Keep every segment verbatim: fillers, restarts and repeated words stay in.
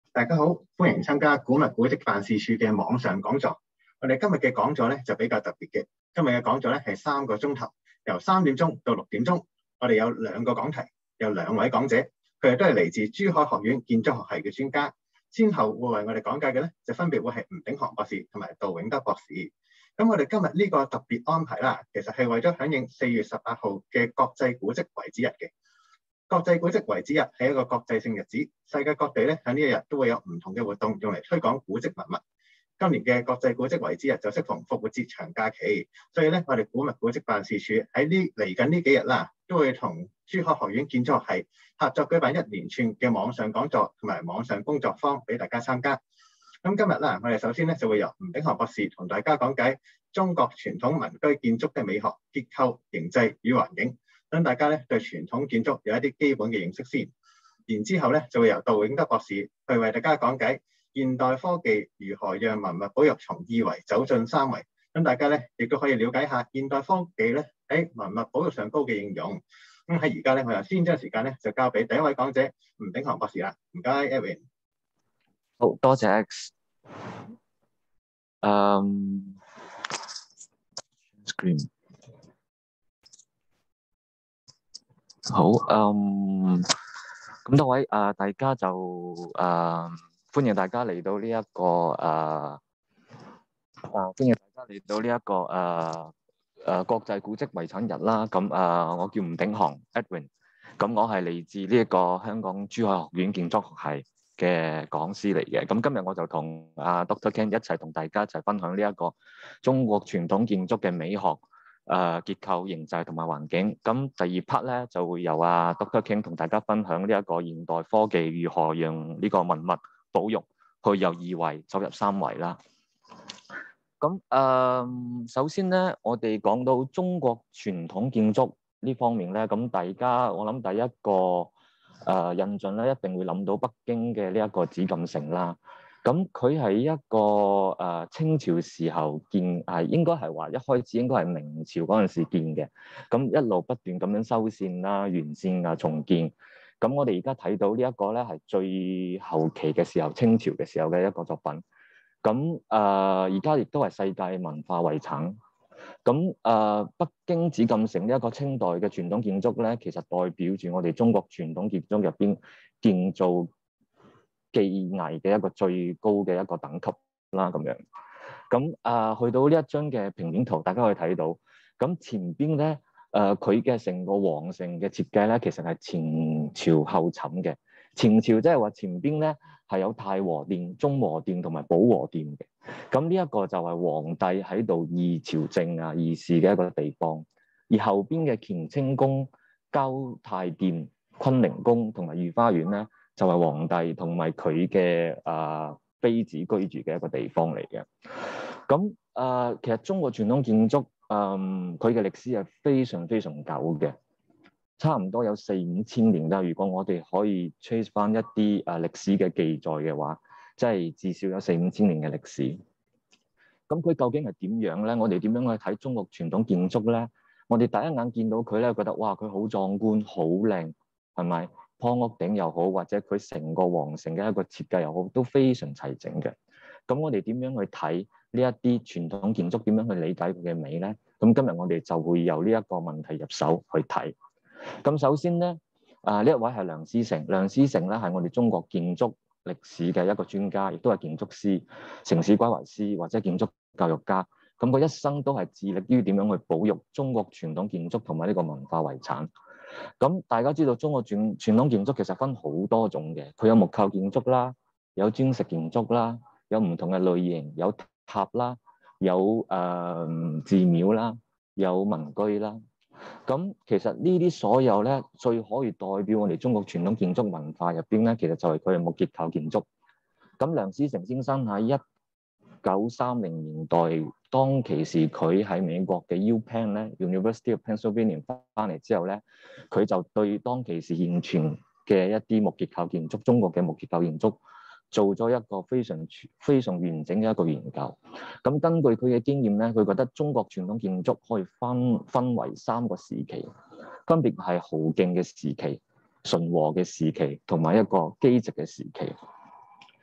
大家好，歡迎參加古物古蹟辦事處嘅網上講座。我哋今日嘅講座咧就比較特別嘅，今日嘅講座咧係三個鐘頭，由三點鐘到六點鐘。我哋有兩個講題，有兩位講者，佢哋都係嚟自珠海學院建築學系嘅專家。先後會為我哋講解嘅咧，就分別會係吳鼎航博士同埋杜永德博士。咁我哋今日呢個特別安排啦，其實係為咗響應四月十八號嘅國際古蹟遺址日嘅。國際古蹟遺址日係一個國際性日子，世界各地咧喺呢一日都會有唔同嘅活動，用嚟推廣古蹟文物。今年嘅國際古蹟遺址日就適逢復活節長假期，所以咧我哋古物古蹟辦事處喺呢嚟緊呢幾日啦，都會同珠海學院建築學系合作舉辦一連串嘅網上講座同埋網上工作坊俾大家參加。咁今日啦，我哋首先咧就會由吳鼎航博士同大家講解中國傳統民居建築嘅美學、結構、形制與環境。等大家咧對傳統建築有一啲基本嘅認識先，然之後咧就會由杜永德博士去為大家講解現代科技如何讓文物保育從二維走進三維。咁大家咧亦都可以了解下現代科技咧喺文物保育上高嘅應用。咁喺而家咧，我就先將時間咧就交俾第一位講者吳鼎航博士啦。唔該 ，Edwin。 好多謝 X。嗯、um,，screen。好，嗯，咁多位啊、呃，大家就誒、呃、歡迎大家嚟到呢、這、一個誒啊、呃，歡迎大家嚟到呢、這、一個誒誒、呃呃、國際古蹟遺產日啦。咁啊、呃，我叫吳鼎航 Edwin，咁我係嚟自呢一個香港珠海學院建築學系嘅講師嚟嘅。咁今日我就同阿 Doctor Ken 一齊同大家一齊分享呢一個中國傳統建築嘅美學。誒、uh, 結構、形制同埋環境。咁第二 part 咧就會由阿 Doctor King 同大家分享呢一個現代科技如何讓呢個文物保育去由二維走入三維啦。咁誒、呃，首先咧，我哋講到中國傳統建築呢方面咧，咁大家我諗第一個誒、呃、印象咧，一定會諗到北京嘅呢一個紫禁城啦。咁佢係一個誒、呃、清朝時候建，係應該係話一開始應該係明朝嗰陣時建嘅，咁一路不斷咁樣修繕啦、完善啊、重建。咁我哋而家睇到呢一個咧係最後期嘅時候，清朝嘅時候嘅一個作品。咁誒而家亦都係世界文化遺產。咁誒、呃、北京紫禁城呢一個清代嘅傳統建築咧，其實代表住我哋中國傳統建築入邊建造技藝嘅一個最高嘅一個等級啦，咁樣。咁啊、呃，去到呢一張嘅平面圖，大家可以睇到，咁前邊咧，誒佢嘅成個皇城嘅設計咧，其實係前朝後寢嘅。前朝即係話前邊咧係有太和殿、中和殿同埋保和殿嘅。咁呢一個就係皇帝喺度議朝政啊、議事嘅一個地方。而後邊嘅乾清宮、交泰殿、坤寧宮同埋御花園咧，就係皇帝同埋佢嘅啊妃子居住嘅一個地方嚟嘅。咁啊、呃，其實中國傳統建築，嗯，佢嘅歷史係非常非常久嘅，差唔多有四五千年啦。如果我哋可以 trace 翻一啲啊歷史嘅記載嘅話，即係至少有四五千年嘅歷史。咁佢究竟係點樣咧？我哋點樣去睇中國傳統建築咧？我哋第一眼見到佢咧，覺得哇，佢好壯觀，好靚，係咪？坡屋頂又好，或者佢成個皇城嘅一個設計又好，都非常齊整嘅。咁我哋點樣去睇呢一啲傳統建築？點樣去理解佢嘅美咧？咁今日我哋就會由呢一個問題入手去睇。咁首先咧，啊呢一位係梁思成，梁思成咧係我哋中國建築歷史嘅一個專家，亦都係建築師、城市規劃師或者建築教育家。咁佢一生都係致力於點樣去保育中國傳統建築同埋呢個文化遺產。咁大家知道中國傳傳統建築其實分好多種嘅，佢有木構建築啦，有磚石建築啦，有唔同嘅類型，有塔啦，有誒、呃、寺廟啦，有民居啦。咁其實呢啲所有咧，最可以代表我哋中國傳統建築文化入邊咧，其實就係佢嘅木結構建築。咁梁思成先生喺一九三零年代，當其時佢喺美國嘅 U Penn 咧 University of Pennsylvania 翻嚟之後咧，佢就對當其時現存嘅一啲木結構建築，中國嘅木結構建築做咗一個非常非常完整嘅一個研究。咁根據佢嘅經驗咧，佢覺得中國傳統建築可以分分為三個時期，分別係豪勁嘅時期、順和嘅時期同埋一個基直嘅時期。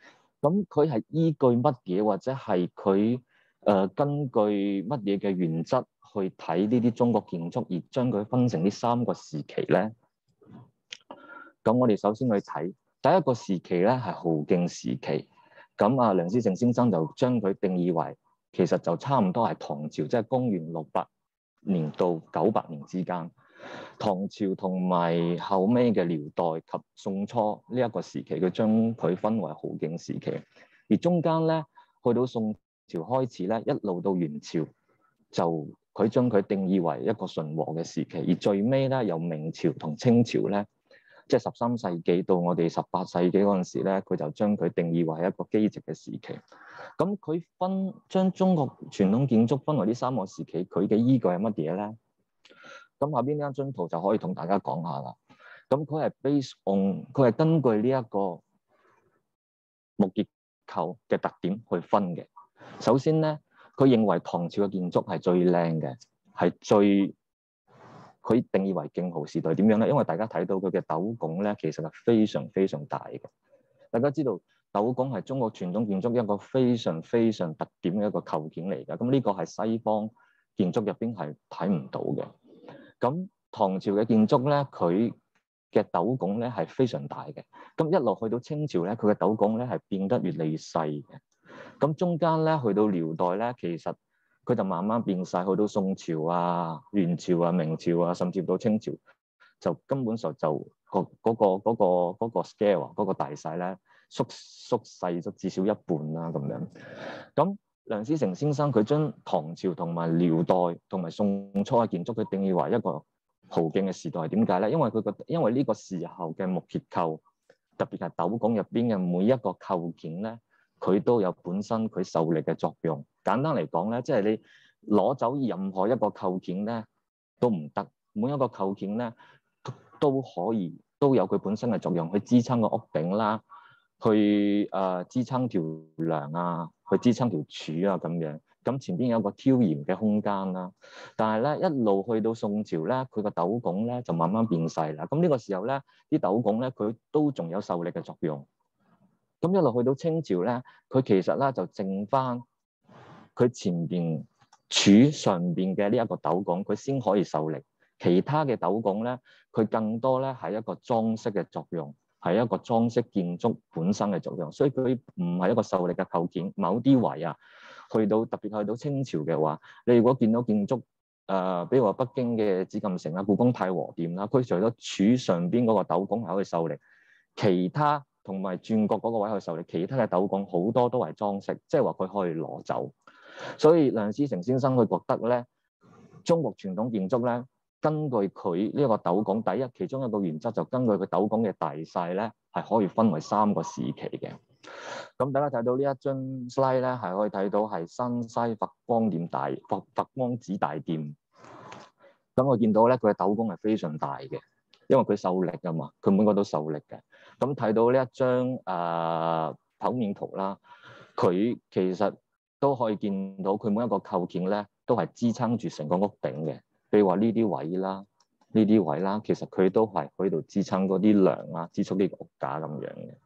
咁佢係依據乜嘢，或者係佢誒根據乜嘢嘅原則去睇呢啲中國建築，而將佢分成呢三個時期咧？咁我哋首先去睇第一個時期咧，係豪勁時期。咁啊，梁思成先生就將佢定義為其實就差唔多係唐朝，即係公元六百年到九百年之間。唐朝同埋後尾嘅遼代及宋初呢一個時期，佢將佢分為豪勁時期。而中間咧，去到宋朝開始咧，一路到元朝，就佢將佢定義為一個順和嘅時期。而最尾咧，由明朝同清朝咧，即係十三世紀到我哋十八世紀嗰陣時咧，佢就將佢定義為一個基值嘅時期。咁佢分將中國傳統建築分為呢三個時期，佢嘅依據係乜嘢咧？咁下邊呢張圖就可以同大家講下啦。咁佢係 base on，佢係根據呢一個木結構嘅特點去分嘅。首先咧，佢認為唐朝嘅建築係最靚嘅，係最佢定義為勁豪時代。點樣咧？因為大家睇到佢嘅斗拱咧，其實係非常非常大嘅。大家知道斗拱係中國傳統建築一個非常非常特點嘅一個構件嚟嘅。咁呢個係西方建築入邊係睇唔到嘅。咁唐朝嘅建築咧，佢嘅斗拱咧係非常大嘅。咁一路去到清朝咧，佢嘅斗拱咧係變得越嚟越細嘅。咁中間咧去到遼代咧，其實佢就慢慢變細。去到宋朝啊、元朝啊、明朝啊，甚至到清朝，就根本上就個嗰個嗰個嗰個 scale 啊，嗰個大細咧縮縮細咗至少一半啦咁樣。咁梁思成先生佢將唐朝同埋遼代同埋宋初嘅建築，佢定義為一個豪勁嘅時代。點解咧？因為佢覺得，因為呢個時候嘅木結構，特別係斗拱入邊嘅每一個構件咧，佢都有本身佢受力嘅作用。簡單嚟講咧，即係你攞走任何一個構件咧都唔得，每一個構件咧都可以都有佢本身嘅作用，去支撐個屋頂啦，去誒、呃、支撐條梁啊，去支撐條柱啊咁樣。咁前邊有個挑檐嘅空間啦。但係咧一路去到宋朝咧，佢個斗拱咧就慢慢變細啦。咁呢個時候咧，啲斗拱咧佢都仲有受力嘅作用。咁一路去到清朝咧，佢其實咧就剩翻佢前邊柱上邊嘅呢一個斗拱，佢先可以受力。其他嘅斗拱咧，佢更多咧係一個裝飾嘅作用，係一個裝飾建築本身嘅作用。所以佢唔係一個受力嘅構件。某啲位啊，去到特別去到清朝嘅話，你如果見到建築誒、呃，比如話北京嘅紫禁城啦、故宮太和殿啦，佢除咗柱上邊嗰個斗拱係可以受力，其他同埋轉角嗰個位可以受力，其他嘅斗拱好多都係裝飾，即係話佢可以攞走。所以梁思成先生佢覺得咧，中國傳統建築咧，根據佢呢一個斗拱，第一其中一個原則就根據佢斗拱嘅大細咧，係可以分為三個時期嘅。咁大家睇到呢一張 slide 咧，係可以睇到係山西佛光殿大佛佛光寺大殿。咁我見到咧，佢嘅斗拱係非常大嘅，因為佢受力啊嘛，佢每個都受力嘅。咁睇到呢一張誒、呃、剖面圖啦，佢其實都可以見到佢每一個構件咧，都係支撐住成個屋頂嘅。譬如話呢啲位啦，呢啲位啦，其實佢都係喺度支撐嗰啲梁啊，支撐呢個屋架咁樣嘅。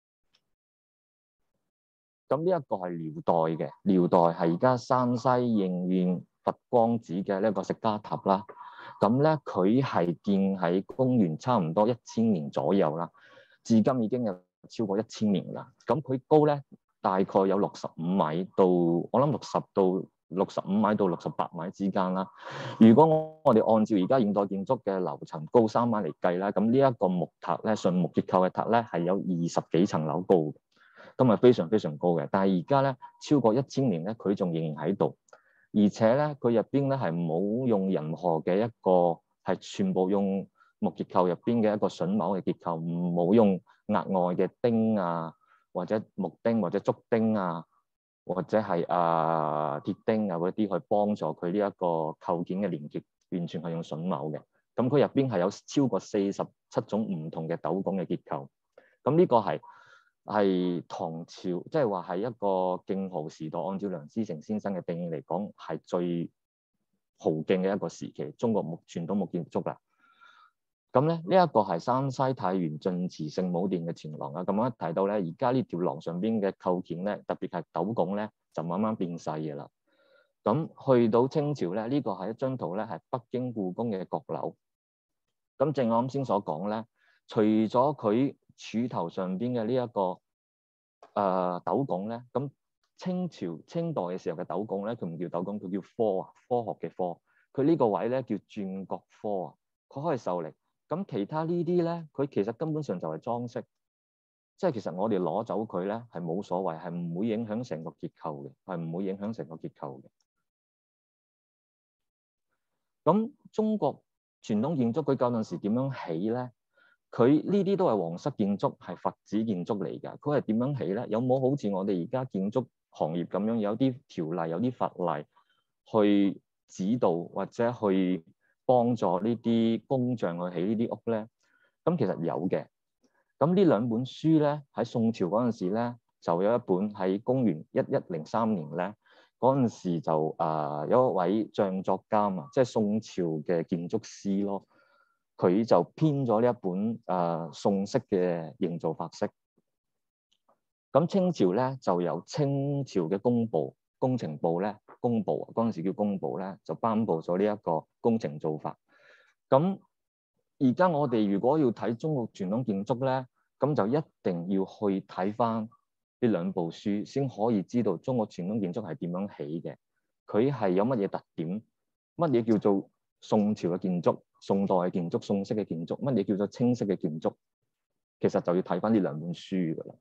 咁呢一個係遼代嘅，遼代係而家山西應縣佛光寺嘅呢一個釋迦塔啦。咁咧佢係建喺公元差唔多一千年左右啦，至今已經有超過一千年啦。咁佢高咧大概有六十五米到，我諗六十到六十五米到六十八米之間啦。如果我哋按照而家現代建築嘅樓層高三米嚟計啦，咁呢一個木塔咧，純木結構嘅塔咧係有二十幾層樓高嘅。咁係非常非常高嘅，但係而家咧超過一千年咧，佢仲仍然喺度，而且咧佢入邊咧係冇用任何嘅一個係全部用木結構入邊嘅一個榫卯嘅結構，冇用額外嘅釘啊，或者木釘或者竹釘啊，或者係啊鐵釘啊嗰啲去幫助佢呢一個構件嘅連結，完全係用榫卯嘅。咁佢入邊係有超過四十七種唔同嘅斗拱嘅結構。咁呢個係。係唐朝，即係話係一個勁豪時代。按照梁思成先生嘅定義嚟講，係最豪勁嘅一個時期，中國木傳統木建築啦。 咁咧呢一個係山西太原晉祠聖母殿嘅前廊啊。咁我一提到咧，而家呢條廊上邊嘅構件咧，特別係斗拱咧，就慢慢變細嘅啦。咁去到清朝咧，呢、這個係一張圖咧，係北京故宮嘅閣樓。咁正我啱先所講咧，除咗佢柱頭上邊嘅呢一個誒、呃、斗拱咧，咁清朝清代嘅時候嘅斗拱咧，佢唔叫斗拱，佢叫科啊，科學嘅科。佢呢個位咧叫轉角科啊，佢可以受力。咁其他呢啲咧，佢其實根本上就係裝飾，即係其實我哋攞走佢咧係冇所謂，係唔會影響成個結構嘅，係唔會影響成個結構嘅。咁中國傳統建築佢嗰陣時點樣起咧？佢呢啲都係皇室建築，係佛寺建築嚟㗎。佢係點樣起咧？有冇好似我哋而家建築行業咁樣有啲條例、有啲法例去指導或者去幫助呢啲工匠去起呢啲屋咧？咁其實有嘅。咁呢兩本書咧喺宋朝嗰陣時咧，就有一本喺公元一一零三年咧。嗰陣時就啊、呃、有一位像作監啊，即係宋朝嘅建築師咯，佢就編咗呢一本啊、呃、宋式嘅營造法式。咁清朝咧就由清朝嘅工部工程部咧工部嗰陣時叫工部咧就頒布咗呢一個工程做法。咁而家我哋如果要睇中國傳統建築咧，咁就一定要去睇翻呢兩部書先可以知道中國傳統建築係點樣起嘅，佢係有乜嘢特點，乜嘢叫做宋朝嘅建築、宋代嘅建築、宋式嘅建築，乜嘢叫做清式嘅建築，其實就要睇翻呢兩本書噶啦。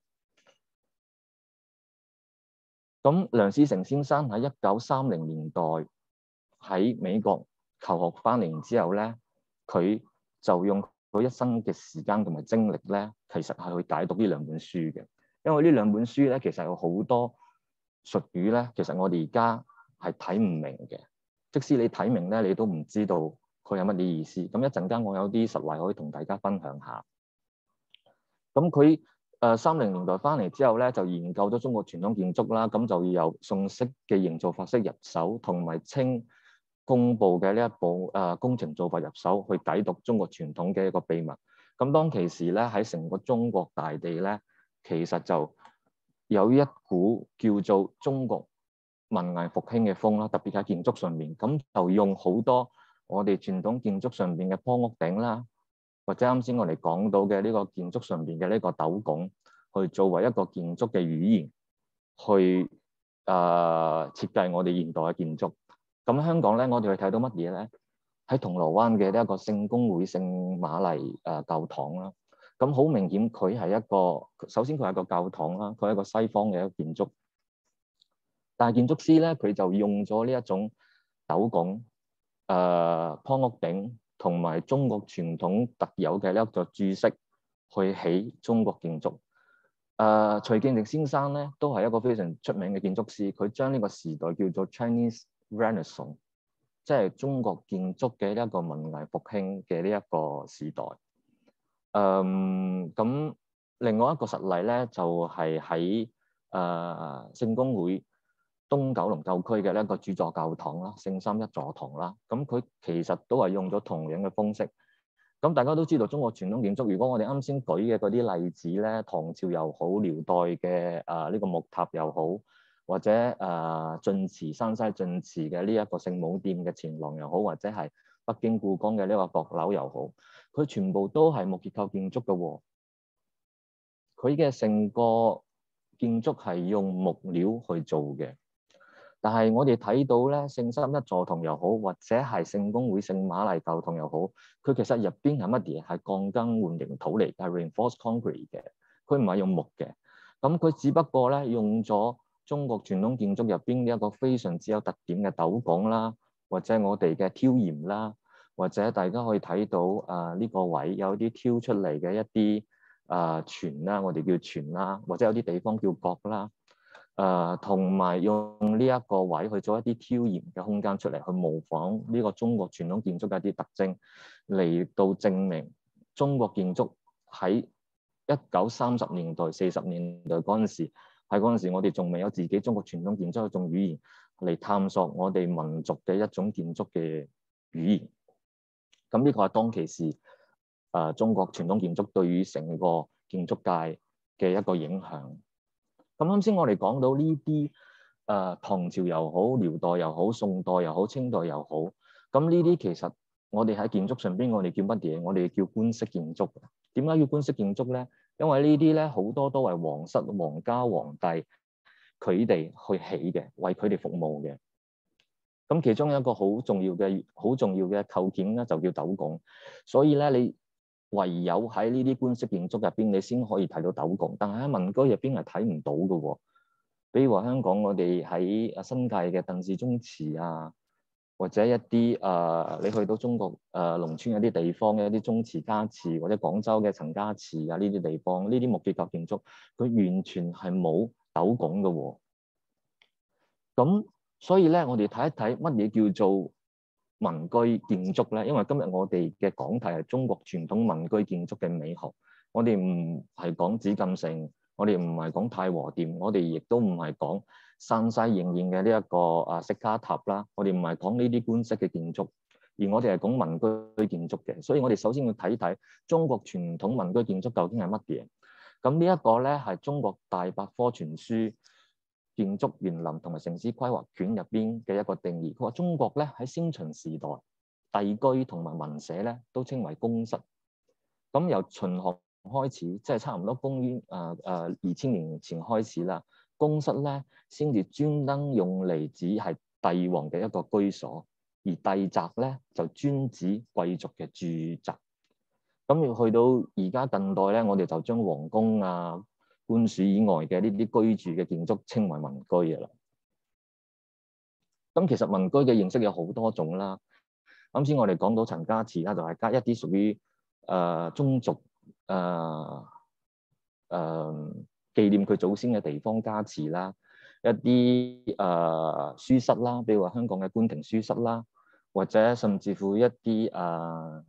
咁梁思成先生喺一九三零年代喺美國求學翻嚟之後咧，佢就用佢一生嘅時間同埋精力咧，其實係去解讀呢兩本書嘅。因為呢兩本書咧，其實有好多術語咧，其實我哋而家係睇唔明嘅。即使你睇明咧，你都唔知道佢有乜嘢意思。咁一陣間我有啲實例可以同大家分享下。咁佢誒三零年代翻嚟之後咧，就研究咗中國傳統建築啦。咁就由宋式嘅營造法式入手，同埋清公布嘅呢一部誒、呃、工程做法入手，去解讀中國傳統嘅一個秘密。咁當其時咧，喺成個中國大地咧，其實就有一股叫做中國文藝復興嘅風啦，特別喺建築上面，咁就用好多我哋傳統建築上面嘅坡屋頂啦，或者啱先我哋講到嘅呢個建築上面嘅呢個斗拱，去作為一個建築嘅語言，去誒、呃、設計我哋現代嘅建築。咁香港咧，我哋去睇到乜嘢咧？喺銅鑼灣嘅呢一個聖公會聖瑪麗誒教堂啦。咁好明顯，佢係一個首先佢係一個教堂啦，佢係一個西方嘅一個建築。但係建築師咧，佢就用咗呢一種斗拱、誒、呃、坡屋頂同埋中國傳統特有嘅呢一個注釋去起中國建築。誒、呃、徐敬迪先生咧，都係一個非常出名嘅建築師，佢將呢個時代叫做 Chinese Renaissance， 即係中國建築嘅呢一個文藝復興嘅呢一個時代。誒咁另外一個實例咧，就係喺誒聖公會東九龍舊區嘅呢一個主座教堂啦，聖三一座堂啦。咁佢其實都係用咗同樣嘅方式。咁大家都知道中國傳統建築，如果我哋啱先舉嘅嗰啲例子咧，唐朝又好，遼代嘅誒呢個木塔又好，或者誒晉祠山西晉祠嘅呢一個聖母殿嘅前廊又好，或者係北京故宮嘅呢個閣樓又好，佢全部都係木結構建築嘅喎。佢嘅成個建築係用木料去做嘅。但係我哋睇到咧，聖三一座堂又好，或者係聖公會聖瑪麗教堂又好，佢其實入邊係乜嘢？係鋼筋混凝土嚟，係 reinforced concrete 嘅。佢唔係用木嘅。咁佢只不過咧用咗中國傳統建築入邊一個非常之有特點嘅斗拱啦，或者我哋嘅挑檐啦，或者大家可以睇到啊呢、呃這個位有啲挑出嚟嘅一啲啊椽啦，我哋叫椽啦，或者有啲地方叫角啦。誒同埋用呢一個位去做一啲挑檐嘅空間出嚟，去模仿呢個中國傳統建築嘅一啲特徵，嚟到證明中國建築喺一九三十年代、四十年代嗰陣時，喺嗰陣時我哋仲未有自己中國傳統建築一種語言嚟探索我哋民族嘅一種建築嘅語言。咁呢個係當其時呃、中國傳統建築對於成個建築界嘅一個影響。咁啱先我哋講到呢啲誒唐朝又好、遼代又好、宋代又好、清代又好，咁呢啲其實我哋喺建築上邊，我哋叫乜嘢？我哋叫官式建築。點解叫官式建築咧？因為呢啲咧好多都係皇室、皇家、皇帝佢哋去起嘅，為佢哋服務嘅。咁其中一個好重要嘅、好重要嘅構件咧，就叫斗拱。所以咧，你唯有喺呢啲官式建築入邊，你先可以睇到斗拱。但係喺民居入邊係睇唔到嘅喎。比如話香港，我哋喺啊新界嘅鄧氏宗祠啊，或者一啲誒、呃，你去到中國誒、呃、農村一啲地方嘅一啲宗祠家祠，或者廣州嘅陳家祠啊呢啲地方，呢啲木結構建築，佢完全係冇斗拱嘅喎。咁所以咧，我哋睇一睇乜嘢叫做民居建築咧？因為今日我哋嘅講題係中國傳統民居建築嘅美學，我哋唔係講紫禁城，我哋唔係講太和殿，我哋亦都唔係講山西仍然嘅呢一個啊色卡塔啦，我哋唔係講呢啲官式嘅建築，而我哋係講民居建築嘅。所以我哋首先要睇睇中國傳統民居建築究竟係乜嘢。咁呢一個咧係中國大百科全書建築園林同埋城市規劃卷入邊嘅一個定義。佢話中國咧喺先秦時代，帝居同埋民舍咧都稱為宮室。咁由秦學開始，即係差唔多公元誒誒二千年前開始啦。宮室咧先至專登用嚟指係帝王嘅一個居所，而帝宅咧就專指貴族嘅住宅。咁要去到而家近代咧，我哋就將皇宮啊、官署以外嘅呢啲居住嘅建築稱為民居嘅啦。咁其實民居嘅形式有好多種啦。啱先我哋講到陳家祠啦，就係加一啲屬於誒宗族誒誒紀念佢祖先嘅地方家祠啦，一啲誒、呃、書室啦，比如話香港嘅官庭書室啦，或者甚至乎一啲誒誒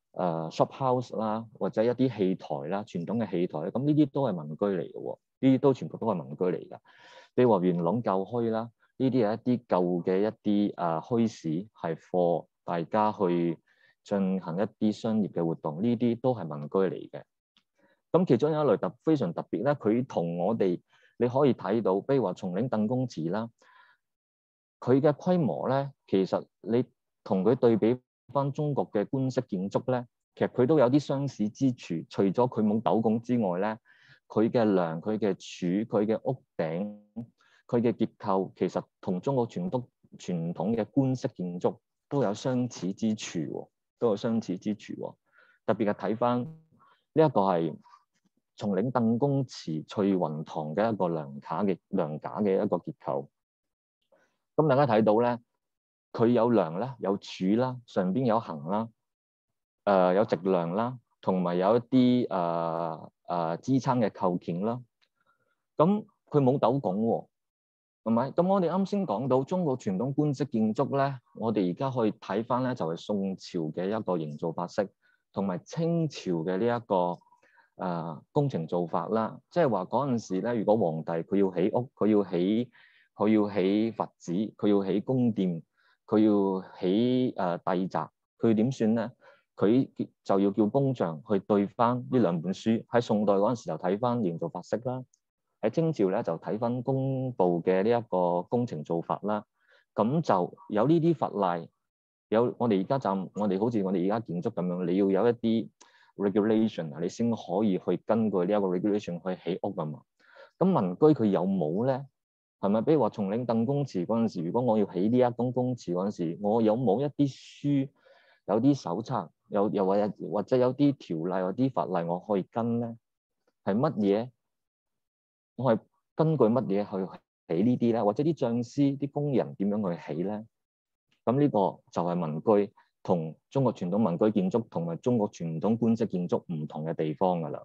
shop house 啦，或者一啲戲台啦，傳統嘅戲台，咁呢啲都係民居嚟嘅喎，呢啲都全部都係民居嚟㗎。比如話元朗舊墟啦，呢啲係一啲舊嘅一啲誒墟市，係貨大家去進行一啲商業嘅活動，呢啲都係民居嚟嘅。咁其中有一類特非常特別咧，佢同我哋你可以睇到，比如話松嶺鄧公祠啦，佢嘅規模咧，其實你同佢對比翻中國嘅官式建築咧，其實佢都有啲相似之處。除咗佢冇斗拱之外咧，佢嘅梁、佢嘅柱、佢嘅屋頂、佢嘅結構，其實同中國傳統傳統嘅官式建築都有相似之處喎，都有相似之處喎。特別係睇翻呢一個係松嶺鄧公祠翠雲堂嘅一個梁架嘅梁架嘅一個結構。咁大家睇到咧，佢有梁啦，有柱啦，上邊有桁啦，誒、呃、有直梁啦，同埋有一啲誒誒支撐嘅構件啦。咁佢冇斗拱喎，係咪？咁我哋啱先講到中國傳統官式建築咧，我哋而家可以睇翻咧，就係宋朝嘅一個營造法式，同埋清朝嘅呢一個誒、呃、工程做法啦。即係話嗰陣時咧，如果皇帝佢要起屋，佢要起佢要起佛寺，佢要起宮殿，佢要起誒帝宅，佢點算咧？佢就要叫工匠去對翻呢兩本書。喺宋代嗰陣時就睇翻營造法式啦，喺清朝咧就睇翻工部嘅呢一個工程做法啦。咁就有呢啲法例，有我哋而家就我哋好似我哋而家建築咁樣，你要有一啲 regulation 啊，你先可以去根據呢一個 regulation 去起屋啊嘛。咁民居佢有冇咧？係咪？比如話松嶺鄧公祠嗰陣時，如果我要起呢一棟公祠嗰陣時，我有冇一啲書、有啲手冊、有又或者或者有啲條例或啲法例我可以跟咧？係乜嘢？我係根據乜嘢去起呢啲咧？或者啲匠師、啲工人點樣去起咧？咁呢個就係民居同中國傳統民居建築同埋中國傳統官式建築唔同嘅地方㗎啦。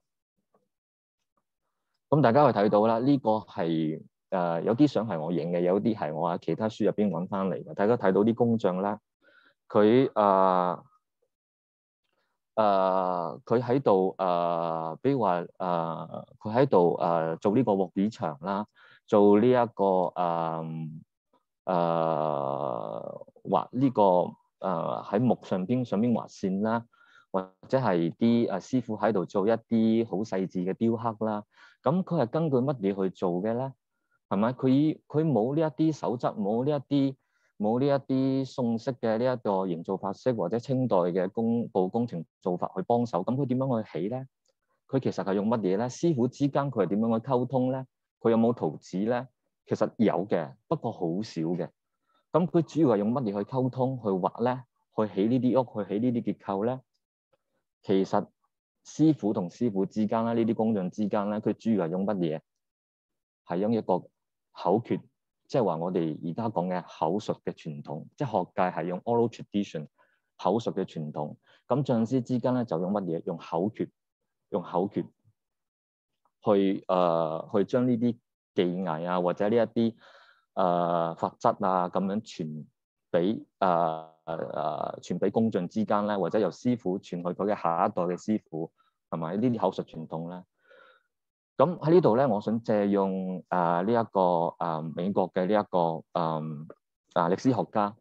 咁大家可以睇到啦，呢、這個係誒、呃、有啲相係我影嘅，有啲係我喺其他書入邊揾翻嚟嘅。大家睇到啲工匠啦，佢誒誒佢喺度誒，比如話誒佢喺度誒做呢個鑊子牆啦，做呢、這、一個誒誒畫呢個誒喺木上邊上邊畫線啦， 或者係啲誒師傅喺度做一啲好細緻嘅雕刻啦。咁佢係根據乜嘢去做嘅咧？係咪？佢佢冇呢一啲手則，冇呢一啲冇呢一啲宋式嘅呢一個營造法式，或者清代嘅工部工程做法去幫手。咁佢點樣去起咧？佢其實係用乜嘢咧？師傅之間佢係點樣去溝通咧？佢有冇圖紙咧？其實有嘅，不過好少嘅。咁佢主要係用乜嘢去溝通、去畫咧？去起呢啲屋、去起呢啲結構咧？其實師傅同師傅之間咧，呢啲工匠之間咧，佢主要係用乜嘢？係用一個口訣，即係話我哋而家講嘅口述嘅傳統，即係學界係用 oral tradition 口述嘅傳統。咁匠師之間咧就用乜嘢？用口訣，用口訣去誒、呃、去將呢啲技藝啊，或者呢一啲誒法則啊，咁樣傳俾誒誒傳俾工匠之間咧，或者由師傅傳去佢嘅下一代嘅師傅，係咪呢啲口述傳統咧？咁喺呢度咧，我想借用誒呢一個誒、呃、美國嘅呢一個誒啊、呃、歷史學家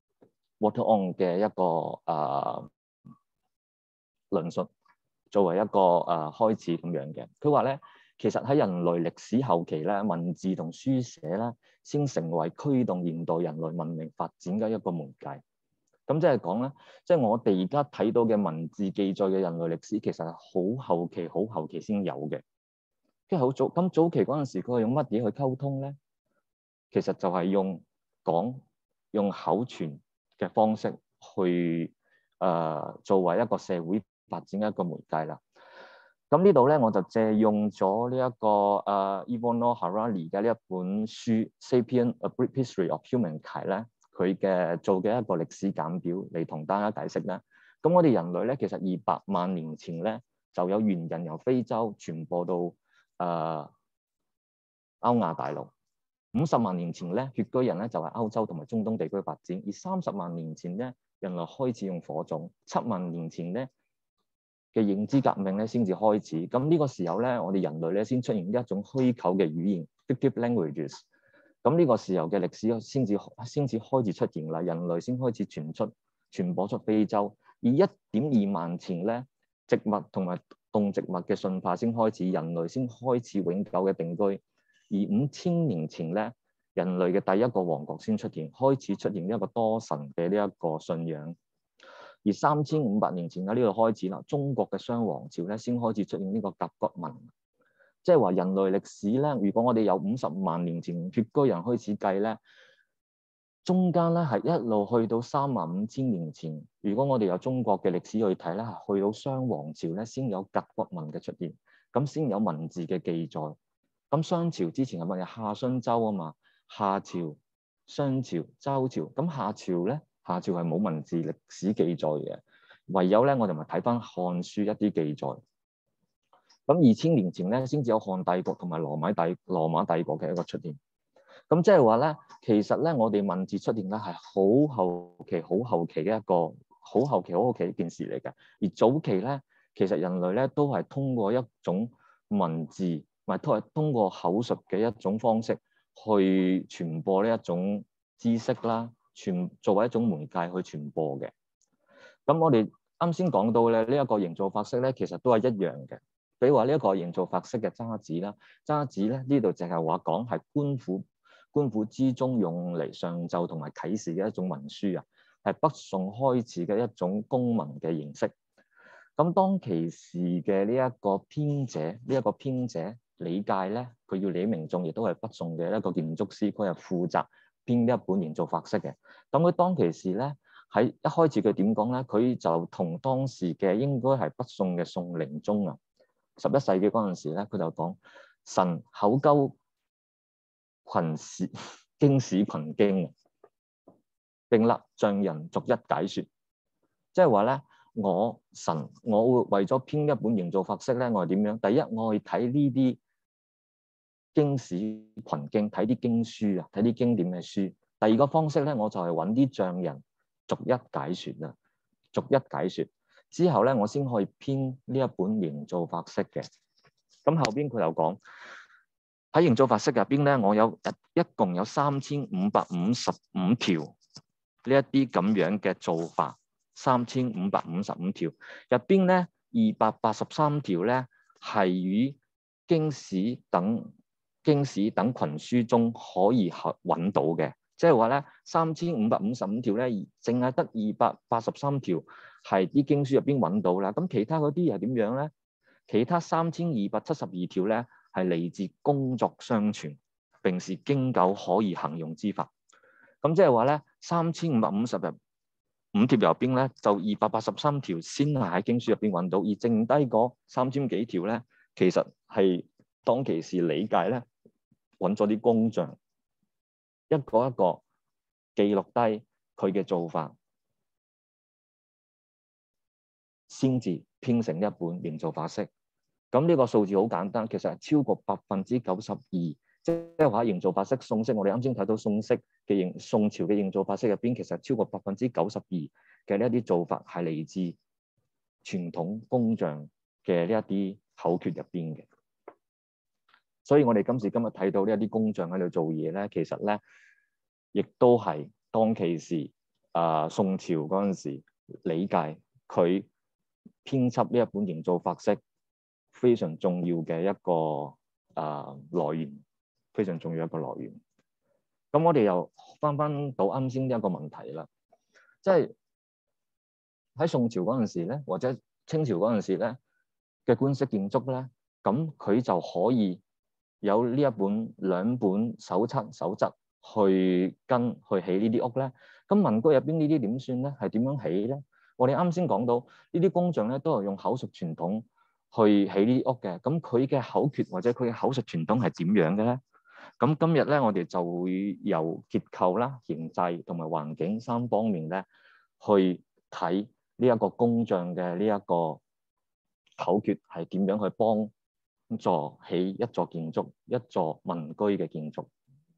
Walter On 嘅一個誒論、呃、述，作為一個誒、呃、開始咁樣嘅。佢話咧，其實喺人類歷史後期咧，文字同書寫咧，先成為驅動現代人類文明發展嘅一個媒介。咁即係講咧，即係我哋而家睇到嘅文字記載嘅人類歷史，其實係好後期、好後期先有嘅。即係好早，咁早期嗰陣時，佢係用乜嘢去溝通咧？其實就係用講、用口傳嘅方式去誒、呃、作為一個社會發展嘅一個媒介啦。咁呢度咧，我就借用咗呢一個誒、uh, Yuval Harari 嘅呢一本書《Sapiens: A Brief History of Humankind》咧，佢嘅做嘅一個歷史簡表嚟同大家解釋咧。咁我哋人類咧，其實二百萬年前咧就有猿人由非洲傳播到誒、呃、歐亞大陸。五十萬年前咧，穴居人咧就係歐洲同埋中東地區發展。而三十萬年前咧，人類開始用火種。七萬年前咧嘅認知革命咧先至開始。咁呢個時候咧，我哋人類咧先出現一種虛構嘅語言 （fictive languages）。咁呢個時候嘅歷史先至先至開始出現啦，人類先開始傳出傳播出非洲。而一點二萬前咧，植物同埋動植物嘅進化先開始，人類先開始永久嘅定居。而五千年前咧，人類嘅第一個王國先出現，開始出現一個多神嘅呢一個信仰。而三千五百年前喺呢度開始啦，中國嘅商王朝咧先開始出現呢個甲骨文。即係話人類歷史咧，如果我哋有五十萬年前穴居人開始計咧，中間咧係一路去到三萬五千年前。如果我哋有中國嘅歷史去睇咧，係去到商王朝咧先有甲骨文嘅出現，咁先有文字嘅記載。咁商朝之前係咪夏商周啊嘛？夏朝、商朝、周朝，咁夏朝咧，夏朝係冇文字歷史記載嘅，唯有咧我哋咪睇翻漢書一啲記載。咁二千年前咧，先至有漢帝國同埋羅馬帝羅馬帝國嘅一個出現。咁即係話咧，其實咧我哋文字出現咧係好後期、好後期嘅一個好後期、好後期一件事嚟嘅。而早期咧，其實人類咧都係通過一種文字，咪都係通過口述嘅一種方式去傳播呢一種知識啦，傳作為一種媒介去傳播嘅。咁我哋啱先講到咧，呢一個營造法式咧，其實都係一樣嘅。比如話呢一個營造法式嘅渣子啦，渣子咧呢度淨係話講係官府官府之中用嚟上奏同埋啟示嘅一種文書啊，係北宋開始嘅一種公文嘅形式。咁當其時嘅呢一個編者，呢一個編者李介咧，佢要理明眾，亦都係北宋嘅一個建築師，佢係負責編呢一本營造法式嘅。咁佢當其時咧，喺一開始佢點講咧？佢就同當時嘅應該係北宋嘅宋寧宗啊，十一世紀嗰陣時咧，佢就講神口鳩群史經史群經，並立匠人逐一解説。即係話咧，我神我會為咗編一本營造法式咧，我係點樣？第一，我去睇呢啲經史群經，睇啲經書啊，睇啲經典嘅書。第二個方式咧，我就係揾啲匠人逐一解説啦，逐一解説。之後咧，我先可以編呢一本營造法式嘅。咁後邊佢又講喺營造法式入邊咧，我有一共有三千五百五十五條呢一啲咁樣嘅做法， 三千五百五十五條，入邊咧二百八十三條咧係與經史等經史等群書中可以揾到嘅，即係話咧三千五百五十五條咧，淨係得二百八十三條係啲經書入邊揾到啦。咁其他嗰啲又點樣咧？其他三千二百七十二條咧係嚟自工作相傳，並是經久可以行用之法。咁即係話咧，三千五百五十日五條入邊咧，就二百八十三條先係喺經書入邊揾到，而剩低嗰三千幾條咧，其實係當其時理解咧揾咗啲工匠，一個一個記錄低佢嘅做法，先至編成一本營造法式。咁呢個數字好簡單，其實係超過百分之九十二，即係話營造法式宋式，我哋啱先睇到宋式嘅營宋朝嘅營造法式入邊，其實超過百分之九十二嘅呢一啲做法係嚟自傳統工匠嘅呢一啲口訣入邊嘅。所以我哋今時今日睇到呢一啲工匠喺度做嘢咧，其實咧亦都係當其時啊、呃、宋朝嗰陣時理解佢編輯呢一本營造法式非常重要嘅一個啊、呃、來源，非常重要一個來源。咁我哋又翻翻到啱先呢一個問題啦，即係喺宋朝嗰陣時咧，或者清朝嗰陣時咧嘅官式建築咧，咁佢就可以有呢一本兩本手冊手則去跟去起呢啲屋咧。咁民居入邊呢啲點算咧？係點樣起咧？我哋啱先講到呢啲工匠咧，都係用口述傳統去起呢啲屋嘅。咁佢嘅口訣或者佢嘅口述傳統係點樣嘅咧？咁今日咧，我哋就會由結構啦、形制同埋環境三方面咧，去睇呢一個工匠嘅呢一個口訣係點樣去幫助起一座建築、一座民居嘅建築。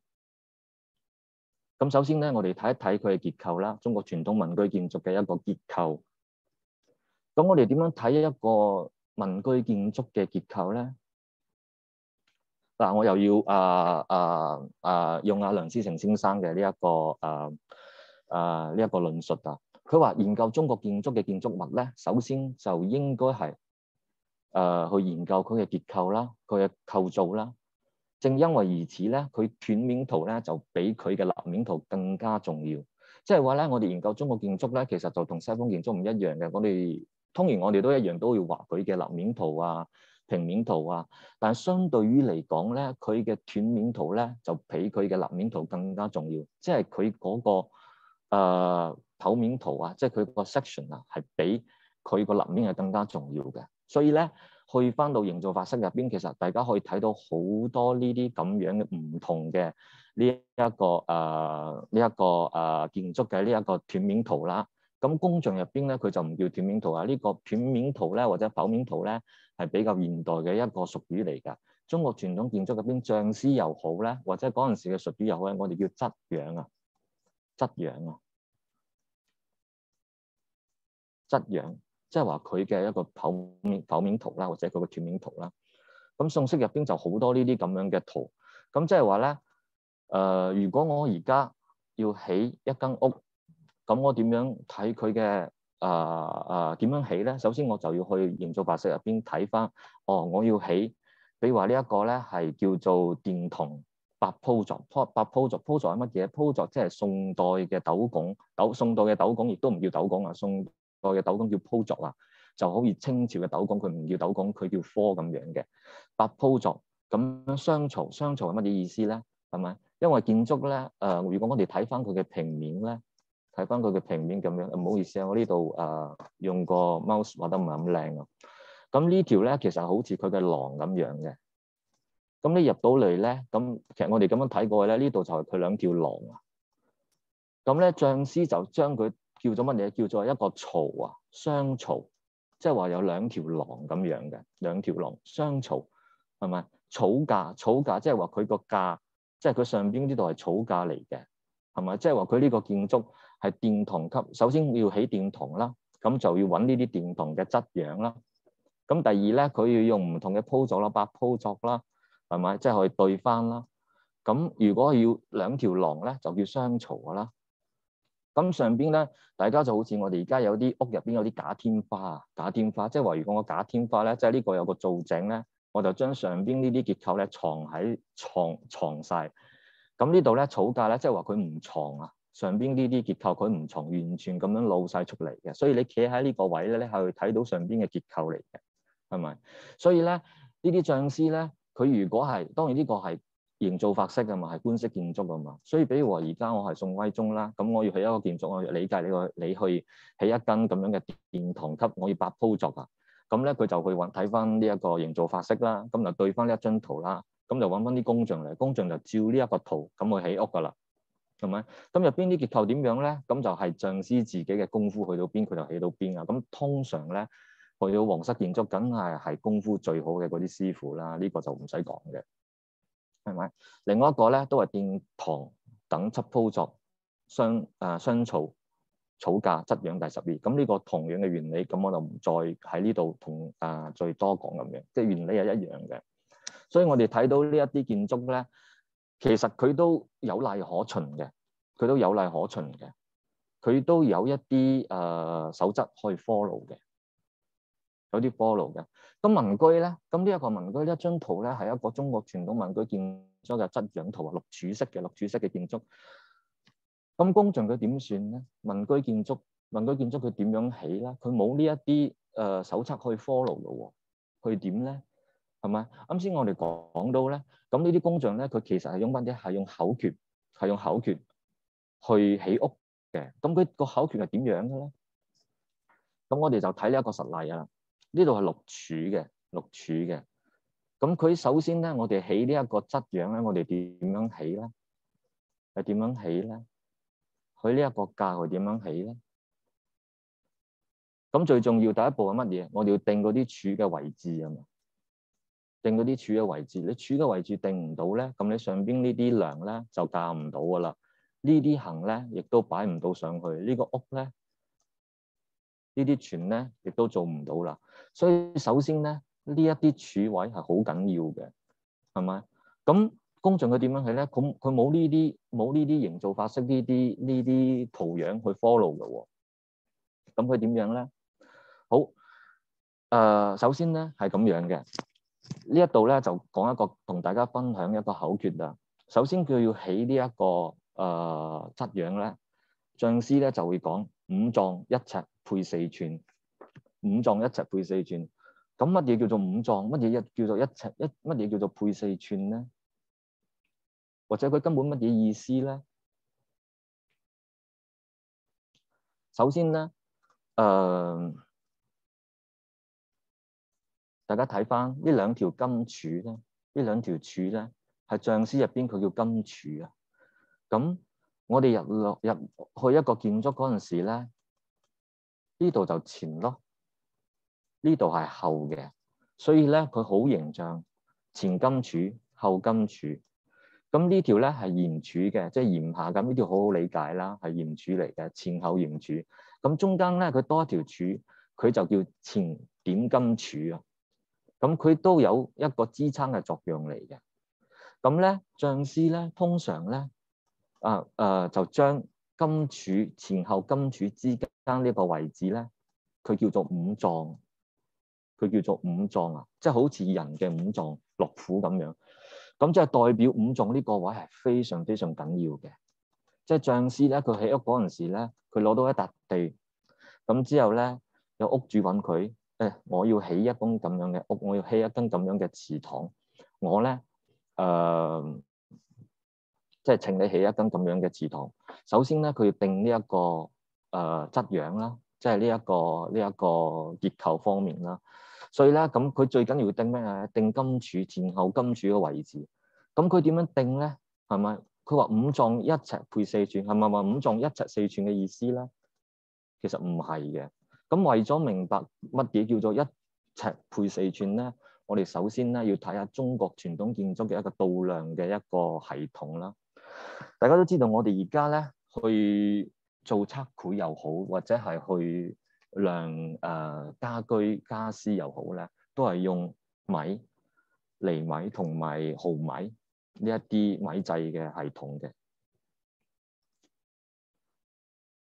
咁首先咧，我哋睇一睇佢嘅結構啦，中國傳統民居建築嘅一個結構。咁我哋點樣睇一個民居建築嘅結構咧？嗱，我又要啊啊啊用阿梁思成先生嘅呢一個啊啊呢一個論述啊。佢話研究中國建築嘅建築物咧，首先就應該係誒、呃、去研究佢嘅結構啦，佢嘅構造啦。正因為如此咧，佢斷面圖咧就比佢嘅立面圖更加重要。即係話咧，我哋研究中國建築咧，其實就同西方建築唔一樣嘅。我哋當然我哋都一樣都要畫佢嘅立面圖啊、平面圖啊，但係相對於嚟講咧，佢嘅斷面圖咧就比佢嘅立面圖更加重要。即係佢嗰個誒剖面圖啊，即係佢個 section 啊，係比佢個立面係更加重要嘅。所以咧，去翻到營造法式入邊，其實大家可以睇到好多呢啲咁樣嘅唔同嘅呢一個誒呢一個誒建築嘅呢一個斷面圖啦。咁工匠入邊咧，佢就唔叫斷面圖啊。呢個斷面圖咧或者剖面圖咧係比較現代嘅一個術語嚟㗎。中國傳統建築入邊，匠師又好咧，或者嗰陣時嘅術語又好咧，我哋叫質樣啊，質樣啊，質樣。即係話佢嘅一個剖面剖面圖啦，或者佢個斷面圖啦。咁宋式入邊就好多呢啲咁樣嘅圖。咁即係話咧，誒、呃，如果我而家要起一間屋，咁我點樣睇佢嘅誒誒點樣起咧？首先我就要去營造法式入邊睇翻，哦，我要起，比如話呢一個咧係叫做殿堂八鋪座。八鋪座鋪座係乜嘢？鋪座即係宋代嘅斗拱，斗宋代嘅斗拱亦都唔叫斗拱啊，宋代嘅斗拱叫鋪座啊，就好似清朝嘅斗拱，佢唔叫斗拱，佢叫科咁樣嘅八鋪座。咁樣雙槽，雙槽係乜嘢意思咧？係咪？因為建築咧，誒、呃，如果我哋睇翻佢嘅平面咧，睇翻佢嘅平面咁樣，唔好意思啊，我呢度誒用個 mouse 畫得唔係咁靚啊。咁呢條咧其實好似佢嘅廊咁樣嘅。咁你入到嚟咧，咁其實我哋咁樣睇過去咧，呢度就係佢兩條廊啊。咁咧，匠師就將佢叫做乜嘢？叫做一個槽啊，雙槽，即係話有兩條廊咁樣嘅，兩條廊雙槽係咪？草架，草架即係話佢個架，即係佢上邊呢度係草架嚟嘅，係咪？即係話佢呢個建築係殿堂級，首先要起殿堂啦，咁就要揾呢啲殿堂嘅質樣啦。咁第二咧，佢要用唔同嘅鋪座啦，八鋪座啦，係咪？即係可以對翻啦。咁如果要兩條廊咧，就叫雙槽噶啦。 咁上邊咧，大家就好似我哋而家有啲屋入邊有啲假天花啊，假天花，即係話如果我假天花咧，即係呢個有個造井咧，我就將上邊呢啲結構咧藏喺藏藏晒。咁呢度咧草架咧，即係話佢唔藏啊，上邊呢啲結構佢唔藏，完全咁樣露晒出嚟嘅。所以你企喺呢個位咧，你係會睇到上邊嘅結構嚟嘅，係咪？所以咧呢啲匠師咧，佢如果係當然呢個係營造法式啊嘛，係官式建築啊嘛，所以比如話而家我係宋徽宗啦，咁我要起一個建築，我要理解你個你去起一間咁樣嘅殿堂級，我要八鋪作啊，咁咧佢就去揾睇翻呢一個營造法式啦，咁就對翻呢一張圖啦，咁就揾翻啲工匠嚟，工匠就照呢一個圖咁去起屋噶啦，係咪？咁入邊啲結構點樣咧？咁就係匠師自己嘅功夫去到邊，佢就起到邊啊。咁通常咧去到皇室建築，梗係係功夫最好嘅嗰啲師傅啦，呢、這個就唔使講嘅。係咪？另外一個咧都係殿堂等七鋪作雙誒雙槽草架質養第十二。咁呢個同樣嘅原理，咁我就唔再喺呢度同誒再多講咁樣，即係原理係一樣嘅。所以我哋睇到呢一啲建築咧，其實佢都有例可循嘅，佢都有例可循嘅，佢都有一啲誒、呃、守則可以 follow 嘅。有啲 follow 嘅，咁民居咧，咁呢一個民居呢一張圖咧，係一個中國傳統民居建築嘅質樣圖啊，六柱式嘅六柱式嘅建築。咁工匠佢點算咧？民居建築，民居建築佢點樣起咧？佢冇呢一啲誒手冊可以 follow 嘅喎，佢點咧？係咪？啱先我哋講到咧，咁呢啲工匠咧，佢其實係用乜嘢？係用口訣，係用口訣去起屋嘅。咁佢個口訣係點樣嘅咧？咁我哋就睇呢一個實例啊。呢度係六柱嘅，六柱嘅。咁佢首先咧，我哋起呢一個質樣咧，我哋點樣起咧？係點樣起咧？佢呢一個架係點樣起咧？咁最重要第一步係乜嘢？我哋要定嗰啲柱嘅位置啊嘛。定嗰啲柱嘅位置，你柱嘅位置定唔到咧，咁你上邊呢啲梁咧就架唔到噶啦。呢啲行咧亦都擺唔到上去。呢個屋咧，呢啲船咧亦都做唔到啦。所以首先咧，呢一啲柱位係好緊要嘅，係咪？咁工匠佢點樣起咧？佢佢冇呢啲冇呢啲營造法式呢啲呢啲圖樣去 follow 嘅喎。咁佢點樣咧？好，誒、呃，首先咧係咁樣嘅。呢一度咧就講一個同大家分享一個口訣啦。首先佢要起呢、這、一個誒、呃、質樣咧，匠師咧就會講五臟一尺配四寸，五臟一尺配四寸。咁乜嘢叫做五臟？乜嘢一叫做一尺一？乜嘢叫做配四寸咧？或者佢根本乜嘢意思咧？首先咧，誒、呃，大家睇翻呢兩條金柱咧，呢兩條柱咧係匠師入邊佢叫金柱啊。咁我哋入落入去一個建築嗰陣時咧，呢度就前咯，呢度係後嘅，所以咧佢好形象，前金柱後金柱。咁呢條咧係檐柱嘅，即係檐下咁，呢條好好理解啦，係檐柱嚟嘅，前後檐柱。咁中間咧佢多一條柱，佢就叫前點金柱啊。咁佢都有一個支撐嘅作用嚟嘅。咁咧匠師咧通常咧啊誒、呃、就將金柱前後金柱之間呢個位置咧，佢叫做五臟，佢叫做五臟啊，即係好似人嘅五臟六腑咁樣。咁即係代表五臟呢個位係非常非常緊要嘅。即係匠師咧，佢起屋嗰陣時咧，佢攞到一笪地，咁之後咧有屋主揾佢，誒，我要起一間咁樣嘅屋，我要起一間咁樣嘅祠堂，我咧誒，即係請你起一間咁樣嘅祠堂。首先咧，佢要定呢一個誒質樣啦，即係呢一個呢一個結構方面啦。所以咧，咁佢最緊要定咩啊？定金柱前後金柱嘅位置。咁佢點樣定咧？係咪？佢話五臟一尺配四寸，係咪話五臟一尺四寸嘅意思咧？其實唔係嘅。咁為咗明白乜嘢叫做一尺配四寸咧，我哋首先咧要睇下中國傳統建築嘅一個度量嘅一個系統啦。大家都知道，我哋而家咧去做測繪又好，或者係去量誒、呃、家居家私又好咧，都係用米、厘米同埋毫米呢一啲米製嘅系統嘅。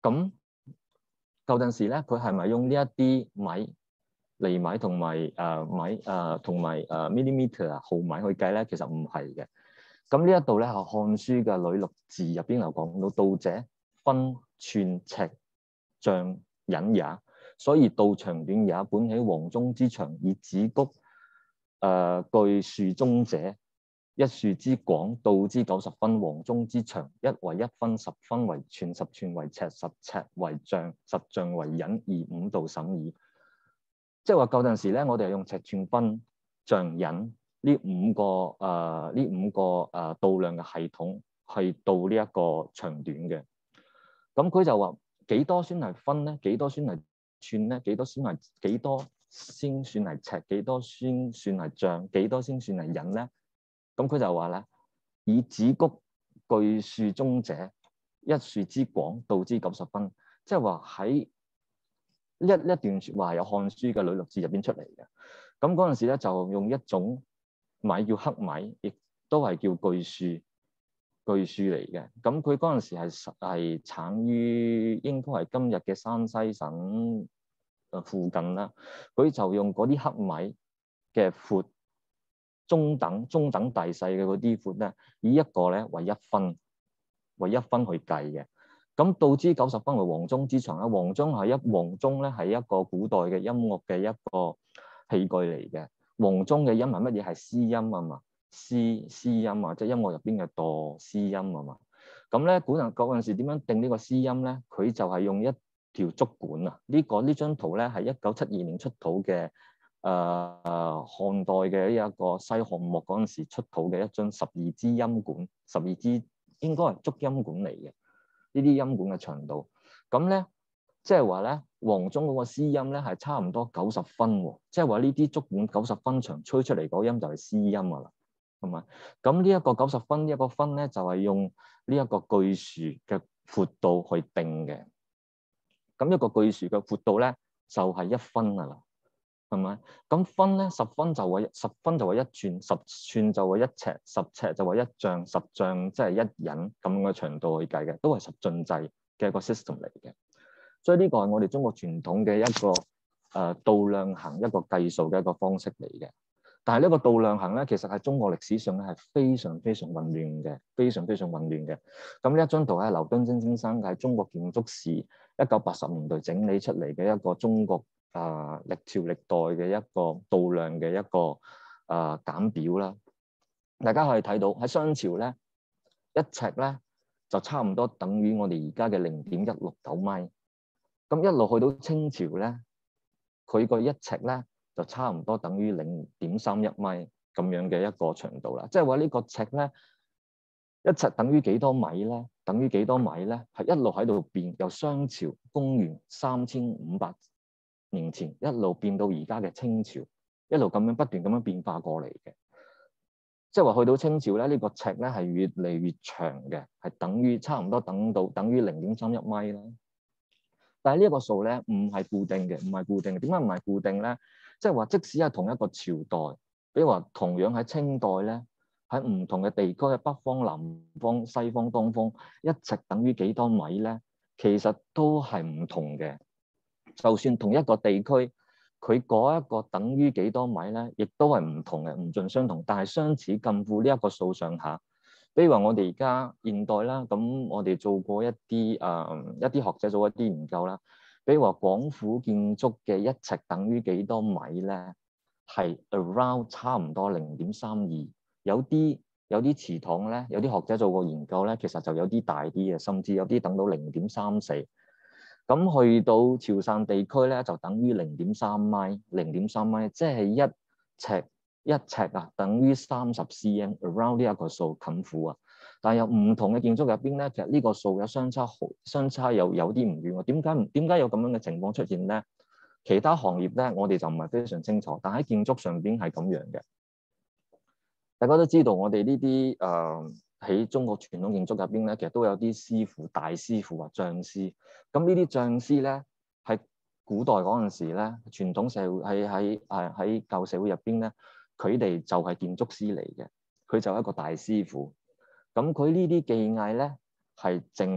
咁舊陣時咧，佢係咪用呢一啲米、厘米同埋誒米誒同埋誒 millimeter 啊毫米去計咧？其實唔係嘅。咁呢一度咧係《漢書》嘅《呂錄志》入邊有講到，道者分寸尺丈引也，所以道長短也。本起黃鐘之長，以子谷誒據樹中者，一樹之廣，道之九十分；黃鐘之長，一為一分，十分為寸，十寸為尺，十尺為丈，十丈為引，而五道審矣。即係話舊陣時咧，我哋係用尺寸分、丈引呢五個誒呢、呃、五個誒、呃、度量嘅系統去度呢一個長短嘅。咁佢就話幾多先係分咧？幾多先係寸咧？幾多先係幾多先算係尺？幾多先算係丈？幾多先算係引咧？咁佢就話咧，以子谷據樹中者，一樹之廣，道之九十分。即係話喺一一段説話有《漢書》嘅《呂錄志》入邊出嚟嘅。咁嗰陣時咧就用一種米叫黑米，亦都係叫據樹據樹嚟嘅。咁佢嗰陣時係係產於應該係今日嘅山西省附近啦。佢就用嗰啲黑米嘅闊。中等、中等大細嘅嗰啲闊咧，以一個咧為一分，為一分去計嘅。咁道之九十分為黃鐘之長啦。黃鐘係一黃鐘咧係一個古代嘅音樂嘅一個器具嚟嘅。黃鐘嘅音係乜嘢？係絲音啊嘛，絲絲音啊，即係音樂入邊嘅墮絲音啊嘛。咁咧古人嗰陣時點樣定呢個絲音咧？佢就係用一條竹管啊。呢、這個呢張圖咧係一九七二年出土嘅。誒、呃、漢代嘅呢一個西漢末嗰陣時出土嘅一張十二支音管，十二支應該係竹音管嚟嘅。呢啲音管嘅長度，咁咧即係話咧，黃鐘嗰個絲音咧係差唔多九十分喎，即係話呢啲竹管九十分長，吹出嚟嗰音就係絲音啊啦，係咪？咁呢一個九十分一個分咧，就係、是、用呢一個據樹嘅闊度去定嘅。咁一個據樹嘅闊度咧就係、是、一分啊啦。係咪？咁分咧，十分就為十分就為一寸，十寸就為一尺，十尺就為一丈，十丈即係一引咁嘅長度去計嘅，都係十進制嘅一個 system 嚟嘅。所以呢個係我哋中國傳統嘅一個誒、呃、度量衡一個計數嘅一個方式嚟嘅。但係呢個度量衡咧，其實喺中國歷史上咧係非常非常混亂嘅，非常非常混亂嘅。咁呢一張圖係劉敦楨先生喺中國建築史一九八十年代整理出嚟嘅一個中國。啊！歷朝歷代嘅一個度量嘅一個啊簡表啦，大家可以睇到喺商朝咧，一尺咧就差唔多等於我哋而家嘅零點一六九米。咁一路去到清朝咧，佢個一尺咧就差唔多等於零點三一米咁樣嘅一個長度啦。即係話呢個尺咧，一尺等於幾多米咧？等於幾多米咧？係一路喺度變，由商朝公元三千五百年前一路變到而家嘅清朝，一路咁樣不斷咁樣變化過嚟嘅。即係話去到清朝咧，呢、這個尺咧係越嚟越長嘅，係等於差唔多等到等於零點三一米啦。但係呢一個數咧唔係固定嘅，唔係固定嘅。點解唔係固定咧？即係話即使係同一個朝代，比如話同樣喺清代咧，喺唔同嘅地區，喺北方、南方、西方、東方，一尺等於幾多米咧？其實都係唔同嘅。就算同一個地區，佢嗰一個等於幾多米咧，亦都係唔同嘅，唔盡相同，但係相似近乎呢一個數上下。比如話我哋而家現代啦，咁我哋做過一啲誒、呃、一啲學者做一啲研究啦。比如話廣府建築嘅一尺等於幾多米咧，係 around 差唔多零點三二。有啲有啲祠堂咧，有啲學者做過研究咧，其實就有啲大啲嘅，甚至有啲等到零點三四。咁去到潮汕地區咧，就等於零點三米，零點三米，即係一尺一尺啊，等於三十 cm，around 呢一個數近乎啊。但係有唔同嘅建築入邊咧，其實呢個數有相差好，相差又有啲唔遠喎。點解唔點解有咁樣嘅情況出現咧？其他行業咧，我哋就唔係非常清楚，但喺建築上邊係咁樣嘅。大家都知道我哋呢啲誒。呃喺中國傳統建築入邊咧，其實都有啲師傅、大師傅或匠師。咁呢啲匠師咧，喺古代嗰陣時咧，傳統社會喺喺誒喺舊社會入邊咧，佢哋就係建築師嚟嘅，佢就係一個大師傅。咁佢呢啲技藝咧係淨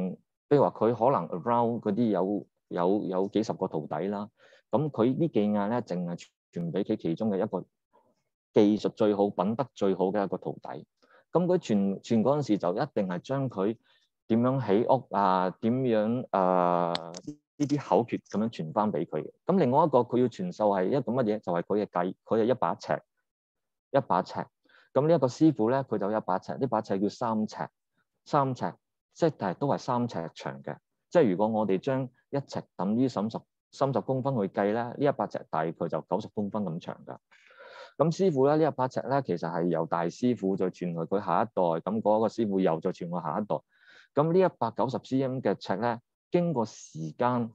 比如話佢可能 around 嗰啲有有有幾十個徒弟啦，咁佢呢幾眼咧淨係傳俾佢其中嘅一個技術最好、品德最好嘅一個徒弟。咁佢傳傳嗰陣時就一定係將佢點樣起屋啊，點樣誒呢啲口訣咁樣傳翻俾佢嘅。咁另外一個佢要傳授係一個乜嘢？就係佢嘅計，佢係一把尺，一把尺。咁呢一個師傅咧，佢就有一把尺，呢把尺叫三尺，三尺即係都係三尺長嘅。即係如果我哋將一尺等於三十三十公分去計咧，呢一把尺大概就九十公分咁長㗎。咁師傅咧，呢一把尺咧，其實係由大師傅再傳嚟佢下一代，咁嗰個師傅又再傳去下一代。咁呢一百九十 cm 嘅尺咧，經過時間，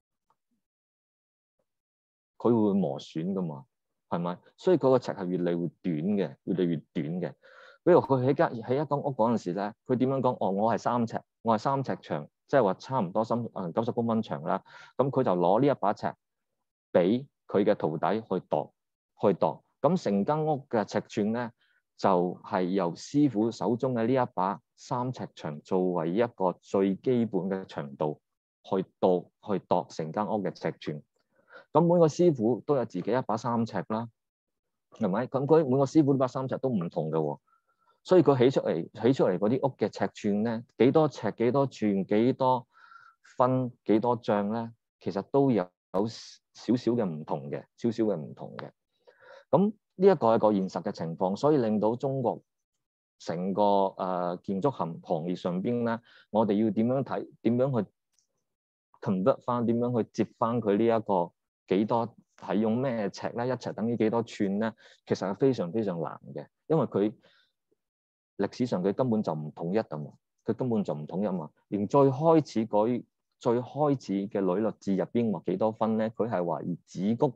佢會磨損噶嘛，係咪？所以佢個尺係越嚟越短嘅，越嚟越短嘅。比如佢喺間喺一間屋嗰陣時咧，佢點樣講？哦，我係三尺，我係三尺長，即係話差唔多三誒九十公分長啦。咁佢就攞呢一把尺俾佢嘅徒弟去度，去度。咁成間屋嘅尺寸咧，就係、是、由師傅手中嘅呢一把三尺長作為一個最基本嘅長度去度，去度成間屋嘅尺寸。咁每個師傅都有自己一把三尺啦，係咪？咁佢每個師傅呢把三尺都唔同嘅喎，所以佢起出嚟起出嚟嗰啲屋嘅尺寸咧，幾多尺、幾多寸、幾多分、幾多丈咧，其實都有有少少嘅唔同嘅，少少嘅唔同嘅。咁呢一個係個現實嘅情況，所以令到中國成個誒、呃、建築行行業上邊咧，我哋要點樣睇？點樣去 convert 翻？點樣去接翻佢呢一個幾多係用咩尺咧？一尺等於幾多寸咧？其實係非常非常難嘅，因為佢歷史上佢根本就唔統一啊嘛，佢根本就唔統一嘛。連最開始嗰最開始嘅呂律志入邊話幾多分咧？佢係話以子谷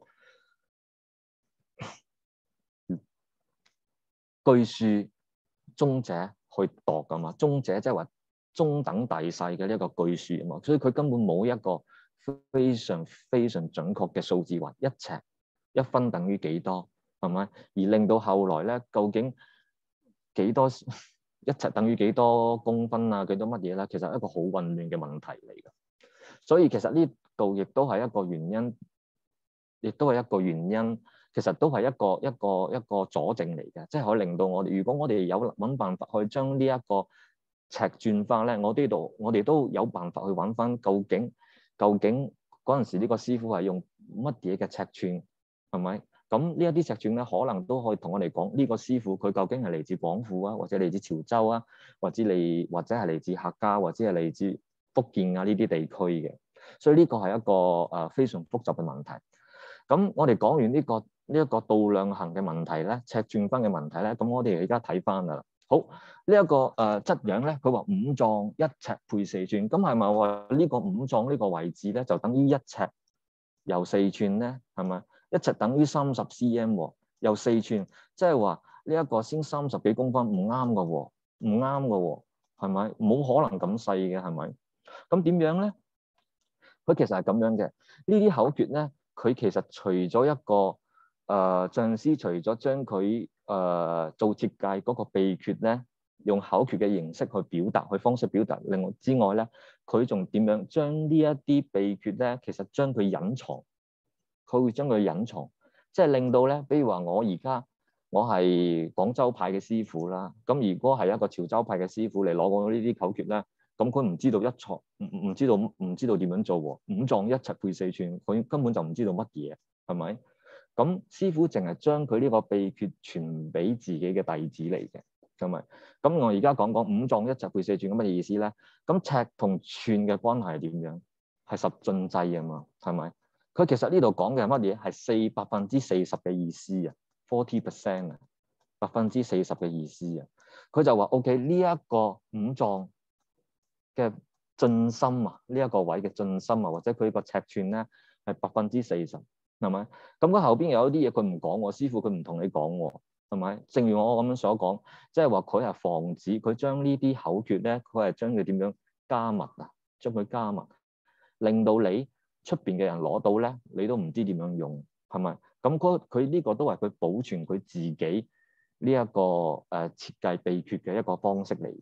據說中者去度噶嘛，中者即係話中等大細嘅呢一個據說啊嘛，所以佢根本冇一個非常非常準確嘅數字，話一尺一分等於幾多，係咪？而令到後來咧，究竟幾多一尺等於幾多公分啊？幾多乜嘢咧？其實係一個好混亂嘅問題嚟㗎。所以其實呢度亦都係一個原因，亦都係一個原因。其實都係一個一個一個佐證嚟嘅，即係可以令到我哋，如果我哋有揾辦法去將呢一個尺轉翻咧，我呢度我哋都有辦法去揾翻究竟究竟嗰陣時呢個師傅係用乜嘢嘅尺寸，係咪？咁呢一啲尺寸咧，可能都可以同我哋講呢個師傅佢究竟係嚟自廣府啊，或者嚟自潮州啊，或者嚟或者係嚟自客家，或者係嚟自福建啊呢啲地區嘅。所以呢個係一個誒非常複雜嘅問題。咁我哋講完呢個呢一個度量衡嘅問題咧，尺寸分嘅問題咧，咁我哋而家睇翻噶啦。好，呢一個誒質樣咧，佢話五臟一尺配四寸，咁係咪話呢個五臟呢個位置咧就等於一尺又四寸咧？係咪？一尺等於三十 cm 又四寸，即係話呢一個先三十幾公分唔啱噶喎，唔啱噶喎，係咪？冇可能咁細嘅，係咪？咁點樣咧？佢其實係咁樣嘅，呢啲口訣咧。佢其實除咗一個誒、呃、匠師，除咗將佢誒、呃、做設計嗰個秘訣咧，用口訣嘅形式去表達，去方式表達，另外之外咧，佢仲點樣將呢一啲秘訣咧，其實將佢隱藏，佢會將佢隱藏，即係令到咧，比如話我而家我係廣州派嘅師傅啦，咁如果係一個潮州派嘅師傅嚟攞我呢啲口訣咧。咁佢唔知道一錯，唔唔知道唔知道點樣做喎。五臟一尺配四寸，佢根本就唔知道乜嘢，係咪？咁師傅淨係將佢呢個秘訣傳俾自己嘅弟子嚟嘅，係咪？咁我而家講講五臟一尺配四寸咁嘅意思咧。咁尺同寸嘅關係係點樣？係十進制啊嘛，係咪？佢其實呢度講嘅係乜嘢？係四百分之四十嘅意思啊 ，forty percent 啊，百分之四十嘅意思啊。佢就話 OK 呢一個五臟嘅進心啊，呢、這、一個位嘅進心啊，或者佢個尺寸咧係百分之四十，係咪？咁佢後邊有啲嘢佢唔講喎，師傅佢唔同你講喎，係咪？正如我咁樣所講，即係話佢係防止佢將呢啲口訣咧，佢係將佢點樣加密啊，將佢加密，令到你出邊嘅人攞到咧，你都唔知點樣用，係咪？咁佢呢個都係佢保存佢自己呢、這、一個誒、呃、設計秘訣嘅一個方式嚟嘅。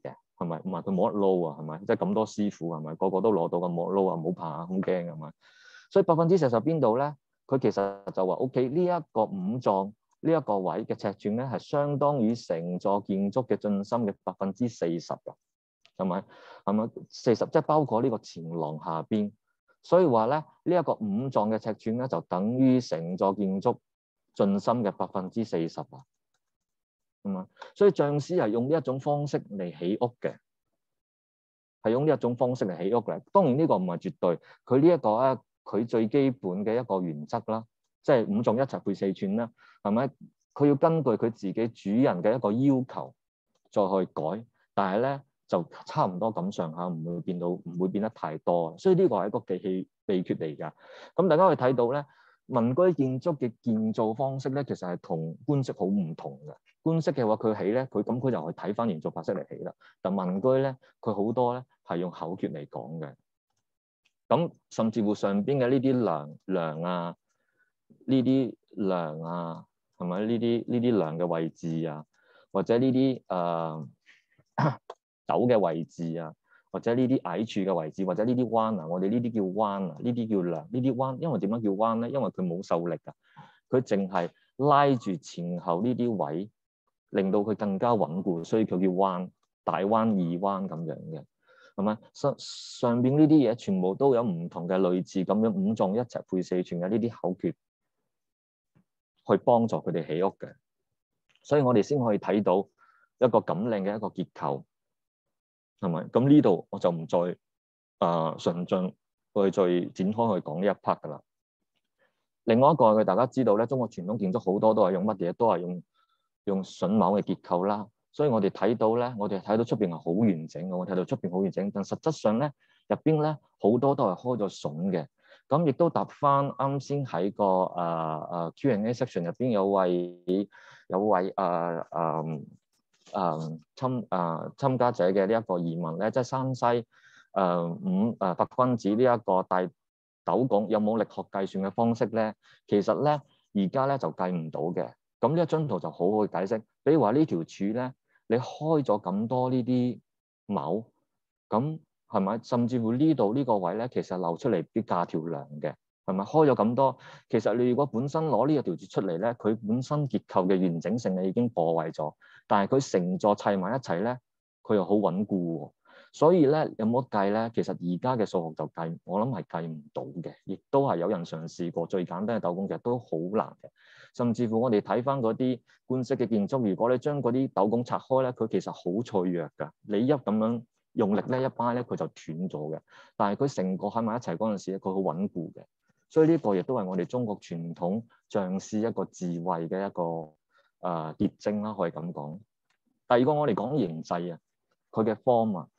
係咪？唔係佢冇得撈啊，係咪？即係咁多師傅係咪？個個都攞到咁冇得撈啊，唔好怕，好驚係咪？所以百分之四十邊度咧？佢其實就話 O.K. 呢一個五臟呢一個位嘅尺寸咧，係相當於成座建築嘅進深嘅百分之四十㗎，係咪？係咪四十？即係包括呢個前廊下邊。所以話咧，呢、這、一個五臟嘅尺寸咧，就等於成座建築進深嘅百分之四十啊。咁啊，所以匠師係用呢一種方式嚟起屋嘅，係用呢一種方式嚟起屋嘅。當然呢個唔係絕對，佢呢一個咧，佢最基本嘅一個原則啦，即係五臟一齊配四寸啦，係咪？佢要根據佢自己主人嘅一個要求再去改，但係咧就差唔多咁上下，唔會變到唔會變得太多。所以呢個係一個技器秘訣嚟㗎。咁大家可以睇到咧，民居建築嘅建造方式咧，其實係同官式好唔同嘅。官式嘅話，佢起咧，佢咁佢就去睇翻原造法式嚟起啦。但民居咧，佢好多咧係用口訣嚟講嘅。咁甚至乎上邊嘅呢啲梁梁啊，呢啲梁啊，係咪呢啲呢啲梁嘅位置啊，或者呢啲誒斗嘅位置啊，或者呢啲矮柱嘅位置，或者呢啲彎啊，我哋呢啲叫彎啊，呢啲叫梁，呢啲彎，因為點樣叫彎咧？因為佢冇受力啊，佢淨係拉住前後呢啲位，令到佢更加穩固，所以佢叫彎，大彎、二彎咁樣嘅。係咪上上邊呢啲嘢全部都有唔同嘅類似咁樣五臟一齊配四寸嘅呢啲口訣，去幫助佢哋起屋嘅，所以我哋先可以睇到一個咁靚嘅一個結構，係咪？咁呢度我就唔再誒順進去再展開去講呢一 part 噶啦。另外一個嘅大家知道咧，中國傳統建築好多都係用乜嘢？都係用用榫卯嘅結構啦。所以我哋睇到咧，我哋睇到出邊係好完整嘅，我睇到出邊好完整，但實質上咧入邊咧好多都係開咗榫嘅。咁亦都答翻啱先喺個誒誒 Q and A section 入邊有位有位誒誒誒參誒參加者嘅呢一個疑問咧，即係山西誒、呃、五誒八君子呢一個大斗拱有冇力學計算嘅方式咧？其實咧而家咧就計唔到嘅。咁呢一張圖就好好解釋，比如話呢條柱咧。你開咗咁多呢啲卯，咁係咪？甚至乎呢度呢個位咧，其實漏出嚟啲架條梁嘅，係咪？開咗咁多，其實你如果本身攞呢個條柱出嚟咧，佢本身結構嘅完整性你已經破壞咗，但係佢成座砌埋一齊咧，佢又好穩固喎。所以咧有冇得計咧？其實而家嘅數學就計，我諗係計唔到嘅，亦都係有人嘗試過。最簡單嘅斗拱其實都好難嘅。甚至乎我哋睇翻嗰啲官式嘅建築，如果你將嗰啲斗拱拆開咧，佢其實好脆弱㗎。你一咁樣用力咧，一掰咧，佢就斷咗嘅。但係佢成個喺埋一齊嗰陣時咧，佢好穩固嘅。所以呢個亦都係我哋中國傳統匠師一個智慧嘅一個誒、呃、結晶啦，可以咁講。第二個我哋講形制啊，佢嘅 form 啊。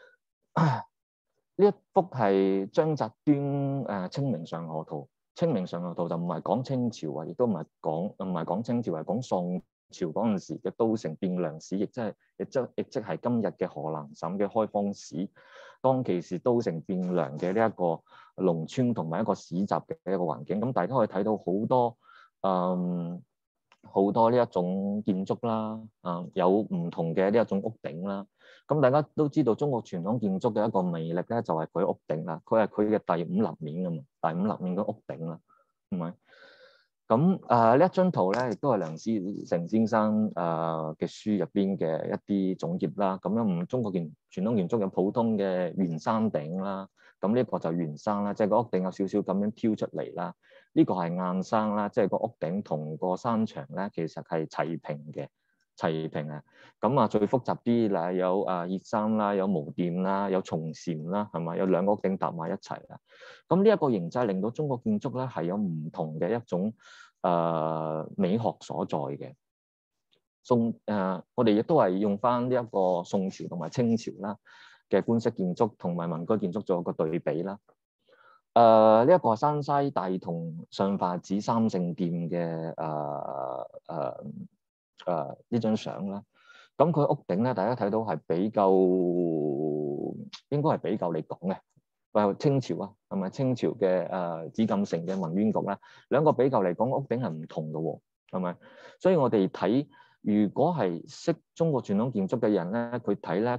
呢一幅係張擇端誒《清明上河圖》。清明上河圖就唔係講清朝啊，亦都唔係講唔係講清朝，係講宋朝嗰陣時嘅都城變梁史，亦即係亦即亦即係今日嘅河南省嘅開封市。當其時都城變梁嘅呢一個農村同埋一個市集嘅一個環境，咁大家可以睇到好多嗯好多呢一種建築啦，啊有唔同嘅呢一種屋頂啦。咁大家都知道中國傳統建築嘅一個魅力咧，就係佢屋頂啦，佢係佢嘅第五立面啊嘛，第五立面嘅屋頂啦，係咪？咁誒呢一張圖咧，亦都係梁思成先生誒嘅書入邊嘅一啲總結啦。咁樣唔中國建傳統建築有普通嘅圓山頂啦，咁呢個就圓山啦，即係個屋頂有少少咁樣挑出嚟啦。呢個係硬山啦，即係個屋頂同個山牆咧，其實係齊平嘅。齊平啊，咁啊最複雜啲啦，有啊熱山啦，有無墊啦，有松禪啦，係咪？有兩個屋頂搭埋一齊啊。咁呢一個形制令到中國建築咧係有唔同嘅一種誒、呃、美學所在嘅。宋誒、呃，我哋亦都係用翻呢一個宋朝同埋清朝啦嘅官式建築同埋民居建築做一個對比啦。誒呢一個係山西大同上法子三聖殿嘅誒誒。呃呃誒、呃、呢張相啦，咁佢屋頂咧，大家睇到係比較應該係比較嚟講嘅，誒清朝啊，係咪清朝嘅誒紫禁城嘅文淵閣咧？兩個比較嚟講，屋頂係唔同嘅喎，係咪？所以我哋睇，如果係識中國傳統建築嘅人咧，佢睇咧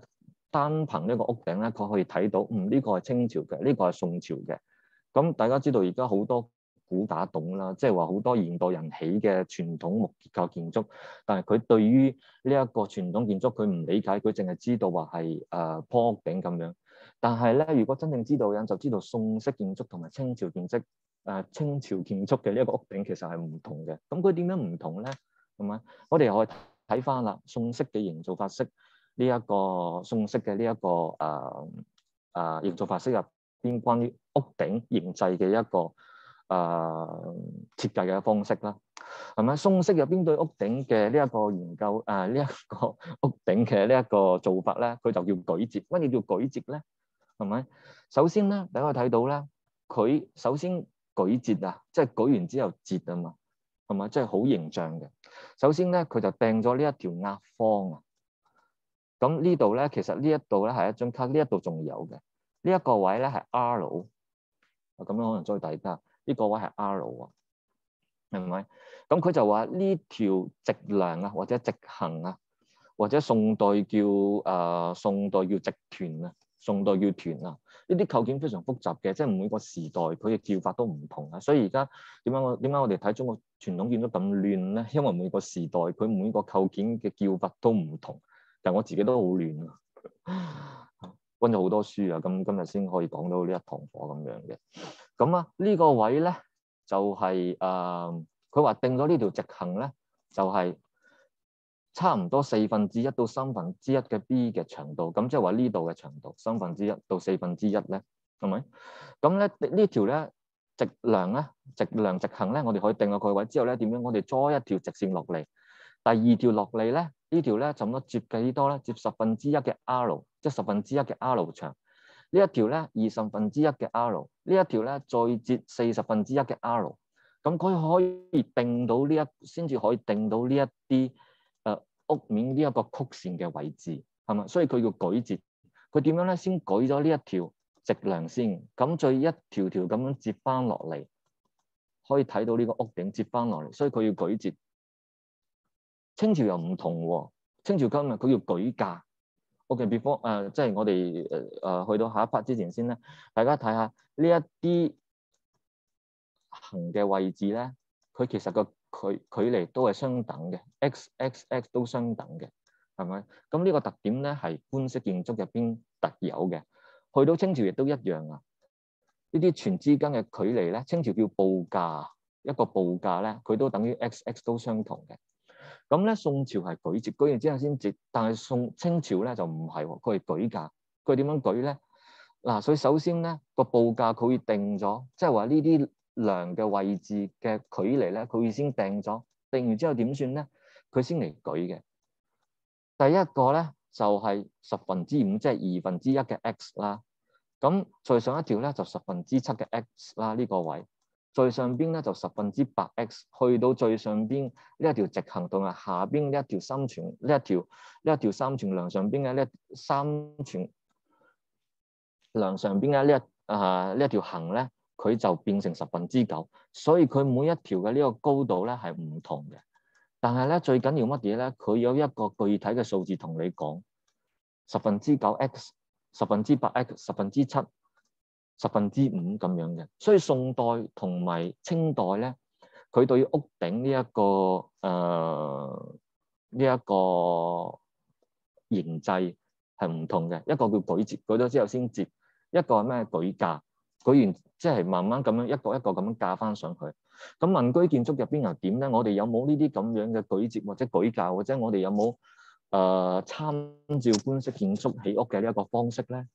單憑呢個屋頂咧，佢可以睇到，嗯，呢個係清朝嘅，呢個係宋朝嘅。咁大家知道而家好多古打洞啦，即係話好多現代人起嘅傳統木結構建築，但係佢對於呢一個傳統建築佢唔理解，佢淨係知道話係誒坡屋頂咁樣。但係咧，如果真正知道嘅人就知道宋式建築同埋清朝建築誒、呃、清朝建築嘅呢一個屋頂其實係唔同嘅。咁佢點樣唔同咧？係咪？我哋又可以睇翻啦，宋式嘅營造法式呢一個宋式嘅呢一個誒誒營造法式入邊關於屋頂形制嘅一個誒、呃、設計嘅方式啦，係咪？宋式入邊對屋頂嘅呢一個研究誒呢一個屋頂嘅呢一個做法咧，佢就叫舉折。乜嘢叫舉折咧？係咪？首先咧，大家睇到咧，佢首先舉折啊，即係舉完之後折啊嘛，係咪？即係好形象嘅。首先咧，佢就掟咗呢一條壓方啊。咁呢度咧，其實呢一度咧係一張卡，呢一度仲有嘅。呢一個位咧係 R， 咁樣可能再大家，呢個位係 R 啊，係咪？咁佢就話呢條直梁啊，或者直行啊，或者宋代叫誒、呃、宋代叫直團啊，宋代叫團啊，呢啲構件非常複雜嘅，即係每個時代佢嘅叫法都唔同啊。所以而家點解我點解我哋睇中國傳統建築咁亂咧？因為每個時代佢每個構件嘅叫法都唔同。但我自己都好亂啊，溫咗好多書啊，咁今日先可以講到呢一堂課咁樣嘅。咁啊，呢個位咧就係、是、誒，佢話定咗呢條直行咧，就係、是、差唔多四分之一到三分之一嘅 B 嘅長度。咁即係話呢度嘅長度三分之一到四分之一咧，係咪？咁咧呢條咧直梁咧，直梁直行咧，我哋可以定咗佢位之後咧，點樣？我哋裝一條直線落嚟，第二條落嚟咧。呢條咧就咁多接幾多咧？接十分之一嘅 R， 即係十分之一嘅 R 長。呢一條咧二十分之一嘅 R， 呢一條咧再接四十分之一嘅 R。咁佢可以定到呢一，先至可以定到呢一啲誒屋面呢一個曲線嘅位置，係咪？所以佢叫舉折。佢點樣咧？先舉咗呢一條直梁先，咁再一條條咁樣接翻落嚟，可以睇到呢個屋頂接翻落嚟，所以佢要舉折。清朝又唔同喎，清朝今日佢叫舉架。OK，before 誒，即係我哋誒誒去到下一 part 之前先咧，大家睇下呢一啲行嘅位置咧，佢其實個距距離都係相等嘅 ，x x x 都相等嘅，係咪？咁呢個特點咧係官式建築入邊特有嘅，去到清朝亦都一樣啊。呢啲全之間嘅距離咧，清朝叫報價，一個報價咧，佢都等於 x x 都相同嘅。咁咧，宋朝係舉折，舉完之後先折，但係宋清朝咧就唔係喎，佢係舉價。佢點樣舉咧？嗱，所以首先咧個報價佢會定咗，即係話呢啲梁嘅位置嘅距離咧，佢會先定咗，定完之後點算咧？佢先嚟舉嘅。第一個咧就係、是、十分之五，即係二分之一嘅 x 啦。咁再上一條咧就十分之七嘅 x 啦，呢、這個位。最上邊咧就十分之八 x， 去到最上邊呢一條直行同埋下邊呢一條三全呢一條呢一條三全梁上邊嘅呢三全梁上邊嘅呢一啊呢一條行咧，佢就變成十分之九，所以佢每一條嘅呢個高度咧係唔同嘅。但係咧最緊要乜嘢咧？佢有一個具體嘅數字同你講，十分之九 x、十分之八 x、十分之七。十分之五咁樣嘅，所以宋代同埋清代咧，佢對於屋頂呢、這、一個誒呢一個形制係唔同嘅。一個叫舉折，舉咗之後先折；一個係咩舉架，舉完即係慢慢咁樣一個一個咁樣架翻上去。咁民居建築入邊又點咧？我哋有冇呢啲咁樣嘅舉折或者舉架，或者我哋有冇誒、呃、參照官式建築起屋嘅呢一個方式咧？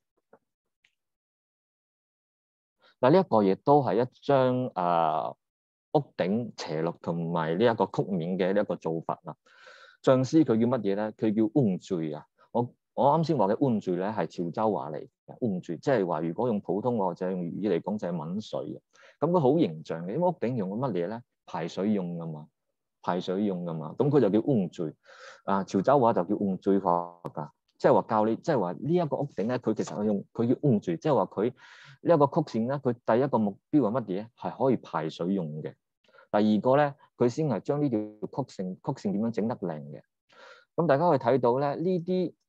嗱，呢一個亦都係一張誒、呃、屋頂斜率同埋呢一個曲面嘅呢一個做法啦。匠師佢叫乜嘢咧？佢叫甕墜啊！我我啱先話嘅甕墜咧係潮州話嚟嘅，甕墜即係話如果用普通話或者用粵語嚟講就係抿水嘅。咁佢好形象嘅，因為屋頂用乜嘢咧？排水用噶嘛，排水用噶嘛。咁佢就叫甕墜啊！潮州話就叫甕墜法㗎。即係話教你，即係話呢一個屋頂咧，佢其實係用佢叫甕墜，即係話佢呢一個曲線咧，佢第一個目標係乜嘢？係可以排水用嘅。第二個咧，佢先係將呢條曲線曲線點樣整得靚嘅。咁大家可以睇到咧，呢啲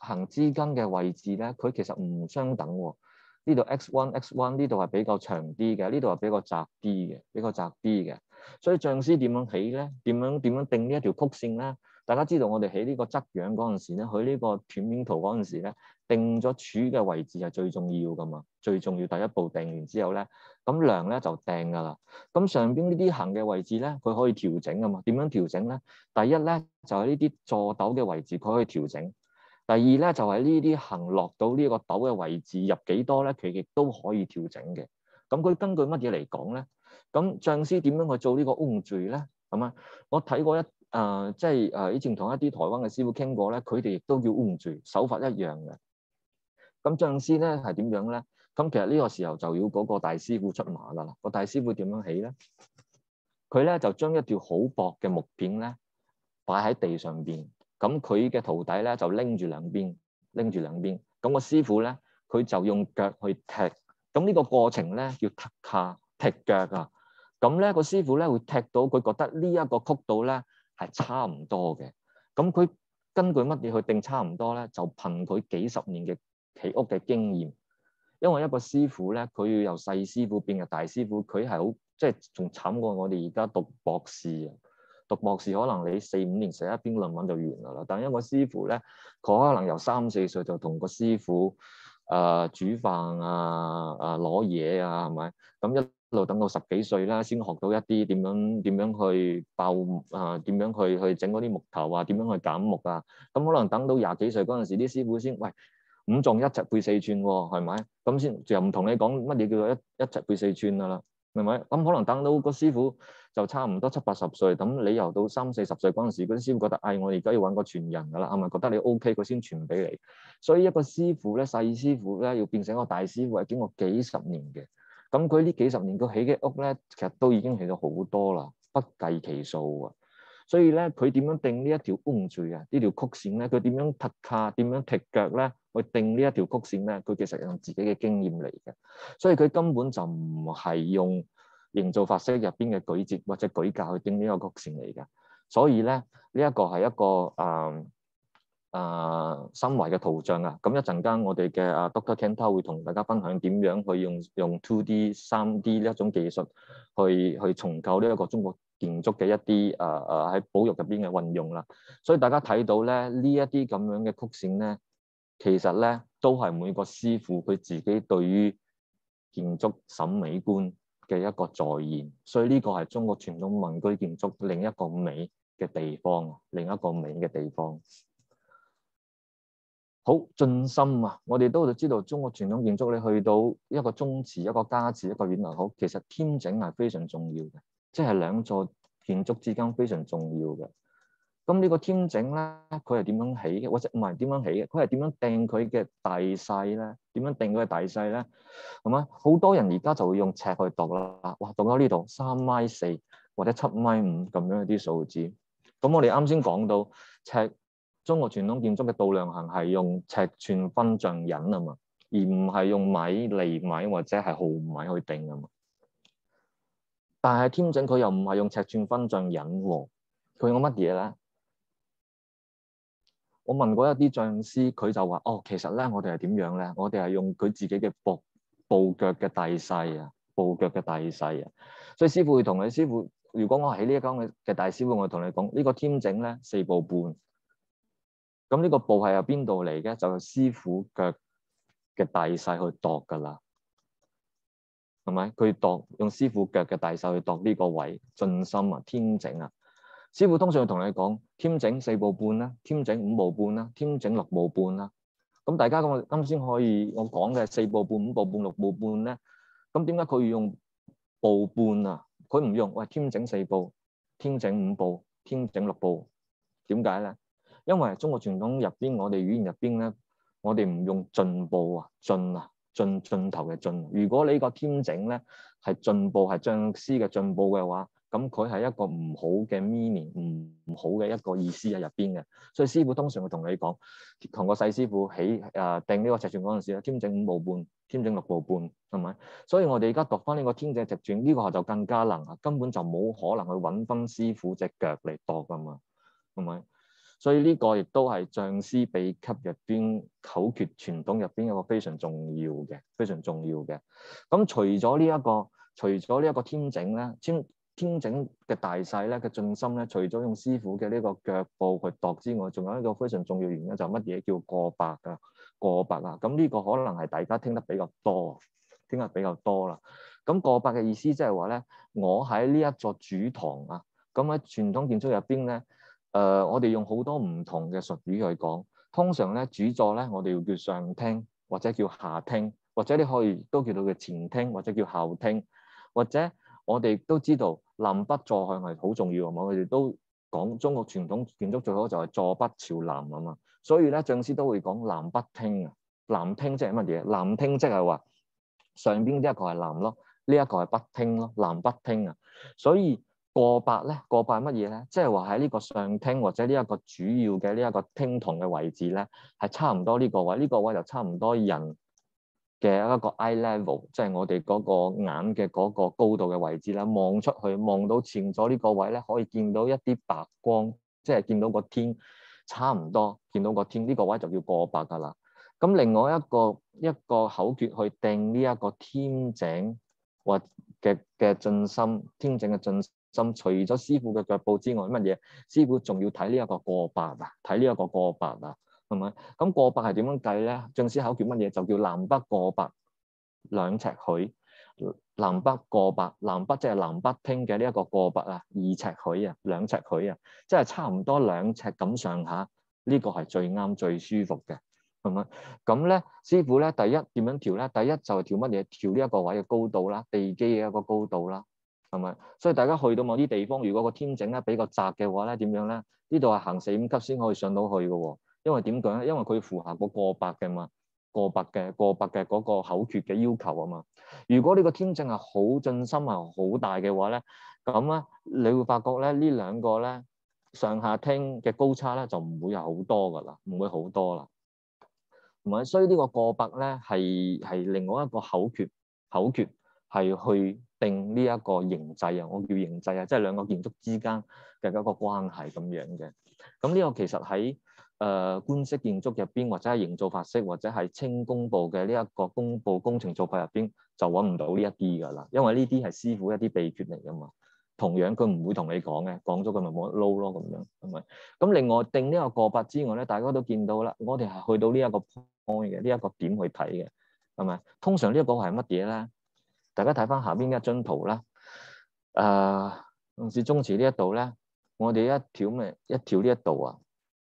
行之間嘅位置咧，佢其實唔相等喎。呢度 x 一 x 一 呢度係比較長啲嘅，呢度係比較窄啲嘅，比較窄啲嘅。所以匠師點樣起咧？點樣點樣定呢一條曲線咧？大家知道我哋起呢個側樣嗰陣時咧，佢呢個斷面圖嗰陣時咧，定咗柱嘅位置係最重要噶嘛，最重要第一步定完之後咧，咁梁咧就掟噶啦。咁上邊呢啲行嘅位置咧，佢可以調整噶嘛？點樣調整咧？第一咧就係呢啲座斗嘅位置，佢可以調整。第二咧就係呢啲行落到呢個斗嘅位置入幾多咧，佢亦都可以調整嘅。咁佢根據乜嘢嚟講咧？咁匠師點樣去做呢個工序咧？咁啊，我睇過一誒、呃，即係誒以前同一啲台灣嘅師傅傾過咧，佢哋亦都叫工序，手法一樣嘅。咁匠師咧係點樣咧？咁其實呢個時候就要嗰個大師傅出馬啦。個大師傅點樣起咧？佢咧就將一條好薄嘅木片咧擺喺地上邊。咁佢嘅徒弟咧就拎住兩邊，拎住兩邊。咁個師傅咧，佢就用腳去踢。咁呢個過程咧叫踢卡踢腳啊。咁咧個師傅咧會踢到佢覺得呢一個曲度咧係差唔多嘅。咁佢根據乜嘢去定差唔多咧？就憑佢幾十年嘅起屋嘅經驗。因為一個師傅咧，佢要由細師傅變嘅大師傅，佢係好即係仲慘過我哋而家讀博士啊。讀博士可能你四五年寫一篇論文就完㗎啦，但係一個師傅咧，佢可能由三四歲就同個師傅誒、呃、煮飯啊、誒攞嘢啊，係咪？咁一路等到十幾歲啦，先學到一啲點樣點樣去爆啊，點樣去去整嗰啲木頭啊，點樣去揀木啊。咁可能等到廿幾歲嗰陣時，啲師傅先喂五臟一尺配四寸喎，係咪？咁先就唔同你講乜嘢叫做一一尺配四寸㗎啦。係咪？咁可能等到個師傅就差唔多七八十歲，咁你由到三四十歲嗰陣時，嗰啲師傅覺得，哎，我而家要揾個傳人㗎啦，係咪覺得你 O K，佢先傳俾你。所以一個師傅咧，細師傅咧，要變成一個大師傅係經過幾十年嘅。咁佢呢幾十年佢起嘅屋咧，其實都已經起咗好多啦，不計其數啊。所以咧，佢點樣定呢一條工序啊？呢條曲線咧，佢點樣踢卡、點樣踢腳咧，去定呢一條曲線咧？佢其實用自己嘅經驗嚟嘅，所以佢根本就唔係用營造法式入邊嘅舉節或者舉架去定呢個曲線嚟嘅。所以咧，呢、這個、一個係一個誒誒三維嘅圖像啊。咁一陣間我哋嘅啊 Doctor Kenta 會同大家分享點樣去用用 two D、三 D 呢一種技術去去重構呢一個中國建築嘅一啲誒誒喺保育入邊嘅運用啦。所以大家睇到咧，呢一啲咁樣嘅曲線咧，其實咧都係每個師傅佢自己對於建築審美觀嘅一個再現。所以呢個係中國傳統民居建築另一個美嘅地方，另一個美嘅地方。好，進深啊！我哋都知道中國傳統建築，你去到一個宗祠、一個家祠、一個院樓，好，其實添整係非常重要嘅，即係兩座建築之間非常重要嘅。咁呢個添整咧，佢係點樣起嘅？或者唔係點樣起嘅？佢係點樣定佢嘅大細咧？點樣定佢嘅大細咧？係咪？好多人而家就會用尺去度啦。哇，度咗呢度三米四或者七米五咁樣啲數字。咁我哋啱先講到尺。中國傳統建築嘅度量衡係用尺寸分丈引啊嘛，而唔係用米、厘米或者係毫米去定啊嘛。但係添整佢又唔係用尺寸分丈引喎，佢用乜嘢咧？我問過一啲匠師，佢就話：哦，其實咧，我哋係點樣咧？我哋係用佢自己嘅步步腳嘅大細啊，步腳嘅大細啊。所以師傅會同你師傅，如果我喺呢一間嘅嘅大師傅，我同你講呢個添整咧四步半。咁呢個步係由邊度嚟嘅？就係師傅腳嘅大細去度噶啦，係咪？佢度用師傅腳嘅大細去度呢個位進深啊，添整啊。師傅通常會同你講添整四步半啦，添整五步半啦，添整六步半啦。咁大家咁啱先可以我講嘅四步半、五步半、六步半咧，咁點解佢要用步半啊？佢唔用喂添整四步、添整五步、添整六步，點解咧？因為中國傳統入邊，我哋語言入邊咧，我哋唔用進步啊，進啊，進進頭嘅進。如果你個添整咧係進步，係匠師嘅進步嘅話，咁佢係一個唔好嘅 meaning，唔唔好嘅一個意思喺入邊嘅。所以師傅通常會同你講，同個細師傅起誒定呢個尺寸嗰陣時咧，添整五步半，添整六步半，係咪？所以我哋而家讀翻呢個添整尺寸，呢個就更加難啊，根本就冇可能去揾分師傅隻腳嚟度噶嘛，係咪？ 所以呢個亦都係匠師秘笈入邊口訣傳統入邊一個非常重要嘅，非常重要嘅。咁除咗呢一個，除咗呢一個添整咧，添添整嘅大細咧嘅進深咧，除咗用師傅嘅呢個腳步去度之外，仲有一個非常重要原因就係乜嘢叫過百啊？過百啊！咁呢個可能係大家聽得比較多，聽得比較多啦。咁過百嘅意思即係話咧，我喺呢一座主堂啊，咁喺傳統建築入邊咧。誒、呃，我哋用好多唔同嘅術語去講。通常咧，主座咧，我哋要叫上廳，或者叫下廳，或者你可以都叫到嘅前廳，或者叫後廳，或者我哋都知道南北坐向係好重要啊嘛。我哋都講中國傳統建築最好就係坐北朝南啊嘛。所以咧，匠師都會講南北廳啊。南廳即係乜嘢？南廳即係話上邊呢一個係南咯，呢、這、一個係北廳咯，南北廳啊。所以過百咧，過百係乜嘢咧？即係話喺呢個上廳或者呢一個主要嘅呢一個廳堂嘅位置咧，係差唔多呢個位，呢、這個位就差唔多人嘅一個 eye level，即係我哋嗰個眼嘅嗰個高度嘅位置啦。望出去，望到前咗呢個位咧，可以見到一啲白光，即係見到個天差唔多，見到個天呢、這個位就叫過百噶啦。咁另外一個一個口訣去定呢一個添整或嘅嘅進深，添整嘅進深，除咗師傅嘅腳步之外，乜嘢？師傅仲要睇呢一個過百啊，睇呢一個過百啊，係咪？咁過百係點樣計咧？匠師口訣乜嘢？就叫南北過百兩尺許，南北過百，南北即係南北廳嘅呢一個過百啊，二尺許啊，兩尺許啊，即係差唔多兩尺咁上下，呢個係最啱最舒服嘅。係咪？咁咧，師傅咧，第一點樣調咧？第一就係調乜嘢？調呢一個位嘅高度啦，地基嘅一個高度啦，係咪？所以大家去到某啲地方，如果個天井咧比較窄嘅話咧，點樣咧？呢度係行四五級先可以上到去嘅喎。因為點講咧？因為佢符合個過百嘅嘛，過百嘅過百嘅嗰個口訣嘅要求啊嘛。如果呢個天井係好進深係好大嘅話咧，咁咧你會發覺咧呢兩個咧上下廳嘅高差咧就唔會有好多噶啦，唔會好多啦。唔係，所以呢個過百咧係係另外一個口訣，口訣係去定呢一個形制啊，我叫形制啊，即係兩個建築之間嘅一個關係咁樣嘅。咁呢個其實喺誒、呃、官式建築入邊，或者係營造法式，或者係清工部嘅呢一個工部工程做法入邊，就揾唔到呢一啲㗎啦，因為呢啲係師傅一啲秘訣嚟㗎嘛。同樣佢唔會同你講嘅，講咗佢咪冇得撈咯咁樣，係咪？咁另外定呢個過百之外咧，大家都見到啦，我哋係去到呢一個 point 嘅，呢一個點去睇嘅，係咪？通常呢一個係乜嘢咧？大家睇翻下邊一張圖啦。誒，同時中池呢一度咧，我哋一條咩？一條呢一度啊，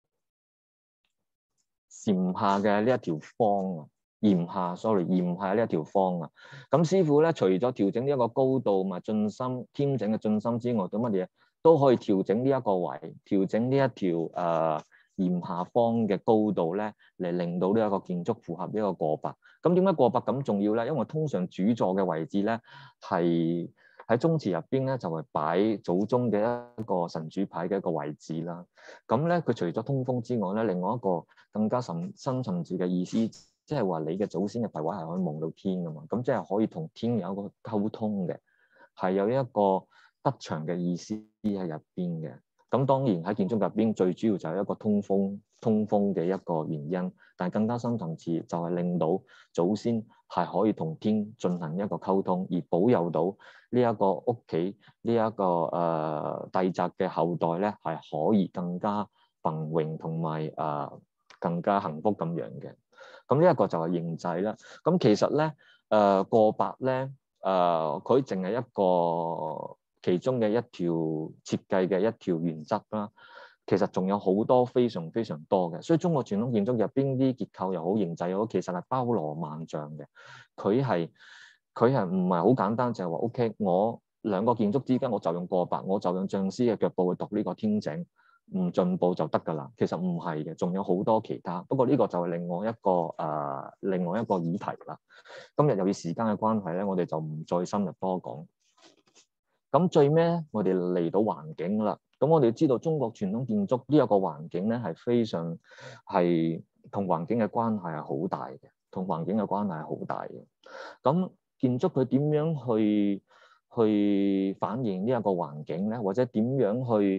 檐下嘅呢一條方啊。檐下 ，sorry， 檐下呢一條方啊。咁師傅咧，除咗調整呢一個高度同埋進深、添整嘅進深之外，做乜嘢都可以調整呢一個位，調整呢一條誒檐下方嘅高度咧，嚟令到呢一個建築符合呢一個過百。咁點解過百咁重要咧？因為通常主座嘅位置咧係喺宗祠入邊咧，就係擺祖宗嘅一個神主牌嘅一個位置啦。咁咧，佢除咗通風之外咧，另外一個更加深深層次嘅意思。即係話你嘅祖先嘅牌位係可以望到天噶嘛，咁即係可以同天有一個溝通嘅，係有一個德祥嘅意思喺入邊嘅。咁當然喺建築入邊最主要就係一個通風通風嘅一個原因，但係更加深層次就係令到祖先係可以同天進行一個溝通，而保佑到呢一個屋企呢一個誒帝宅嘅後代咧係可以更加繁榮同埋誒更加幸福咁樣嘅。咁呢一個就係形制啦。咁其實咧，誒、呃、過百咧，誒佢淨係一個其中嘅一條設計嘅一條原則啦。其實仲有好多非常非常多嘅，所以中國傳統建築入邊啲結構又好，形制又好，其實係包羅萬象嘅。佢係佢係唔係好簡單，就係話 OK，我兩個建築之間我就用過百，我就用匠師嘅腳步去讀呢個天井。唔進步就得㗎啦，其實唔係嘅，仲有好多其他。不過呢個就係另外一個誒、呃，另外一個議題啦。今日由於時間嘅關係咧，我哋就唔再深入多講。咁最尾咧，我哋嚟到環境啦。咁我哋知道中國傳統建築呢一個環境咧，係非常係同環境嘅關係係好大嘅，同環境嘅關係係好大嘅。咁建築佢點樣去去反映呢一個環境咧，或者點樣去？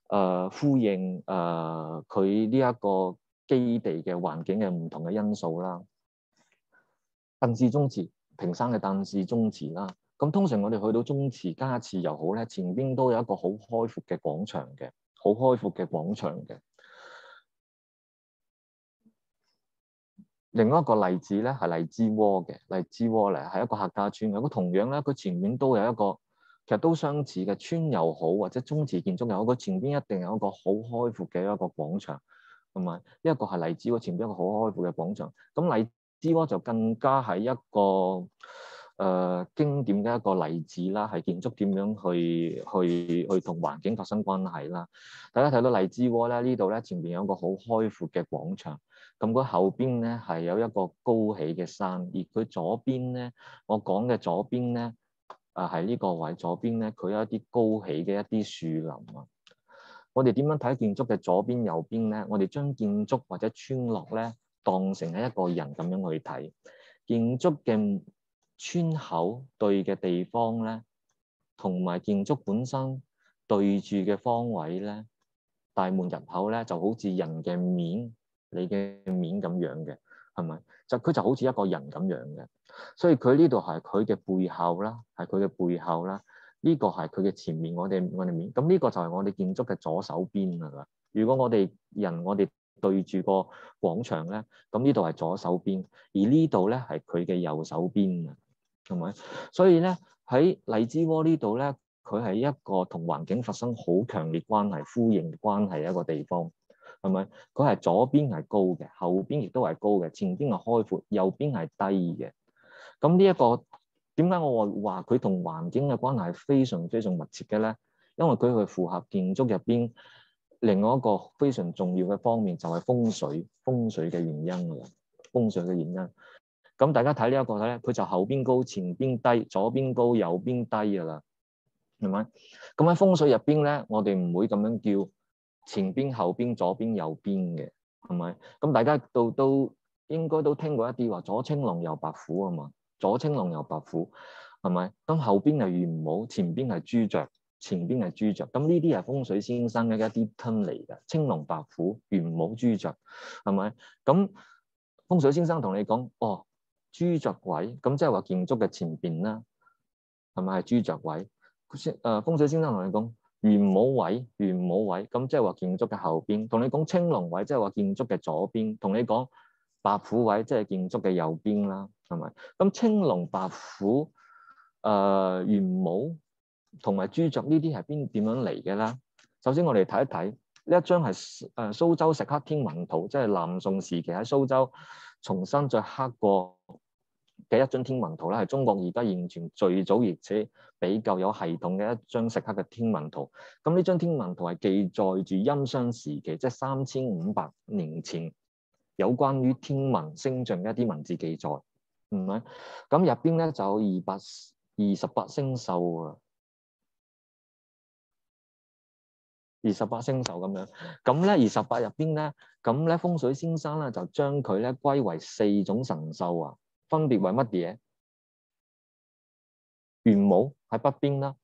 呃、呼應誒佢呢一個基地嘅環境嘅唔同嘅因素啦。鄧氏宗祠，屏山嘅鄧氏宗祠啦。咁通常我哋去到宗祠加祠又好咧，前邊都有一個好開闊嘅廣場嘅，好開闊嘅廣場嘅。另外一個例子咧係荔枝窩嘅，荔枝窩咧係一個客家村嘅。咁同樣咧，佢前面都有一個，其實都相似嘅村又好，或者宗祠建築又好，佢前邊一定有一個好開闊嘅一個廣場，同埋一個係荔枝窩前邊一個好開闊嘅廣場。咁荔枝窩就更加係一個誒、呃、經典嘅一個例子啦，係建築點樣去去去同環境發生關係啦。大家睇到荔枝窩咧，呢度咧前邊有一個好開闊嘅廣場。咁佢後邊咧係有一個高起嘅山，而佢左邊咧，我講嘅左邊咧，啊係呢個位左邊咧，佢有一啲高起嘅一啲樹林啊。我哋點樣睇建築嘅左邊右邊咧？我哋將建築或者村落咧當成係一個人咁樣去睇。建築嘅村口對嘅地方咧，同埋建築本身對住嘅方位咧，大門入口咧就好似人嘅面。你嘅面咁樣嘅，係咪？就佢就好似一個人咁樣嘅，所以佢呢度係佢嘅背後啦，係佢嘅背後啦。呢個係佢嘅前面，我哋我哋面。咁呢個就係我哋建築嘅左手邊㗎啦。如果我哋人我哋對住個廣場咧，咁呢度係左手邊，而呢度咧係佢嘅右手邊啊，係咪？所以咧喺荔枝窩呢度咧，佢係一個同環境發生好強烈關係、呼應關係嘅一個地方。係咪？佢係左邊係高嘅，後邊亦都係高嘅，前邊係開闊，右邊係低嘅。咁呢一個點解我話話佢同環境嘅關係係非常非常密切嘅咧？因為佢係符合建築入邊另外一個非常重要嘅方面，就係風水，風水嘅原因㗎啦。風水嘅原因。咁大家睇呢一個咧，佢就後邊高，前邊低，左邊高，右邊低㗎啦。係咪？咁喺風水入邊咧，我哋唔會咁樣叫。前邊、後邊、左邊、右邊嘅，係咪？咁大家都都應該都聽過一啲話左青龍右白虎啊嘛，左青龍右白虎係咪？咁後邊係玄武，前邊係朱雀，前邊係朱雀。咁呢啲係風水先生嘅一啲 term 嚟嘅，青龍白虎、玄武朱雀，係咪？咁風水先生同你講，哦，朱雀位，咁即係話建築嘅前邊啦，係咪係朱雀位？誒，風水先生同你講。玄武位，玄武位，咁即係話建築嘅後邊。同你講青龍位，即係話建築嘅左邊。同你講白虎位，即係建築嘅右邊啦，係咪？咁青龍、白虎、誒、呃、玄武同埋朱雀呢啲係邊點樣嚟嘅啦？首先我哋睇一睇呢一張係誒蘇州石刻天文圖，即係南宋時期喺蘇州重新再刻過嘅一張天文圖啦，係中國而家現存最早而且比較有系統嘅一張石刻嘅天文圖。咁呢張天文圖係記載住殷商時期，即係三千五百年前有關於天文星象嘅一啲文字記載，唔係？咁入邊咧就有二百二十八星宿啊，二十八星宿咁樣。咁咧二十八入邊咧，咁咧風水先生咧就將佢咧歸為四種神獸啊。分別為乜嘢？玄武喺北邊啦，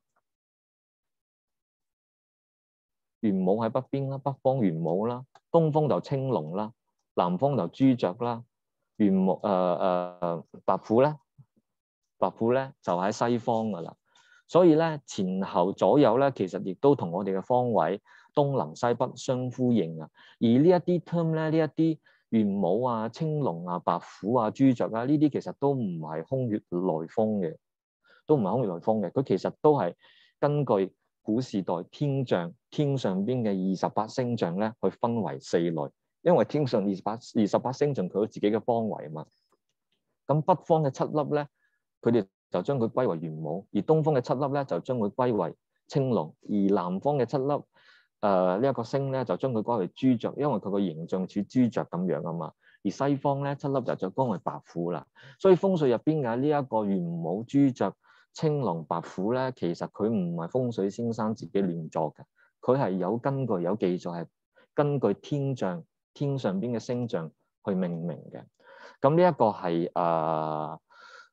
玄武喺北邊啦，北方玄武啦，東方就青龍啦，南方就朱雀啦，玄武誒誒白虎咧，白虎咧就喺西方噶啦。所以咧前後左右咧，其實亦都同我哋嘅方位東南西北相呼應啊。而呢一啲 term 咧，呢一啲玄武啊、青龍啊、白虎啊、朱雀啊，呢啲其實都唔係空穴來風嘅，都唔係空穴來風嘅。佢其實都係根據古時代天象天上邊嘅二十八星象咧，去分為四類。因為天上二十八二十八星象佢有自己嘅方位啊嘛。咁北方嘅七粒咧，佢哋就將佢歸為玄武；而東方嘅七粒咧，就將佢歸為青龍；而南方嘅七粒。誒、呃這個、呢一個星咧就將佢歸為朱雀，因為佢個形象似朱雀咁樣啊嘛。而西方咧七粒就就歸為白虎啦。所以風水入邊嘅呢一個玄武、朱雀、青龍、白虎咧，其實佢唔係風水先生自己亂作嘅，佢係有根據、有記載，係根據天象、天上邊嘅星象去命名嘅。咁呢一個係誒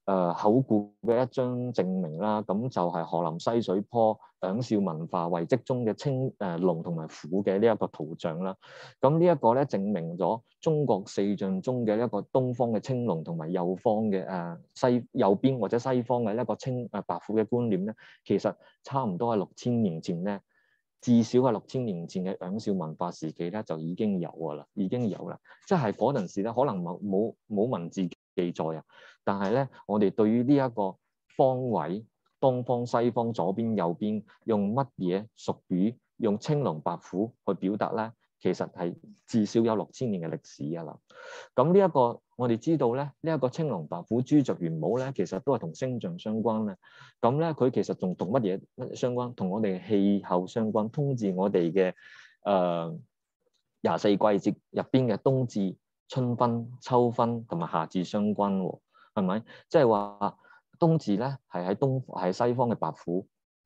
誒考古嘅一張證明啦，咁就係河南西水坡仰韶文化遺跡中嘅青誒龍同埋虎嘅呢一個圖像啦。咁呢一個咧證明咗中國四象中嘅一個東方嘅青龍同埋右方嘅誒西右邊或者西方嘅一個青誒白虎嘅觀念咧，其實差唔多係六千年前咧，至少係六千年前嘅仰韶文化時期咧就已經有㗎啦，已經有啦。即係嗰陣時咧，可能冇冇冇文字記載啊，但係咧，我哋對於呢一個方位，東方、西方、左邊、右邊，用乜嘢俗語，用青龍白虎去表達咧，其實係至少有六千年嘅歷史㗎啦。咁呢一個我哋知道咧，呢、這、一個青龍白虎朱雀玄武咧，其實都係同星象相關咧。咁咧，佢其實仲同乜嘢相關？同我哋氣候相關，通知我哋嘅誒廿四季節入邊嘅冬至、春分、秋分同埋夏至相關喎，係咪？即係話冬至咧係喺東係西方嘅白虎，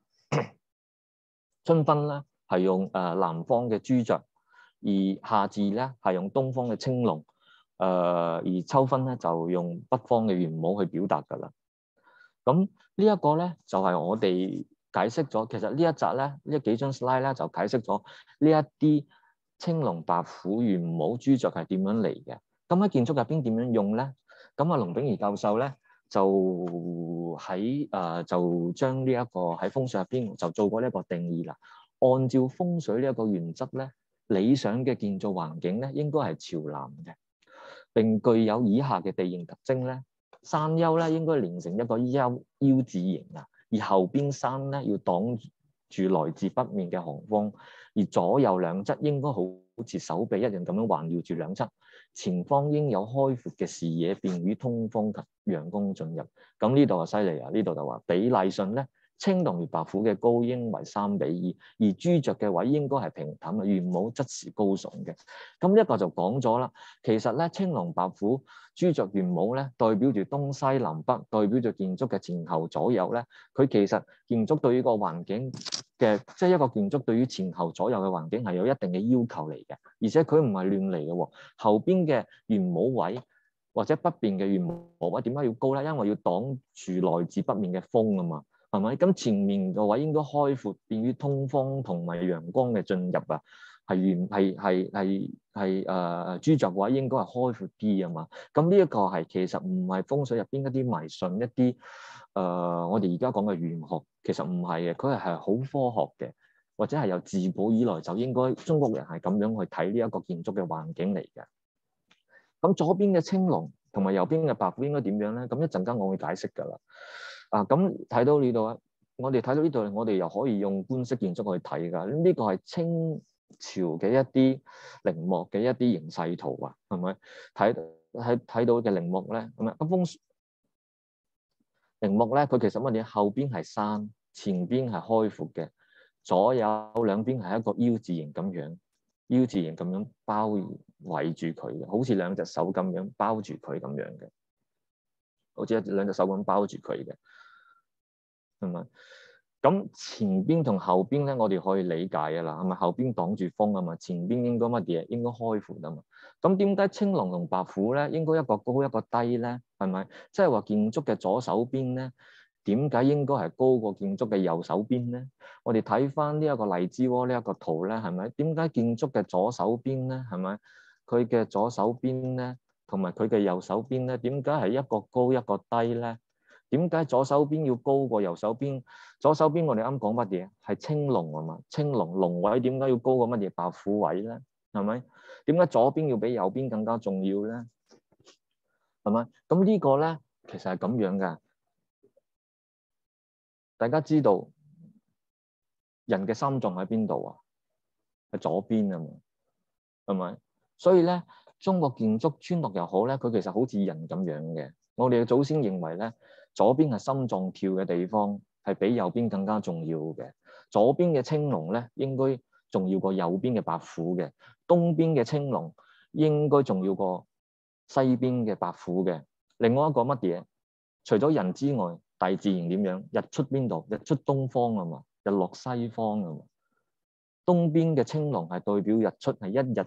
春分咧係用誒南方嘅朱雀，而夏至咧係用東方嘅青龍，誒、呃、而秋分咧就用北方嘅玄武去表達㗎啦。咁呢一個咧就係、是、我哋解釋咗，其實呢一集咧呢幾張 slide 咧就解釋咗呢一啲青龍白虎玄武朱雀係點樣嚟嘅。咁喺建築入邊點樣用咧？咁啊，龍炳儀教授咧就喺誒、呃、就將呢一個喺風水入邊就做過呢一個定義啦。按照風水呢一個原則咧，理想嘅建造環境咧應該係朝南嘅，並具有以下嘅地形特徵咧。山丘咧應該連成一個 U, U 字形啊，而後邊山咧要擋住來自北面嘅寒風，而左右兩側應該好似手臂一樣咁樣環繞住兩側，前方應有開闊嘅視野，便於通風及陽光進入。咁呢度就犀利啊！呢度就話比例上咧，青龍與白虎嘅高應為三比二，而朱雀嘅位應該係平坦嘅，玄武則是高聳嘅。咁呢一個就講咗啦，其實咧青龍白虎朱雀玄武咧，代表住東西南北，代表住建築嘅前後左右咧。佢其實建築對於個環境嘅，即係一個建築對於前後左右嘅環境係有一定嘅要求嚟嘅，而且佢唔係亂嚟嘅喎。後邊嘅玄武位或者北邊嘅玄武位點解要高咧？因為要擋住來自北面嘅風啊嘛，係咪？咁前面個位應該開闊，便於通風同埋陽光嘅進入啊。係圓係係係係誒朱雀位應該係開闊啲啊嘛，咁呢一個係其實唔係風水入邊一啲迷信一啲誒、呃、我哋而家講嘅玄學，其實唔係嘅，佢係係好科學嘅，或者係由自古以來就應該中國人係咁樣去睇呢一個建築嘅環境嚟嘅。咁左邊嘅青龍同埋右邊嘅白虎應該點樣咧？咁一陣間我會解釋㗎啦。啊，咁睇到呢度啊，我哋睇到呢度，我哋又可以用官式建築去睇㗎。呢、這個係清朝嘅一啲陵墓嘅一啲形勢圖啊，係咪睇睇睇到嘅陵墓咧？咁啊，一風陵墓咧，佢其實乜嘢？後邊係山，前邊係開闊嘅，左右兩邊係一個 U 字形咁樣 ，U 字形咁樣包圍住佢嘅，好似兩隻手咁樣包住佢咁樣嘅，好似一兩隻手咁包住佢嘅，係咪？咁前邊同後邊咧，我哋可以理解嘅啦，係咪？後邊擋住風啊嘛，前邊應該乜嘢？應該開闊啊嘛。咁點解青龍同白虎咧，應該一個高一個低咧？係咪？即係話建築嘅左手邊咧，點解應該係高過建築嘅右手邊咧？我哋睇翻呢一個荔枝窩呢一個圖咧，係咪？點解建築嘅左手邊咧，係咪？佢嘅左手邊咧，同埋佢嘅右手邊咧，點解係一個高一個低咧？點解左手邊要高過右手邊？左手邊我哋啱講乜嘢？係青龍啊嘛，青龍龍位點解要高過乜嘢白虎位咧？係咪？點解左邊要比右邊更加重要咧？係咪？咁呢個咧其實係咁樣嘅。大家知道人嘅心臟喺邊度啊？喺左邊啊嘛，係咪？所以咧，中國建築村落又好咧，佢其實好似人咁樣嘅。我哋嘅祖先認為咧，左邊係心臟跳嘅地方，係比右邊更加重要嘅。左邊嘅青龍咧，應該重要過右邊嘅白虎嘅。東邊嘅青龍應該重要過西邊嘅白虎嘅。另外一個乜嘢？除咗人之外，大自然點樣？日出邊度？日出東方啊嘛，日落西方啊嘛。東邊嘅青龍係代表日出，係一日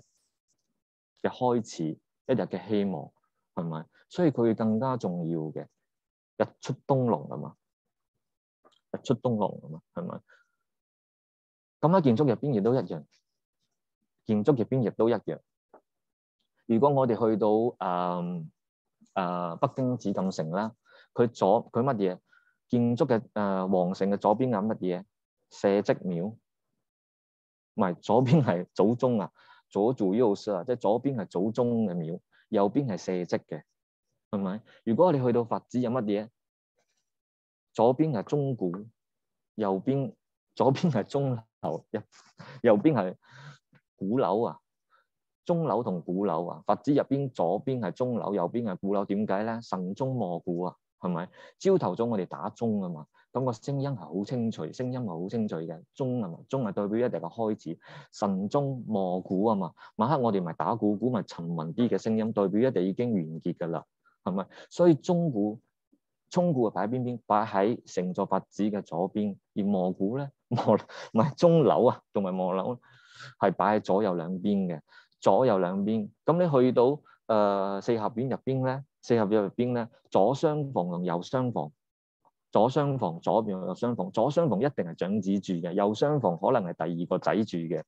嘅開始，一日嘅希望，係咪？所以佢更加重要嘅。 日出東龍啊嘛，日出東龍啊嘛，係咪？咁喺建築入邊亦都一樣，建築入邊亦都一樣。如果我哋去到誒誒、呃呃、北京紫禁城啦，佢左佢乜嘢？建築嘅誒皇城嘅左邊係乜嘢？社稷廟，唔係左邊係祖宗啊，左祖右社啊，即係左邊係祖宗嘅廟，右邊係社稷嘅，係咪？如果我哋去到佛寺有乜嘢？左邊係鐘鼓，右邊左邊係鐘樓，右邊係鼓樓啊。鐘樓同鼓樓啊，佛寺入邊左邊係鐘樓，右邊係鼓樓。點解咧？晨鐘暮鼓啊，係咪？朝頭早我哋打鐘啊嘛，咁個聲音係好清脆，聲音係好清脆嘅。鐘啊嘛，鐘係代表一定嘅開始。晨鐘暮鼓啊嘛，晚黑我哋咪打鼓，鼓咪沉穩啲嘅聲音，代表一定已經完結㗎啦，係咪？所以鐘鼓、鐘鼓係擺喺邊邊？擺喺成座佛寺嘅左邊，而暮鼓咧，暮唔係鐘樓啊，同埋暮樓係擺喺左右兩邊嘅。左右兩邊，咁你去到誒、呃、四合院入邊咧，四合院入邊咧，左廂房同右廂房，左廂房左邊右廂房，左廂房一定係長子住嘅，右廂房可能係第二個仔住嘅。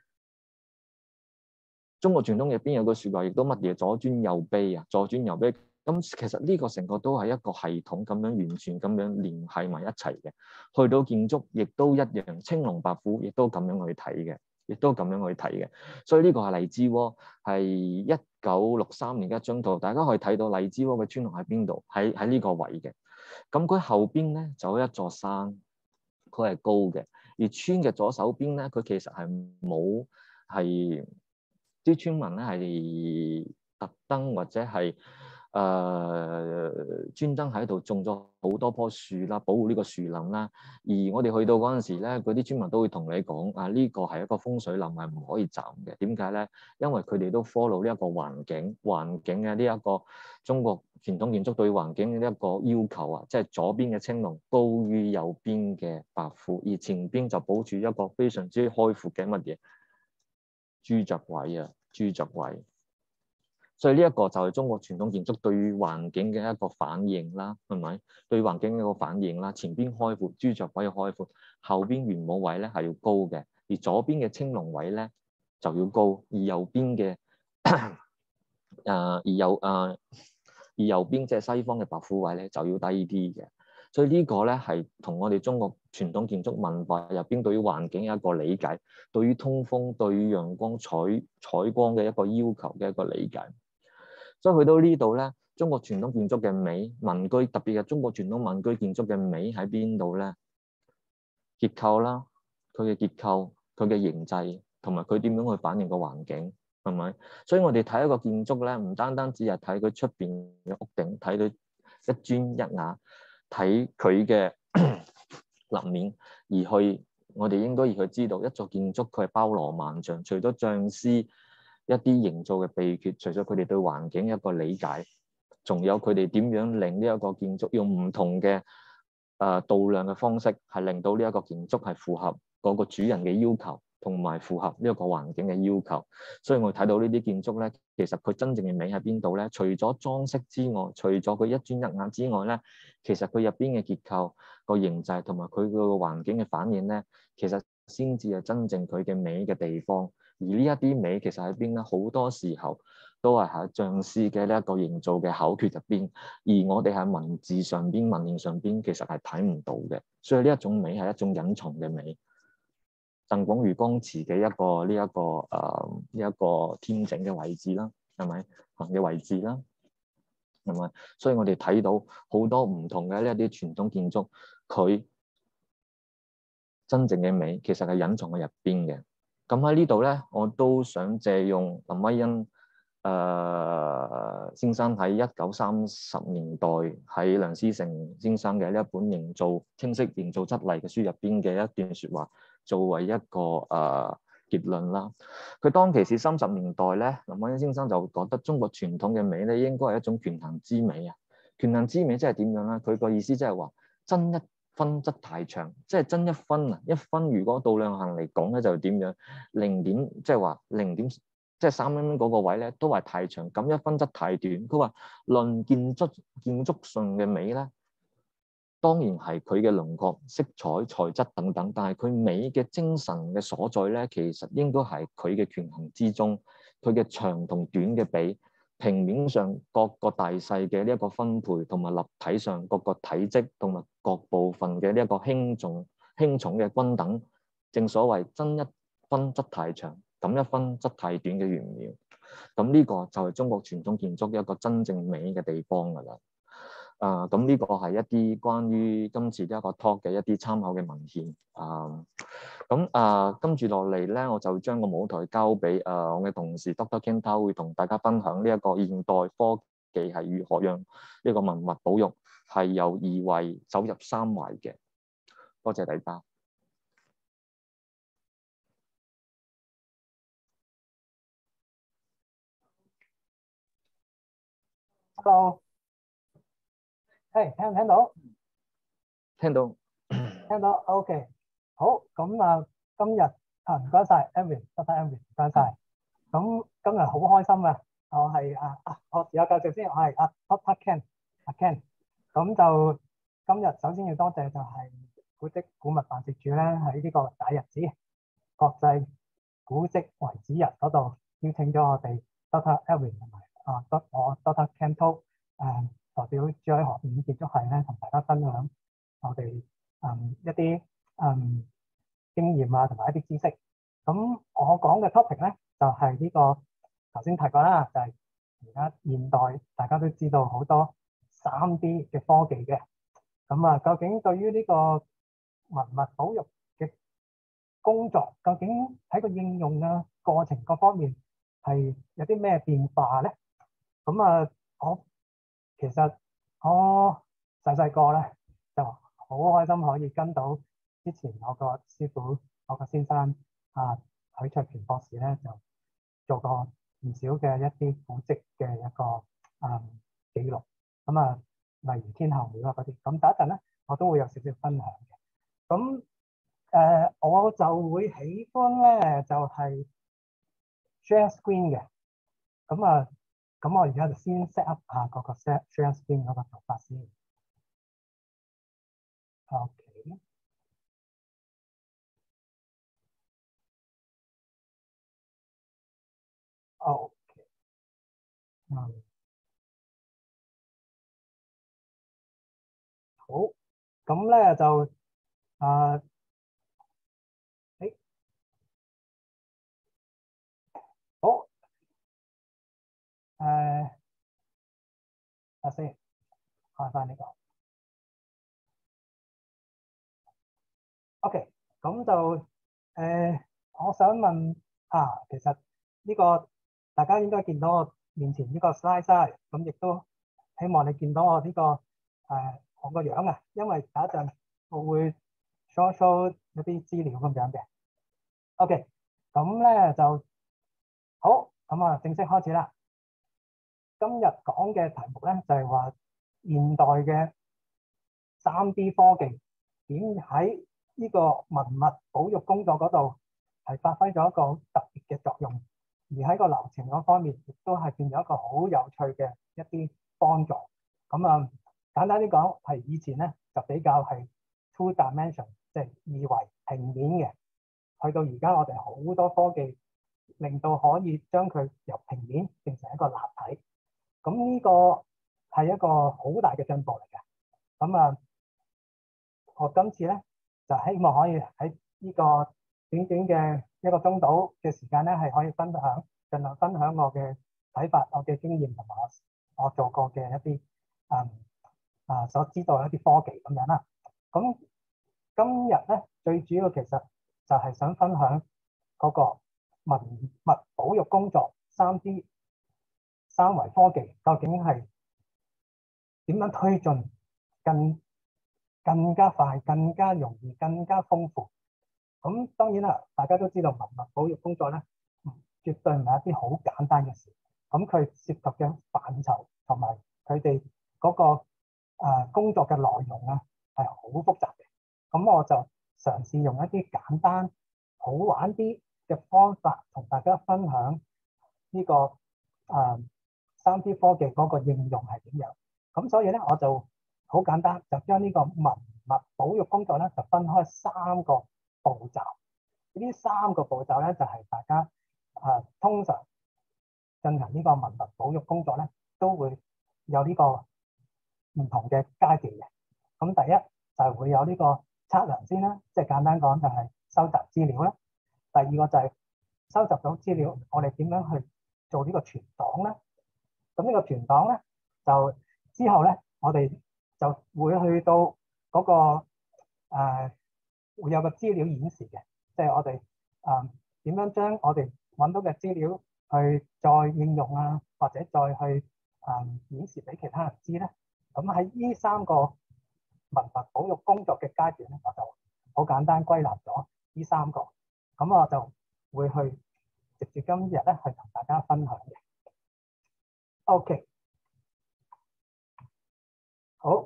中國傳統入邊有個説話，亦都乜嘢左尊右卑啊，左尊右卑。咁其實呢個成個都係一個系統咁樣完全咁樣連繫埋一齊嘅。去到建築亦都一樣，青龍白虎亦都咁樣去睇嘅。亦都咁樣去睇嘅，所以呢個係荔枝窩，係一九六三年嘅一張圖，大家可以睇到荔枝窩嘅村落喺邊度，喺喺呢個位嘅。咁佢後邊咧就有一座山，佢係高嘅，而村嘅左手邊咧，佢其實係冇係啲村民咧係特登或者係。誒、呃、專登喺度種咗好多棵樹啦，保護呢個樹林啦。而我哋去到嗰陣時咧，嗰啲村民都會同你講啊，呢個係一個風水林，係唔可以斬嘅。點解咧？因為佢哋都 follow 呢一個環境環境嘅呢一個中國傳統建築對環境嘅呢一個要求啊，即係左邊嘅青龍高於右邊嘅白虎，而前邊就保住一個非常之開闊嘅乜嘢朱雀位啊，朱雀位。所以呢一個就係中國傳統建築對於環境嘅一個反應啦，係咪？對環境嘅一個反應啦，前邊開闊，朱雀位要開闊，後邊玄武位咧係要高嘅，而左邊嘅青龍位咧就要高，而右邊嘅誒而右誒、呃、而右邊即係西方嘅白虎位咧就要低啲嘅。所以呢個咧係同我哋中國傳統建築文化入邊對於環境一個理解，對於通風、對於陽光採採光嘅一個要求嘅一個理解。所以去到呢度咧，中國傳統建築嘅美，民居特別係中國傳統民居建築嘅美喺邊度咧？結構啦，佢嘅結構、佢嘅形制，同埋佢點樣去反映個環境，係咪？所以我哋睇一個建築咧，唔單單只係睇佢出邊嘅屋頂，睇佢一磚一瓦，睇佢嘅立面，而去我哋應該要去知道一座建築佢係包羅萬象，除咗匠師一啲營造嘅秘訣，除咗佢哋對環境一個理解，仲有佢哋點樣令呢一個建築用唔同嘅誒度量嘅方式，係令到呢一個建築係符合嗰個主人嘅要求，同埋符合呢一個環境嘅要求。所以我睇到呢啲建築咧，其實佢真正嘅美喺邊度咧？除咗裝飾之外，除咗佢一磚一瓦之外咧，其實佢入邊嘅結構、個形制同埋佢個環境嘅反應咧，其實先至係真正佢嘅美嘅地方。而呢一啲美其實喺邊咧？好多時候都係喺匠師嘅呢一個營造嘅口訣入邊，而我哋喺文字上邊、文言上邊其實係睇唔到嘅。所以呢一種美係一種隱藏嘅美。鄧廣俞光祠嘅一個呢一、這個誒呢一個天井嘅位置啦，係咪行嘅位置啦？係咪？所以我哋睇到好多唔同嘅呢一啲傳統建築，佢真正嘅美其實係隱藏喺入邊嘅。咁喺呢度咧，我都想借用林徽因誒、呃、先生喺一九三十年代喺梁思成先生嘅呢一本營造清晰營造質麗嘅書入邊嘅一段説話，作為一個誒、呃、結論啦。佢當其時三十年代咧，林徽因先生就覺得中國傳統嘅美咧，應該係一種權衡之美啊。權衡之美即係點樣咧？佢個意思即係話真一分則太長，即係真一分啊！一分如果度量衡嚟講咧，就點樣零點，即係話零點，即係三蚊嗰個位咧，都係太長。咁一分則太短。佢話論建築建築上嘅美咧， 當然係佢嘅輪廓、色彩、材質等等，但係佢美嘅精神嘅所在咧，其實應該係佢嘅權衡之中，佢嘅長同短嘅比，平面上各個大細嘅呢一個分配，同埋立體上各個體積同埋各部分嘅呢一個輕重輕重嘅均等。正所謂增一分則太長，減一分則太短嘅玄妙。咁呢個就係中國傳統建築一個真正美嘅地方㗎啦。啊，咁呢個係一啲關於今次呢一個 talk 嘅一啲參考嘅文獻。啊，咁啊，跟住落嚟咧，我就將個舞台交俾啊我嘅同事 Doctor Ken Tao，會同大家分享呢一個現代科技係如何讓呢個文物保育係由二維走入三維嘅。多謝大家。 Hello，係聽唔聽到？ 聽到， 聽到 ，OK，好，咁啊，今日啊唔該晒 Edwin，多謝 Edwin，唔該晒。咁今日好開心啊！我係啊啊，我自我介紹先，我係啊 Doctor Ken，阿 Ken。咁就今日首先要多謝就係古蹟古物辦事處咧，喺呢個大日子國際古蹟遺址日嗰度邀請咗我哋 Doctor Edwin 同埋啊 Doctor 我 Doctor Ken Tao 誒代表珠海學院建築系咧，同大家分享我哋嗯一啲嗯經驗啊，同埋一啲知識。咁我講嘅 topic 咧，就係呢個頭先提過啦，就係而家現代大家都知道好多三 D 嘅科技嘅。咁啊，究竟對於呢個文物保育嘅工作，究竟喺個應用啊過程各方面係有啲咩變化咧？咁啊，我其實我細細個咧就好開心可以跟到之前我個師傅，我個先生啊許卓權博士咧，就做過唔少嘅一啲古蹟嘅一個啊記錄。咁啊，例如天后廟啊嗰啲。咁第一陣咧，我都會有少少分享嘅。咁誒、呃，我就會喜歡咧，就係、是、share screen 嘅。咁啊，咁我而家就先 set up 下嗰個 share share screen 嗰個做法先。OK。OK。嗯。好。咁咧就啊，誒、欸，好。誒，睇下先，開翻呢個。OK，咁就誒、呃，我想問啊，其實呢個大家應該見到我面前呢個 slide slide，咁亦都希望你見到我呢、這個誒、呃、我個樣啊，因為等一陣我會 show show 一啲資料咁樣嘅。OK，咁咧就好，咁啊正式開始啦。今日講嘅題目咧就係話現代嘅三 D 科技點喺呢個文物保育工作嗰度係發揮咗一個好特別嘅作用，而喺個流程嗰方面亦都係變咗一個好有趣嘅一啲幫助。咁啊，簡單啲講係以前咧就比較係 two dimension，即係二維平面嘅，去到而家我哋好多科技令到可以將佢由平面變成一個立體。咁呢個係一個好大嘅進步嚟嘅。咁啊，我今次咧就希望可以喺呢個短短嘅一個鐘度嘅時間咧，係可以分享，盡量分享我嘅睇法、我嘅經驗同埋我我做過嘅一啲啊啊所知道一啲科技咁樣啦。咁今日咧最主要其實就係想分享嗰個文物保育工作三 D 三維科技究竟係點樣推進更更加快、更加容易、更加豐富。咁當然啦，大家都知道文物保育工作咧，絕對唔係一啲好簡單嘅事。咁佢涉及嘅範疇同埋佢哋嗰個誒工作嘅內容啊，係好複雜嘅。咁我就嘗試用一啲簡單、好玩啲嘅方法，同大家分享呢個誒三 D 科技嗰個應用係點樣。咁所以咧，我就好簡單，就將呢個文物保育工作咧就分開三個步驟。呢三個步驟咧就係、是、大家啊、呃、通常進行呢個文物保育工作咧都會有呢個唔同嘅階段嘅。咁第一就係會有呢個測量先啦，即係簡單講就係收集資料啦。第二個就係收集到資料，我哋點樣去做呢個存檔咧？咁呢個存檔咧就之後咧，我哋就會去到嗰、那個誒、呃、會有個資料演示嘅，即係我哋誒點樣將我哋揾到嘅資料去再應用啊，或者再去誒、呃、演示俾其他人知咧。咁喺呢三個文物保育工作嘅階段咧，我就好簡單歸納咗呢三個，咁我就會去直接今日咧去同大家分享嘅。OK， 好，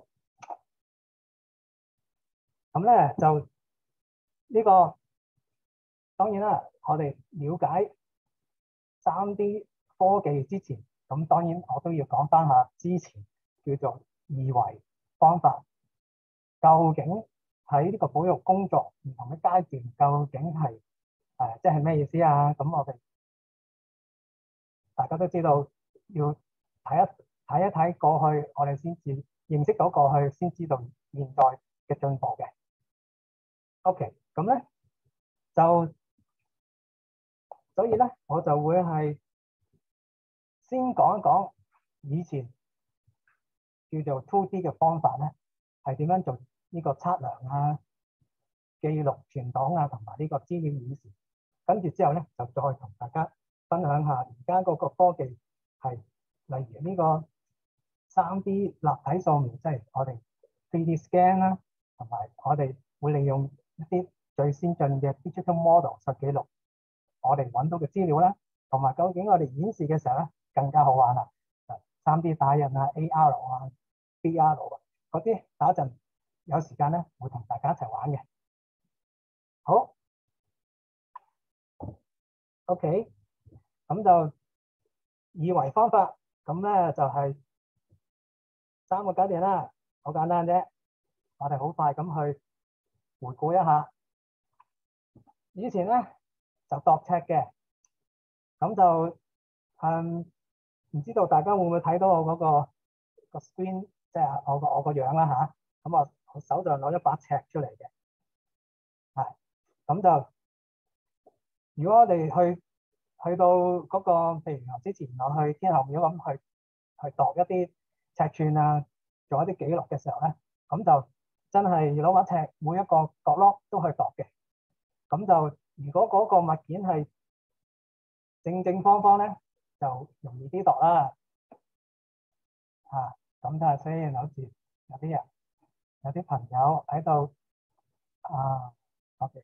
咁咧就呢、這個當然啦，我哋了解三 D 科技之前，咁當然我都要講翻下之前叫做二維方法。究竟喺呢個保育工作唔同嘅階段，究竟係誒即係咩意思啊？咁我哋大家都知道，要睇一睇一睇過去，我哋先至認識到過去，先知道現在嘅進步嘅。OK， 咁咧就所以咧，我就會係先講一講以前叫做 two D 嘅方法咧，係點樣做呢個測量啊、記錄、存檔啊，同埋呢個資料演示。跟住之後咧，就再同大家分享下而家嗰個科技係，例如呢個三 D 立體掃描，即係我哋 three D scan 啦，同埋我哋會利用一啲最先進嘅 digital model 去記錄我哋揾到嘅資料啦，同埋究竟我哋演示嘅時候咧更加好玩啦。三 D 打印啊、A R 啊、V R 啊嗰啲，打一陣有時間咧會同大家一齊玩嘅。好 ，OK， 咁就二維方法，咁咧就係三個階段啦，好簡單啫。我哋好快咁去回顧一下，以前咧就度尺嘅，咁就嗯唔知道大家會唔會睇到我嗰個個 screen，即係我個我個樣啦嚇。咁我我手上攞一把尺出嚟嘅，係咁就如果我哋去去到嗰個，譬如之前我去天后廟咁去去度一啲尺寸啊，做一啲記錄嘅時候咧，咁就真係攞把尺，每一個角落都去度嘅。咁就如果嗰個物件係正正方方咧，就容易啲度啦。啊，咁但係雖然好似有啲人有啲朋友喺度啊 ，OK，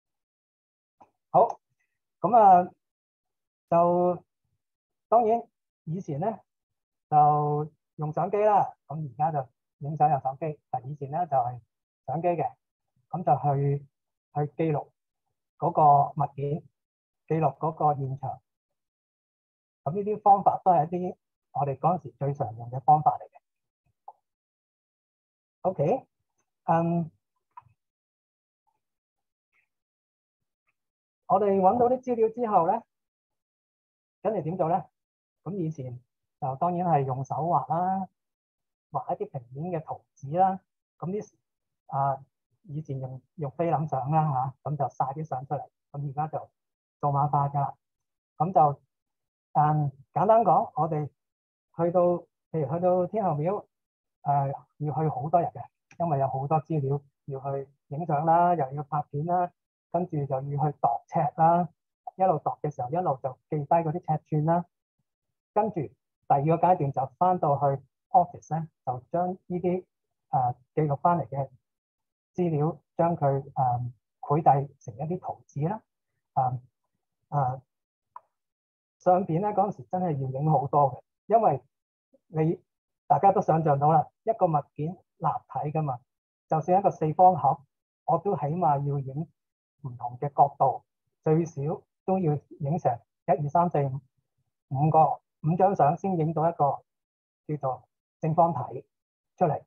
好，咁啊就當然以前咧就用相機啦，咁而家就影相有手機，但以前咧就係相機嘅，咁就去去記錄嗰個物件，記錄嗰個現場。咁呢啲方法都係一啲我哋嗰陣時最常用嘅方法嚟嘅。OK， 嗯，我哋揾到啲資料之後咧，跟住點做咧？咁以前就當然係用手畫啦，畫一啲平面嘅圖紙啦。咁啲啊，以前用用菲林相啦嚇，咁就曬啲相出嚟。咁而家就數碼化㗎啦。咁就嗯簡單講，我哋去到譬如去到天后廟，誒、呃、要去好多日嘅，因為有好多資料要去影相啦，又要拍片啦，跟住就要去度尺啦。一路度嘅時候，一路就記低嗰啲尺寸啦。跟住第二個階段就翻到去 office 咧，就將呢啲誒記錄翻嚟嘅資料，將佢誒繪製成一啲圖紙啦。誒、呃、誒。呃相片咧嗰陣時真係要影好多嘅，因為你大家都想象到啦，一個物件立體噶嘛，就算一個四方盒，我都起碼要影唔同嘅角度，最少都要影成一二三四五五個五張相先影到一個叫做正方體出嚟。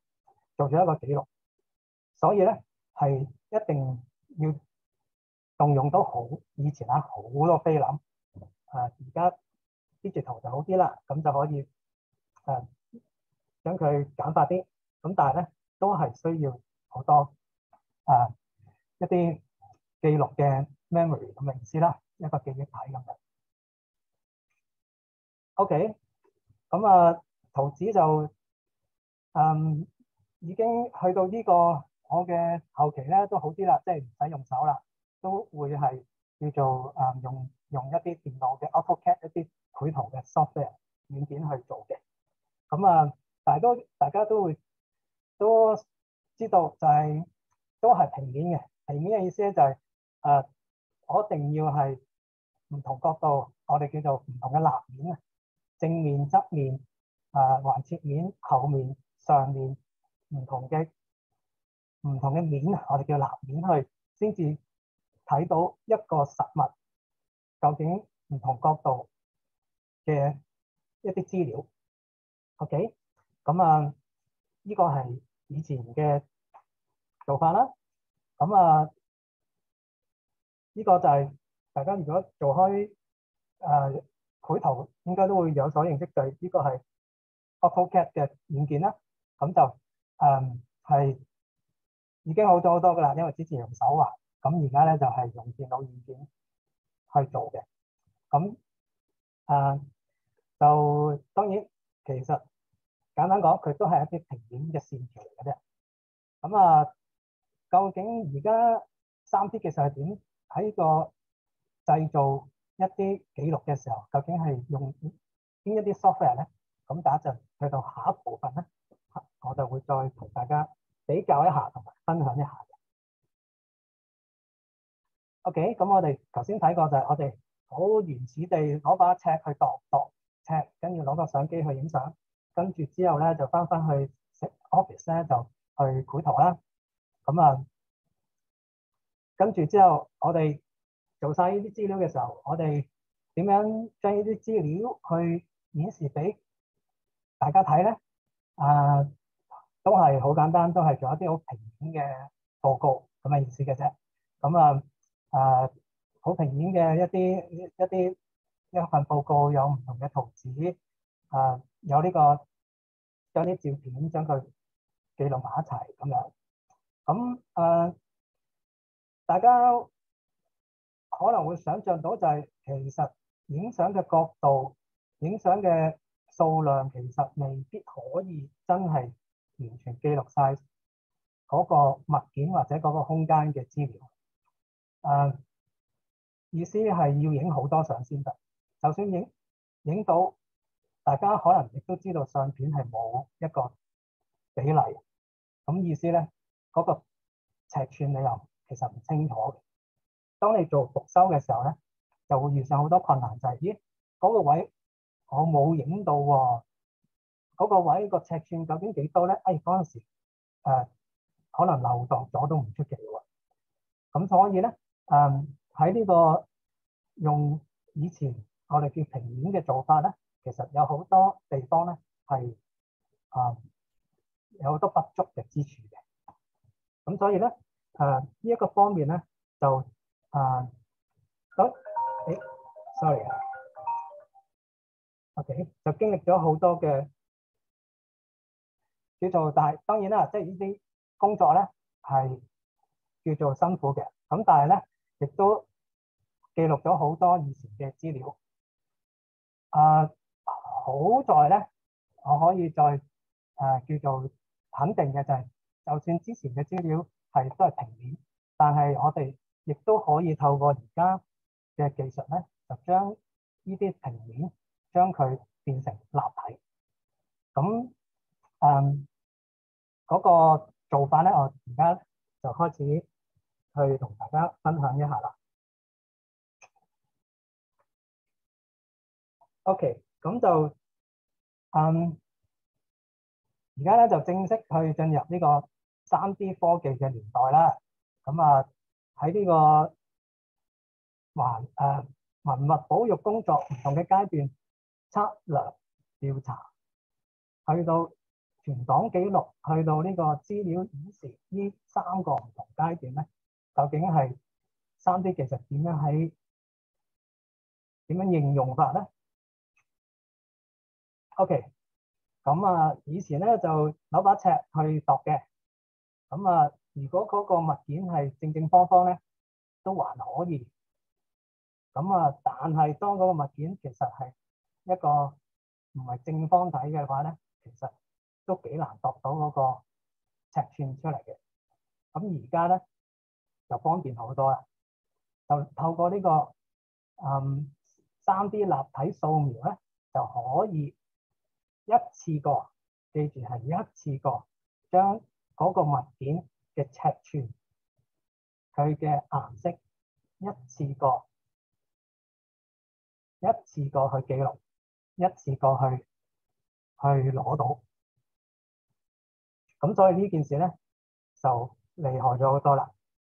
做咗一個記錄，所以咧係一定要動用到好以前啊好多菲林，誒而家 digital 就好啲啦，咁就可以誒將佢簡化啲，咁但係咧都係需要好多誒一啲記錄嘅 memory 咁嘅意思啦，一個記憶體咁嘅。OK，咁啊圖紙就嗯已經去到呢個我嘅後期咧都好啲啦，即係唔使用手啦，都會係叫做誒用用一啲電腦嘅 AutoCAD 一啲繪圖嘅 software 軟件去做嘅。咁啊，但係都大家都會都知道就係都係平面嘅。平面嘅意思咧就係誒我一定要係唔同角度，我哋叫做唔同嘅立面啊，正面、側面、誒橫切面、後面、上面唔同嘅唔同嘅面，我哋叫立面去，先至睇到一個實物究竟唔同角度嘅一啲資料。OK，咁啊，呢個係以前嘅做法啦。咁啊，呢個就係大家如果做開誒繪圖，應該都會有所認識，就係呢個係 AutoCAD 嘅軟件啦。咁就誒係已經好咗好多噶啦，因為之前用手畫，咁而家咧就係用電腦軟件去做嘅。咁誒就當然其實簡單講，佢都係一啲平面嘅線條嚟嘅啫。咁啊，究竟而家三 D 技術係點喺個製造一啲記錄嘅時候，究竟係用邊一啲 software 咧？咁大家就去到下一部分咧，我就會再同大家比較一下同埋分享一下嘅。OK，咁我哋頭先睇過就係我哋好原始地攞把尺去度度尺，跟住攞個相機去影相，跟住之後咧就翻返去 office 咧就去繪圖啦。咁啊，跟住之後我哋做晒呢啲資料嘅時候，我哋點樣將呢啲資料去顯示俾大家睇咧？啊，都係好簡單，都係做一啲好平面嘅報告咁嘅意思嘅啫。咁啊啊，好平面嘅一啲一啲一份報告，有唔同嘅圖紙啊，有呢個將啲照片將佢記錄埋一齊咁樣。咁啊，大家可能會想像到就係其實影相嘅角度、影相嘅數量，其實未必可以真係完全記錄晒嗰個物件或者嗰個空間嘅資料。誒，意思係要影好多相先得。就算影影到，大家可能亦都知道相片係冇一個比例。咁意思咧，嗰個尺寸你又其實唔清楚嘅。當你做復修嘅時候咧，就會遇上好多困難，就係咦嗰個位我冇影到喎，嗰個位個尺寸究竟幾多咧？誒嗰陣時誒可能漏度咗都唔出奇喎。咁所以咧誒喺呢個用以前我哋叫平面嘅做法咧，其實有好多地方咧係誒有好多不足嘅之處嘅。咁所以咧誒呢一個方面咧就啊，咁誒，sorry 啊，OK，就經歷咗好多嘅叫做，但係當然啦，即係呢啲工作咧係叫做辛苦嘅，咁但係咧亦都記錄咗好多以前嘅資料。啊，好在咧，我可以再誒叫做肯定嘅就係，就算之前嘅資料係都係平面，但係我哋亦都可以透過而家嘅技術咧，就將呢啲平面將佢變成立體。咁誒嗰個做法咧，我而家就開始去同大家分享一下啦。OK，咁就嗯而家咧就正式去進入呢個三 D 科技嘅年代啦。咁啊喺呢個環誒文物保育工作唔同嘅階段，測量、調查，去到存檔記錄去到呢個資料顯示呢三個唔同階段咧，究竟係三 D 技術點樣喺點樣應用法咧 ？OK，咁啊，以前咧就攞把尺去度嘅，咁啊，如果嗰個物件係正正方方咧，都還可以。咁啊，但係當嗰個物件其實係一個唔係正方體嘅話咧，其實都幾難度到嗰個尺寸出嚟嘅。咁而家咧就方便好多啦，就透過呢個嗯三 D 立體掃描咧，就可以一次過，記住係一次過將嗰個物件嘅尺寸、佢嘅顏色一次過。一次過去記錄，一次過去去攞到，咁所以呢件事咧就厲害咗好多啦。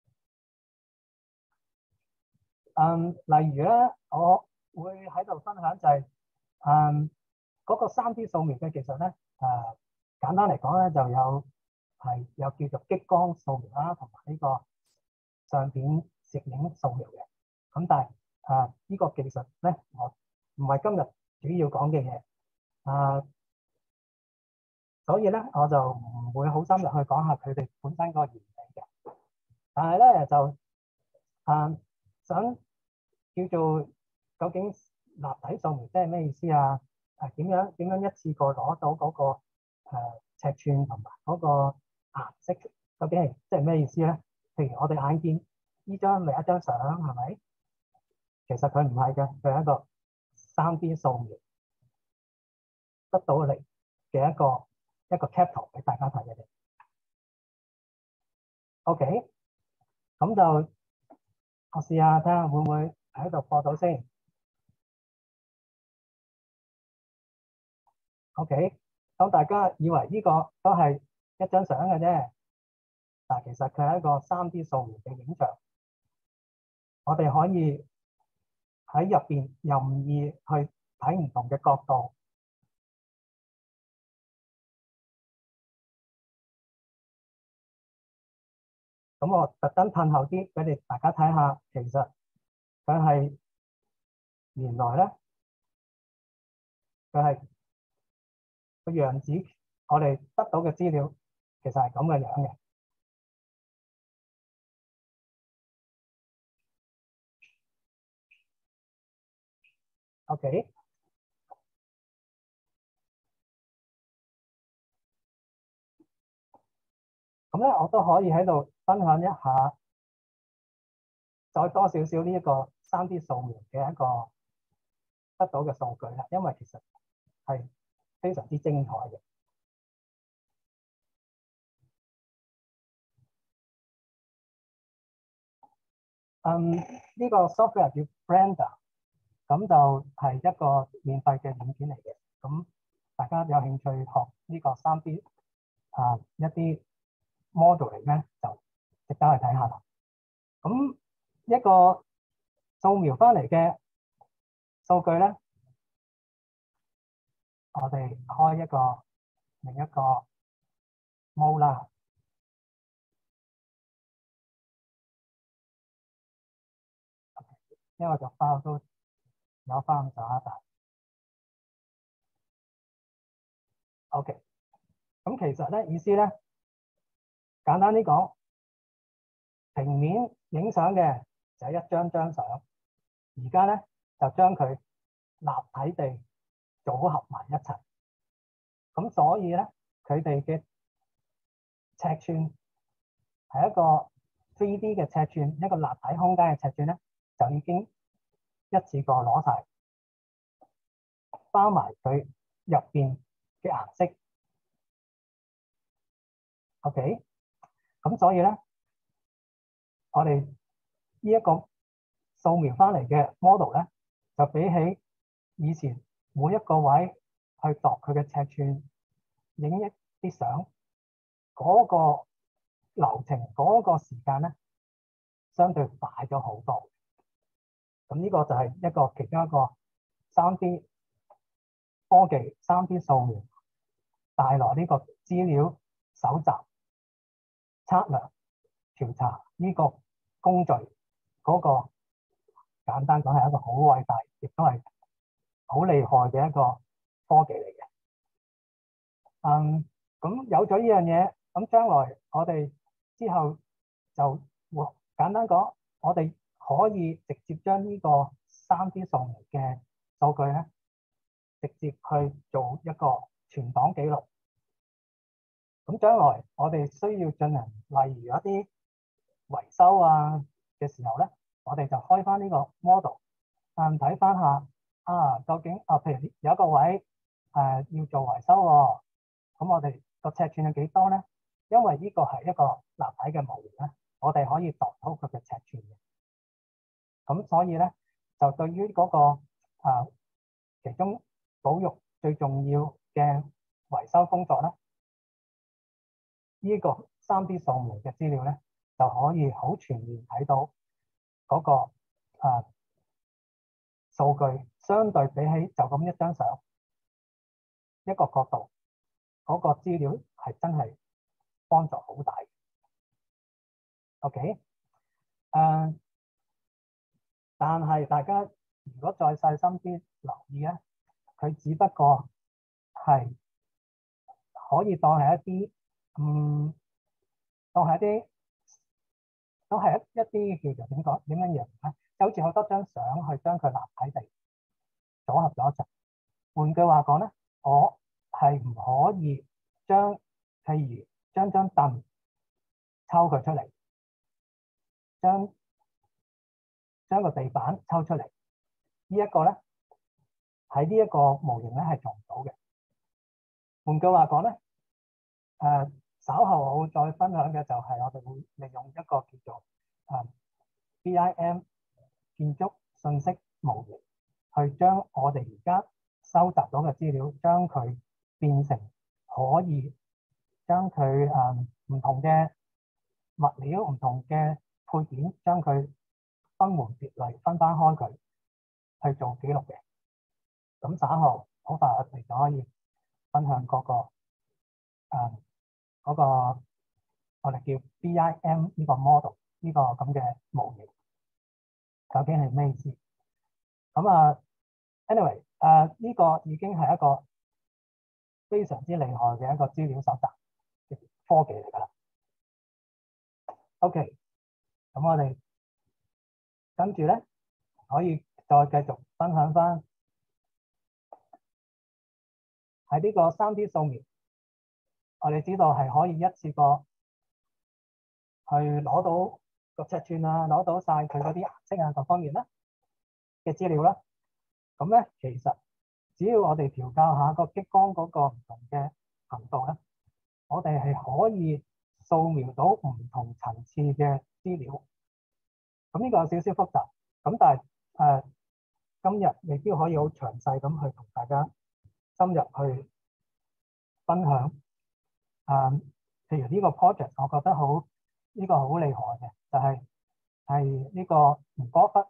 嗯，例如咧，我會喺度分享就係、是，嗯，嗰、那個三 D 掃描嘅技術咧，誒、呃，簡單嚟講咧就有係有叫做激光掃描啦，同埋呢個相片攝影掃描嘅。咁但係誒呢個技術咧，我唔係今日主要講嘅嘢，啊、呃，所以咧我就唔會好深入去講下佢哋本身個原理嘅。但係咧就啊、呃、想叫做究竟立體掃描即係咩意思啊？誒點樣點樣一次過攞到嗰、那個、呃、尺寸同埋嗰個顏色，究竟係即係咩意思咧？譬如我哋眼見呢張咪一張相係咪？其實佢唔係嘅，佢係一個三 D 掃描得到嚟嘅一個一個 capture 俾大家睇嘅啫。OK，咁就我試下睇下會唔會喺度播到先。OK，當大家以為呢個都係一張相嘅啫，但其實佢係一個三 D 掃描嘅影像。我哋可以喺入邊任意去睇唔同嘅角度。咁我特登褪後啲俾你大家睇下，其實佢係原來咧，佢係個樣子，我哋得到嘅資料其實係咁嘅樣嘅。OK，咁咧我都可以喺度分享一下，再多少少呢一個三 D 掃描嘅一個得到嘅數據啦，因為其實係非常之精彩嘅。嗯，呢個 software 叫 Blender，咁就係一個免費嘅軟件嚟嘅。咁大家有興趣學呢個三 D 啊一啲 modeling 咧，就值得去睇下啦。咁一個掃描翻嚟嘅數據咧，我哋開一個另一個 mode 啦。因為個 file 都有翻咗一大。OK，咁其實咧意思咧，簡單啲講，平面影相嘅就係一張張相，而家咧就將佢立體地組合埋一齊。咁所以咧，佢哋嘅尺寸係一個 三 D 嘅尺寸，一個立體空間嘅尺寸咧，就已經一次過攞晒，包埋佢入邊嘅顏色。OK，咁所以咧，我哋呢一個掃描翻嚟嘅 model 咧，就比起以前每一個位去度佢嘅尺寸，影一啲相嗰個流程嗰個時間咧，相對快咗好多。咁呢個就係一個其中一個三 D 科技、三 D 掃描帶來呢個資料搜集、測量、調查呢個工序嗰個，簡單講係一個好偉大，亦都係好厲害嘅一個科技嚟嘅。嗯，咁有咗呢樣嘢，咁將來我哋之後就會簡單講，我哋可以直接將呢個三 D 掃描嘅數據咧，直接去做一個存檔記錄。咁將來我哋需要進行，例如一啲維修啊嘅時候咧，我哋就開翻呢個 model， 嗯，睇翻下啊，究竟啊，譬如有一個位誒、呃、要做維修喎、哦，咁我哋個尺寸係幾多咧？因為呢個係一個立體嘅模型咧，我哋可以度到佢嘅尺寸嘅。咁所以咧，就對於嗰、那個啊其中保育最重要嘅維修工作咧，呢、這個三 D 掃描嘅資料咧，就可以好全面睇到嗰、那個啊數據，相對比起就咁一張相一個角度，嗰、那個資料係真係幫助好大。OK，誒、uh，但係大家如果再細心啲留意咧，佢只不過係可以當係一啲，嗯，當係一啲，都係一一啲叫做點講點樣樣咧，就好似好多張相去將佢立體地組合咗一齊。換句話講咧，我係唔可以將譬如將張凳抽佢出嚟，將將個地板抽出嚟，這個、呢一個咧喺呢一個模型咧係做唔到嘅。換句話講咧，誒、呃、稍後我會再分享嘅就係我哋會利用一個叫做誒、呃、B I M 建築信息模型，去將我哋而家收集到嘅資料，將佢變成可以將佢誒唔同嘅物料、唔同嘅配件，將佢分門別類分翻開佢去做記錄嘅。咁稍後好快我哋就可以分享嗰、那個誒嗰、呃那個我哋叫 B I M 呢個 model 呢個咁嘅模型究竟係咩意思？咁啊 anyway 誒、呃、呢、這個已經係一個非常之厲害嘅一個資料搜集嘅科技嚟㗎啦。OK，咁我哋跟住咧可以再繼續分享翻喺呢個三 D 掃描，我哋知道係可以一次過去攞到個尺寸啊，攞到晒佢嗰啲顏色啊各方面啦嘅資料啦。咁咧其實只要我哋調校下個激光嗰個唔同嘅頻度咧，我哋係可以掃描到唔同層次嘅資料。咁呢個有少少複雜，咁但係誒、呃、今日未必可以好詳細咁去同大家深入去分享。誒、呃，譬如呢個 project，我覺得好呢、這個好厲害嘅，就係係呢個吳哥窟，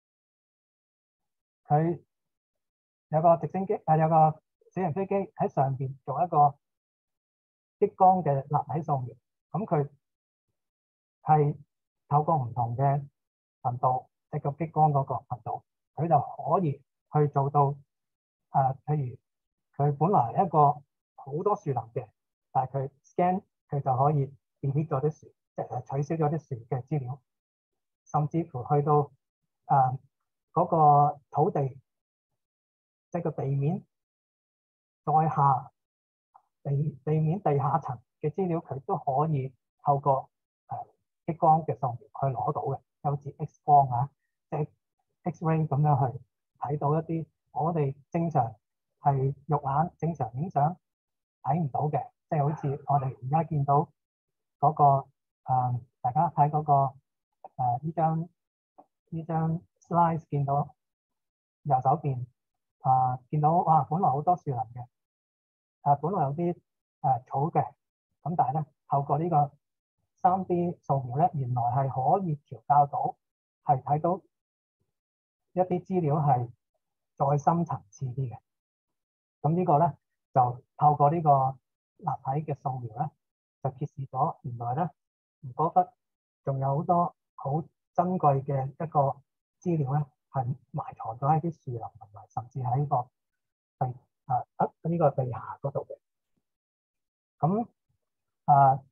佢有個直升機，誒有個小型飛機喺上邊做一個激光嘅立體掃描，咁佢係透過唔同嘅頻度，即係個激光嗰個頻度，佢就可以去做到誒、呃，譬如佢本來係一個好多樹林嘅，但係佢 scan 佢就可以 delete 咗啲樹，即係取消咗啲樹嘅資料，甚至乎去到誒嗰、呃那個土地，即係個地面再下地地面地下層嘅資料，佢都可以透過誒、呃、激光嘅掃描去攞到嘅，好似 X 光啊，即係 X-ray 咁樣去睇到一啲我哋正常係肉眼正常影相睇唔到嘅，即係好似我哋而家見到嗰、那個、呃、大家睇嗰、那個誒呢張呢張 slide 見到右手邊啊、呃、見到哇，本來好多樹林嘅，誒、呃、本來有啲誒、呃、草嘅，咁但係咧透過呢個三 D 掃描咧，原來係可以調校到係睇到一啲資料係再深層次啲嘅。咁呢個咧就透過呢個立體嘅掃描咧，就揭示咗原來咧吳哥窟仲有好多好珍貴嘅一個資料咧，係埋藏咗喺啲樹林同埋甚至喺個地啊啊呢個地下嗰度嘅。咁啊，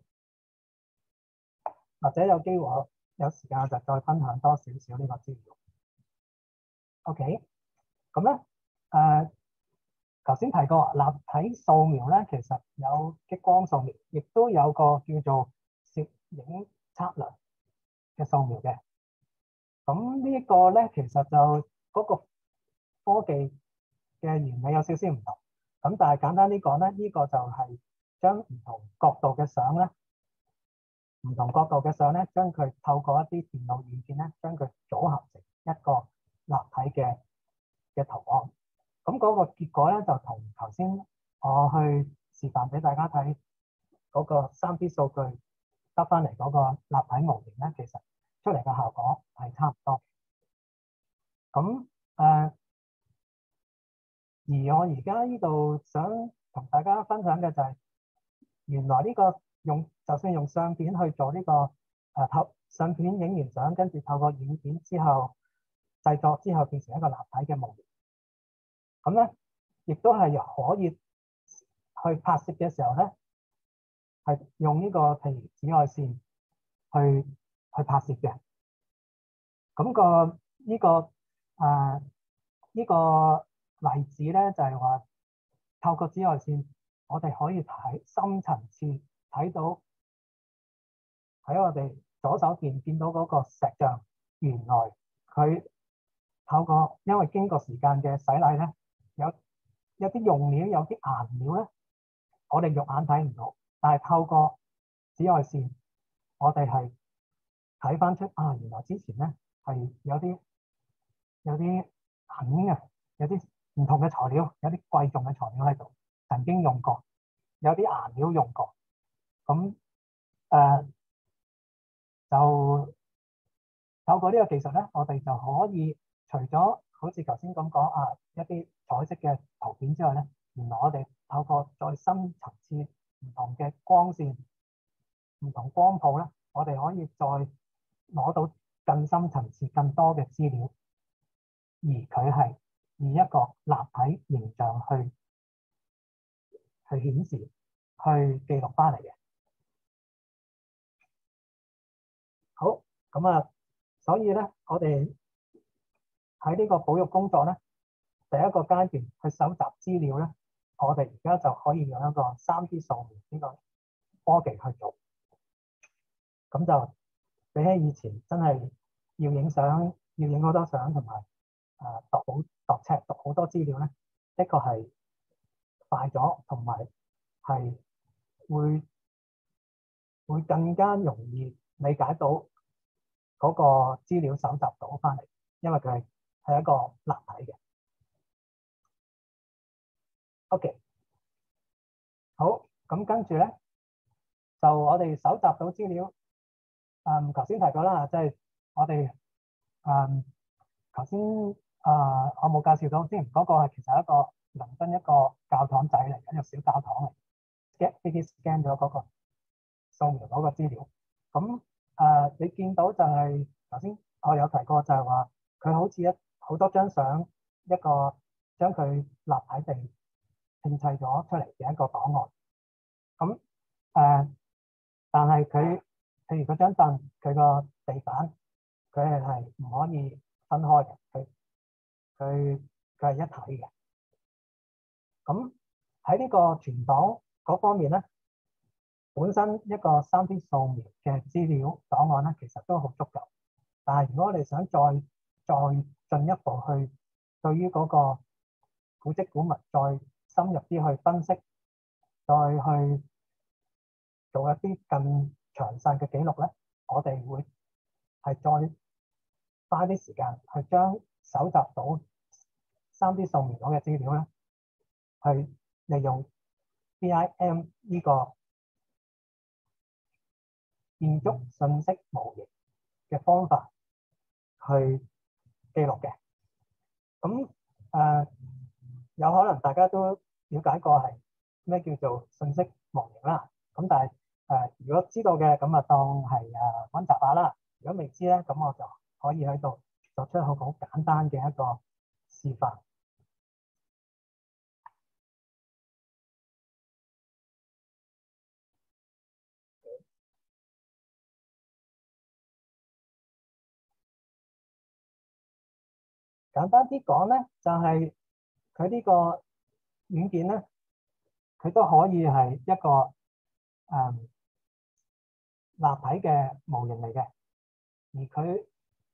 或者有機會我有時間就再分享多少少呢個資料。OK，咁咧誒。頭先提過立體掃描咧，其實有激光掃描，亦都有個叫做攝影測量嘅掃描嘅。咁呢一個咧，其實就嗰個科技嘅原理有少少唔同。咁但係簡單啲講咧，呢個就係將唔同角度嘅相咧，唔同角度嘅相咧，將佢透過一啲電腦軟件咧，將佢組合成一個立體嘅嘅圖案。咁嗰個結果咧，就同頭先我去示範俾大家睇嗰個三 D 數據得翻嚟嗰個立體模型咧，其實出嚟嘅效果係差唔多。咁誒、呃，而我而家呢度想同大家分享嘅就係、是，原來呢個用就算用相片去做呢、這個誒透、呃、相片影完相，跟住透過軟件之後製作之後變成一個立體嘅模型。咁咧，亦都係可以去拍攝嘅時候咧，係用呢個譬如紫外線去去拍攝嘅。咁個呢個誒呢個例子咧，就係話透過紫外線，我哋可以睇深層次睇到喺我哋左手邊見到嗰個石像，原來佢透過因為經過時間嘅洗禮咧。有有啲用料，有啲顏料咧，我哋肉眼睇唔到，但係透過紫外線，我哋係睇翻出啊，原來之前咧係有啲有啲痕嘅，有啲唔同嘅材料，有啲貴重嘅材料喺度，曾經用過，有啲顏料用過，咁誒、呃、就透過呢個技術咧，我哋就可以除咗好似頭先咁講啊，一啲彩色嘅圖片之外咧，原來我哋透過再深層次唔同嘅光線、唔同光譜咧，我哋可以再攞到更深層次、更多嘅資料，而佢係以一個立體形象去去顯示、去記錄翻嚟嘅。好，咁啊，所以咧，我哋喺呢個保育工作咧，第一個階段去搜集資料咧，我哋而家就可以用一個三 D 掃描呢個科技去做，咁就比起以前真係要影相、要影好多相同埋誒度好度尺、讀好多資料咧，的確係快咗，同埋係會會更加容易理解到嗰個資料搜集到翻嚟，因為佢係係一個立體嘅。OK，好，咁跟住咧，就我哋搜集到資料，誒頭先提過啦，即係我哋誒頭先誒我冇介紹到之前嗰個係其實一個倫敦一個教堂仔嚟，一個小教堂嚟，scan 飛機 scan 咗嗰個掃描嗰個資料。咁誒你見到就係頭先我有提過，就係話佢好似一好多張相，一個將佢立體地拼砌咗出嚟嘅一個檔案。咁誒、呃，但係佢譬如嗰張凳，佢個地板，佢係係唔可以分開嘅，佢佢佢係一體嘅。咁喺呢個存檔嗰方面咧，本身一個三 D 掃描嘅資料檔案咧，其實都好足夠。但係如果我哋想再再進一步去對於嗰個古蹟古物再深入啲去分析，再去做一啲更詳細嘅記錄咧，我哋會係再花啲時間去將搜集到三 D 掃描到嘅資料咧，去利用 B I M 呢個建築信息模型嘅方法去記錄嘅。咁誒、呃、有可能大家都了解過係咩叫做信息模型啦。咁但係誒、呃，如果知道嘅咁啊，當係誒溫習下啦。如果未知咧，咁我就可以喺度作出一個好簡單嘅一個示範。簡單啲講咧，就係佢呢個軟件咧，佢都可以係一個誒、嗯、立體嘅模型嚟嘅，而佢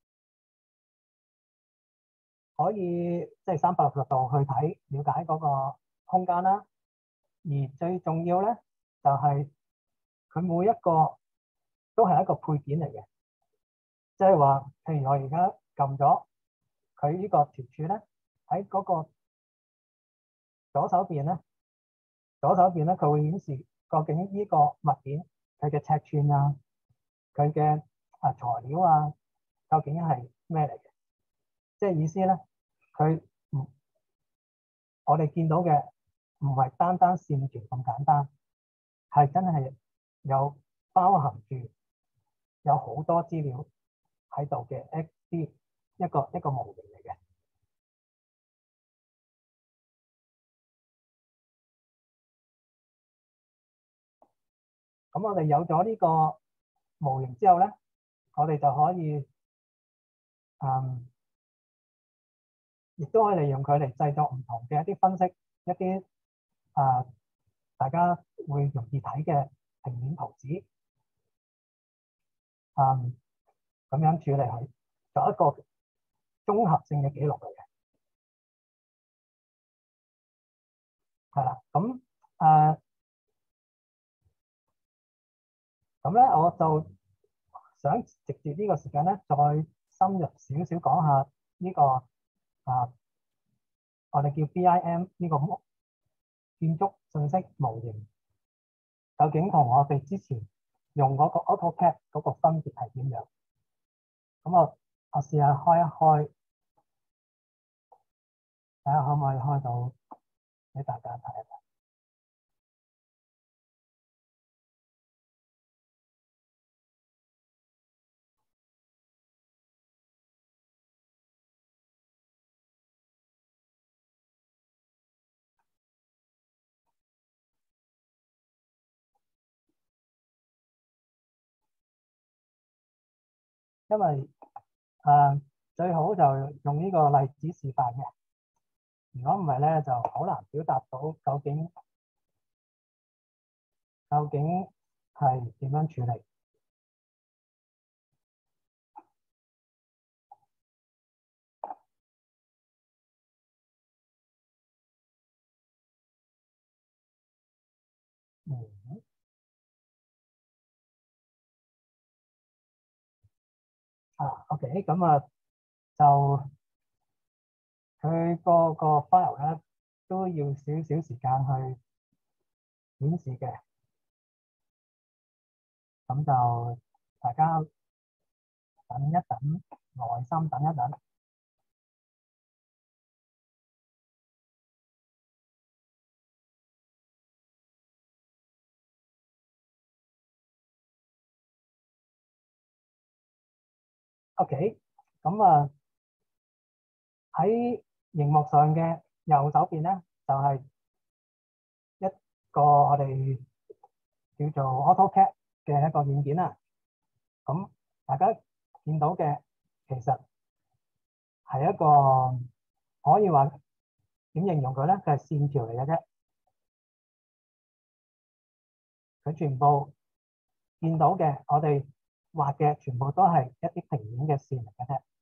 可以即係三百六十度去睇了解嗰個空間啦。而最重要咧，就係、是、佢每一個都係一個配件嚟嘅，即係話，譬如我而家撳咗佢呢個條柱咧，喺嗰個左手邊咧，左手邊咧佢會顯示究竟呢個物件佢嘅尺寸啊，佢嘅啊材料啊，究竟係咩嚟嘅？即係意思咧，佢唔我哋見到嘅唔係單單線條咁簡單，係真係有包含住有好多資料喺度嘅一啲一個一個模型嚟嘅。咁我哋有咗呢個模型之後咧，我哋就可以嗯，亦都可以利用佢嚟製作唔同嘅一啲分析，一啲啊、呃、大家會容易睇嘅平面圖紙，嗯，咁樣處理佢，作一個綜合性嘅記錄嚟嘅，係啦。咁誒咁咧，我就想直接呢個時間咧，再深入少少講下呢個啊，我哋叫 B I M 呢個建築信息模型，究竟同我哋之前用嗰個 AutoCAD 嗰個分別係點樣？咁我我試下開一開，睇下可唔可以開到俾大家睇一睇。因為誒、呃、最好就用呢個例子示範嘅，如果唔係咧就好難表達到究竟究竟係點樣處理。嗯，啊 OK，咁啊就佢個個 file 咧都要少少時間去顯示嘅，咁就大家等一等，耐心等一等。OK，咁啊喺熒幕上嘅右手邊咧，就係、是、一個我哋叫做 AutoCAD 嘅一個軟件啦。咁大家見到嘅其實係一個可以話點形容佢咧？佢係線條嚟嘅啫。佢全部見到嘅，我哋畫嘅全部都係一啲平面嘅線嚟嘅啫。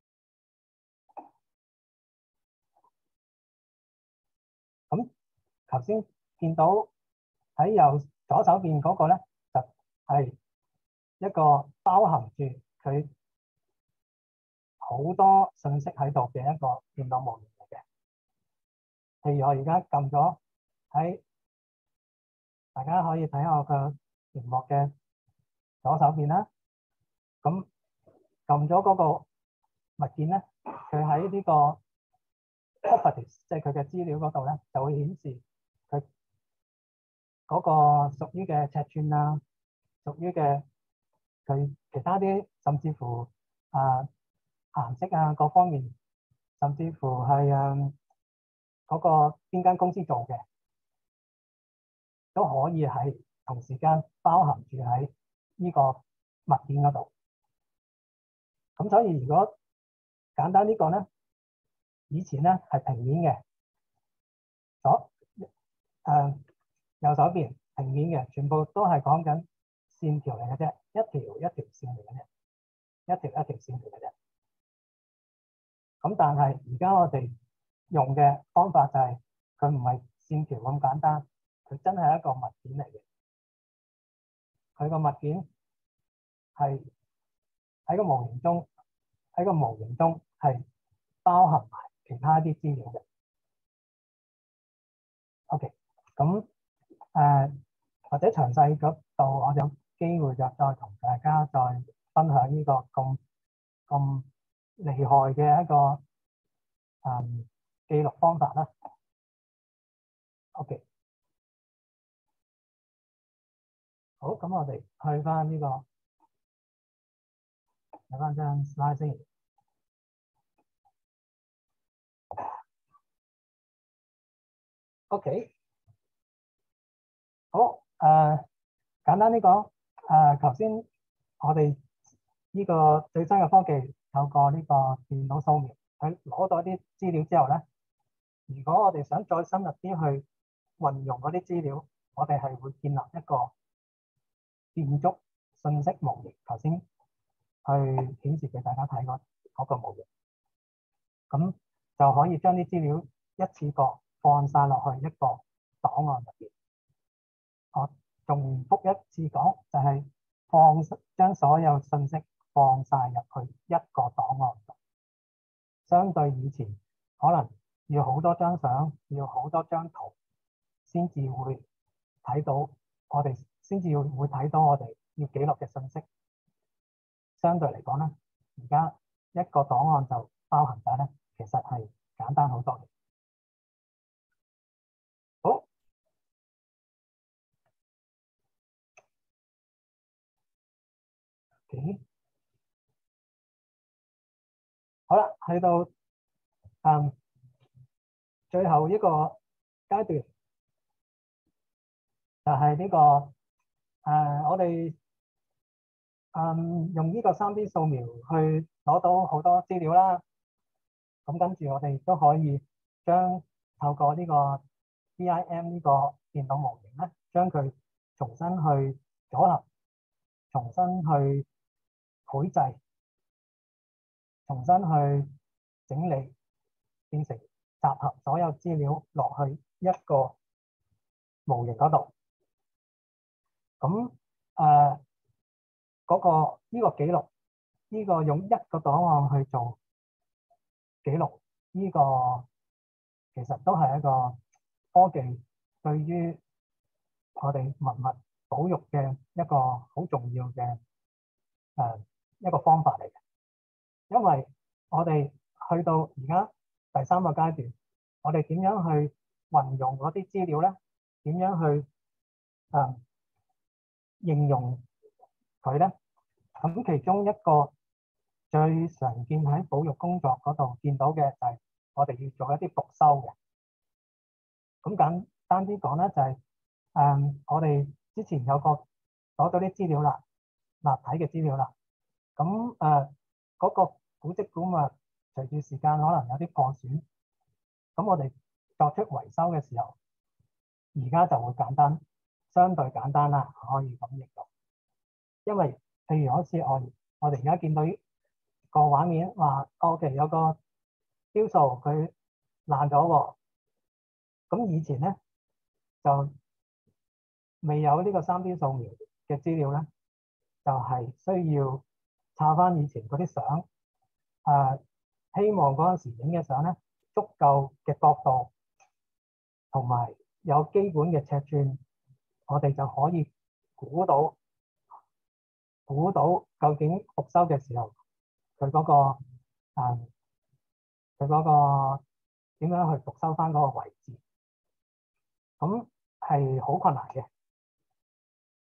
咁頭先見到喺右左手邊嗰個咧，就係一個包含住佢好多信息喺度嘅一個電腦模型嚟嘅。譬如我而家撳咗喺，大家可以睇下我個熒幕嘅左手邊啦。咁撳咗嗰個物件咧，佢喺呢個 properties，即係佢嘅資料嗰度咧，就會顯示佢嗰個屬於嘅尺寸啊，屬於嘅佢其他啲，甚至乎啊顏色啊各方面，甚至乎係誒嗰個邊間公司做嘅，都可以係同時間包含住喺呢個物件嗰度。咁所以如果簡單呢個咧，以前咧係平面嘅，左誒、呃、右手邊平面嘅，全部都係講緊線條嚟嘅啫，一條一條線嚟嘅啫，一條一條線嚟嘅啫。咁但係而家我哋用嘅方法就係佢唔係線條咁簡單，佢真係一個物件嚟嘅。佢個物件係喺個模型中，喺個模型中係包含埋其他啲資料嘅。OK，咁誒、呃、或者詳細嗰度，我有機會就再同大家再分享呢個咁咁厲害嘅一個誒、嗯、記錄方法啦。OK，好，咁我哋去翻呢、這個睇翻張 slide 先。OK，好誒、呃，簡單啲講誒，頭、呃、先我哋呢個最新嘅科技透過呢個電腦掃描，佢攞到啲資料之後咧，如果我哋想再深入啲去運用嗰啲資料，我哋係會建立一個建築信息模型，頭先去顯示俾大家睇嗰嗰個模型，咁就可以將啲資料一次過放晒落去一個檔案入邊。我重複一次講，就係、是、放將所有信息放晒入去一個檔案度。相對以前可能要好多張相，要好多張圖，先至會睇到我哋，先至會睇到我哋要記錄嘅信息。相對嚟講咧，而家一個檔案就包含晒咧，其實係簡單好多嘅。好。Okay. 好啦，去到嗯最後一個階段，就係、是、呢、這個誒、呃，我哋嗯用呢個三 D 掃描去攞到好多資料啦。咁跟住我哋都可以將透過呢個 B I M 呢個電腦模型咧，將佢重新去組合，重新去繪製，重新去整理，變成集合所有資料落去一個模型嗰度。咁誒嗰個呢個記錄，呢個用一個檔案去做記錄，呢個其實都係一個科技對於我哋文物保育嘅一個好重要嘅誒一個方法嚟嘅。因為我哋去到而家第三個階段，我哋點樣去運用嗰啲資料咧？點樣去誒應用佢咧？咁其中一個最常見喺保育工作嗰度見到嘅就係我哋要做一啲復修嘅。咁簡單啲講咧，就係誒我哋之前有個攞到啲資料啦，立體嘅資料啦。咁誒嗰個古蹟古物隨住時間可能有啲破損，咁我哋作出維修嘅時候，而家就會簡單，相對簡單啦，可以咁形容。因為譬如好似我我哋而家見到個畫面話，OK 有個雕塑佢爛咗喎，咁以前咧就未有呢個三 D 掃描嘅資料咧，就係、是、需要查翻以前嗰啲相，誒、呃、希望嗰陣時影嘅相咧足夠嘅角度同埋有，有基本嘅尺寸，我哋就可以估到估到究竟復修嘅時候佢嗰、嗰個誒佢嗰個點樣去復修翻嗰個位置，咁係好困難嘅。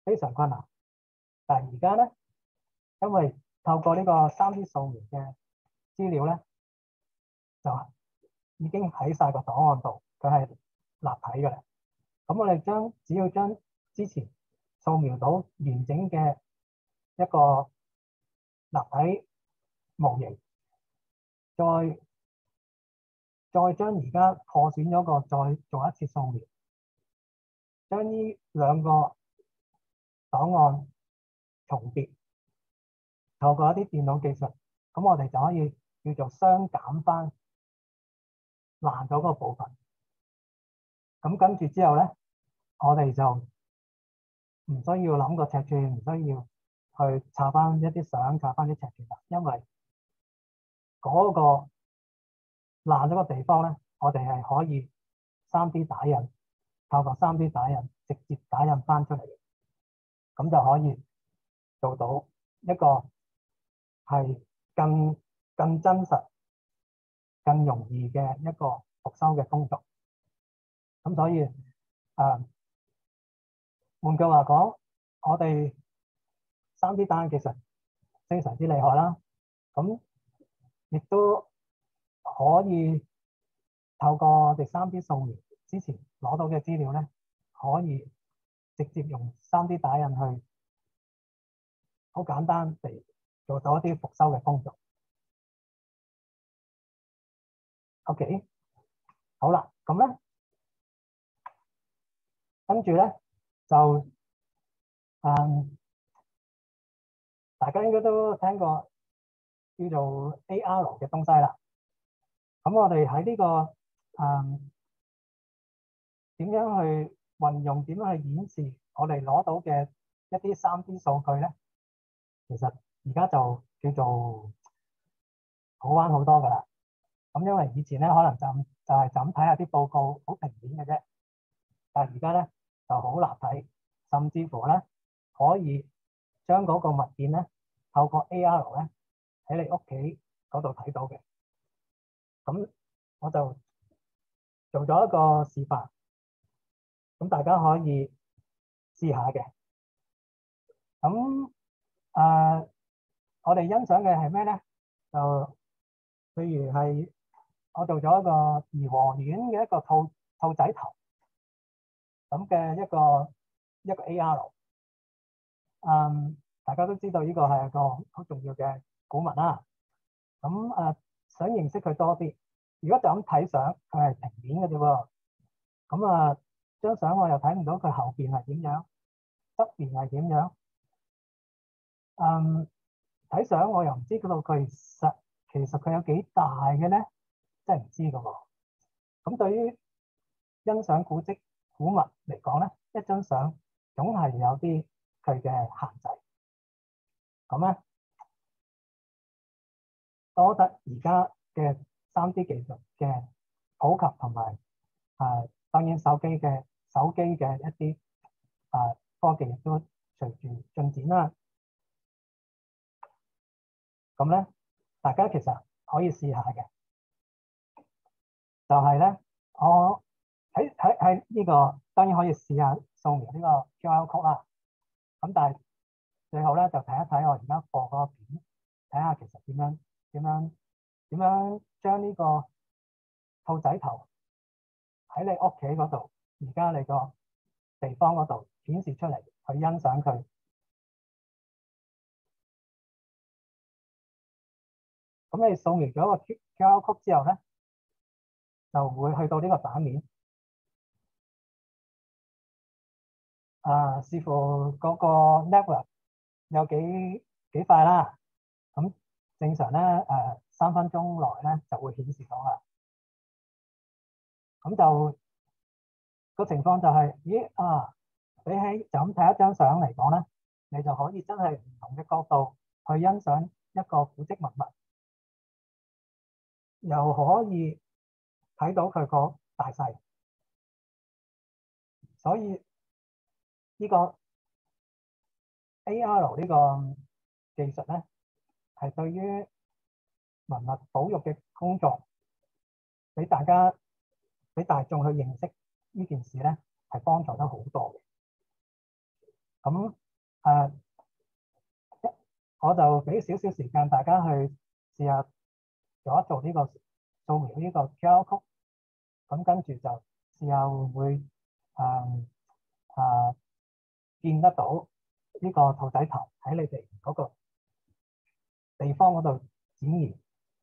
非常困難。但係而家咧，因為透過呢個三 D 掃描嘅資料咧，就已經喺晒個檔案度，佢係立體嘅啦。咁我哋將只要將之前掃描到完整嘅一個立體模型，再再將而家破損咗個再做一次掃描，將呢兩個檔案重疊，透過一啲電腦技術，咁我哋就可以叫做雙減翻爛咗嗰個部分。咁跟住之後咧，我哋就唔需要諗個尺寸，唔需要去插翻一啲相，插翻啲尺寸啦，因為嗰個爛咗個地方咧，我哋係可以三 D 打印，透過三 D 打印直接打印翻出嚟嘅，咁就可以做到一個係更更真實、更容易嘅一個復修嘅工作。咁所以誒、呃，換句話講，我哋三 D 打印技術非常之厲害啦。咁亦都可以透過我哋三 D 掃描之前攞到嘅資料咧，可以直接用三 D 打印去好簡單地做到一啲復修嘅工作。OK， 好啦，咁咧跟住咧就嗯，大家應該都聽過叫做 A R 嘅東西啦。咁我哋喺呢個嗯點樣去運用，點樣去演示我哋攞到嘅一啲三 D 數據咧？其實而家就叫做好玩好多噶啦。咁因為以前咧可能就就係就咁睇下啲報告好平面嘅啫，但係而家咧就好立體，甚至乎咧可以將嗰個物件咧透過 A R 咧喺你屋企嗰度睇到嘅。咁我就做咗一個示範，咁大家可以試下嘅。咁誒、呃，我哋欣賞嘅係咩咧？就譬如係我做咗一個頤和園嘅一個兔兔仔頭咁嘅一個一個 A R。嗯，大家都知道呢個係一個好重要嘅古物啦。咁誒、呃，想認識佢多啲，如果就咁睇相，佢係平面嘅啫喎。咁啊，張相我又睇唔到佢後邊係點樣，側邊係點樣。嗯，睇相我又唔知道佢實其實佢有幾大嘅咧，真係唔知㗎喎。咁對於欣賞古蹟古物嚟講咧，一張相總係有啲佢嘅限制。咁咧，多得而家嘅三 D 技術嘅普及同埋誒，當然手機嘅手機嘅一啲誒、啊、科技亦都隨住進展啦。咁咧，大家其實可以試下嘅，就係、是、咧，我喺喺喺呢個當然可以試下掃描呢個 Q R code 啦。咁但係最後咧就睇一睇我而家播嗰個片，睇下其實點樣點樣點樣將呢個兔仔頭喺你屋企嗰度，而家你個地方嗰度顯示出嚟，去欣賞佢。咁你掃描咗個 Q R code 之後咧，就會去到呢個版面。啊，視乎嗰個 network 有幾幾快啦。咁正常咧，誒、呃、三分鐘內咧就會顯示到啦。咁就個情況就係、是，咦啊，比起就咁睇一張相嚟講咧，你就可以真係唔同嘅角度去欣賞一個古蹟文物，又可以睇到佢個大細。所以呢個 A R 呢個技術咧，係對於文物保育嘅工作，俾大家俾大眾去認識呢件事咧，係幫助得好多嘅。 咁誒，我就俾少少時間大家去試下做一做呢個掃描呢個 Q R code，咁跟住就試下會唔會誒誒見得到呢個兔仔頭喺你哋嗰個地方嗰度展現。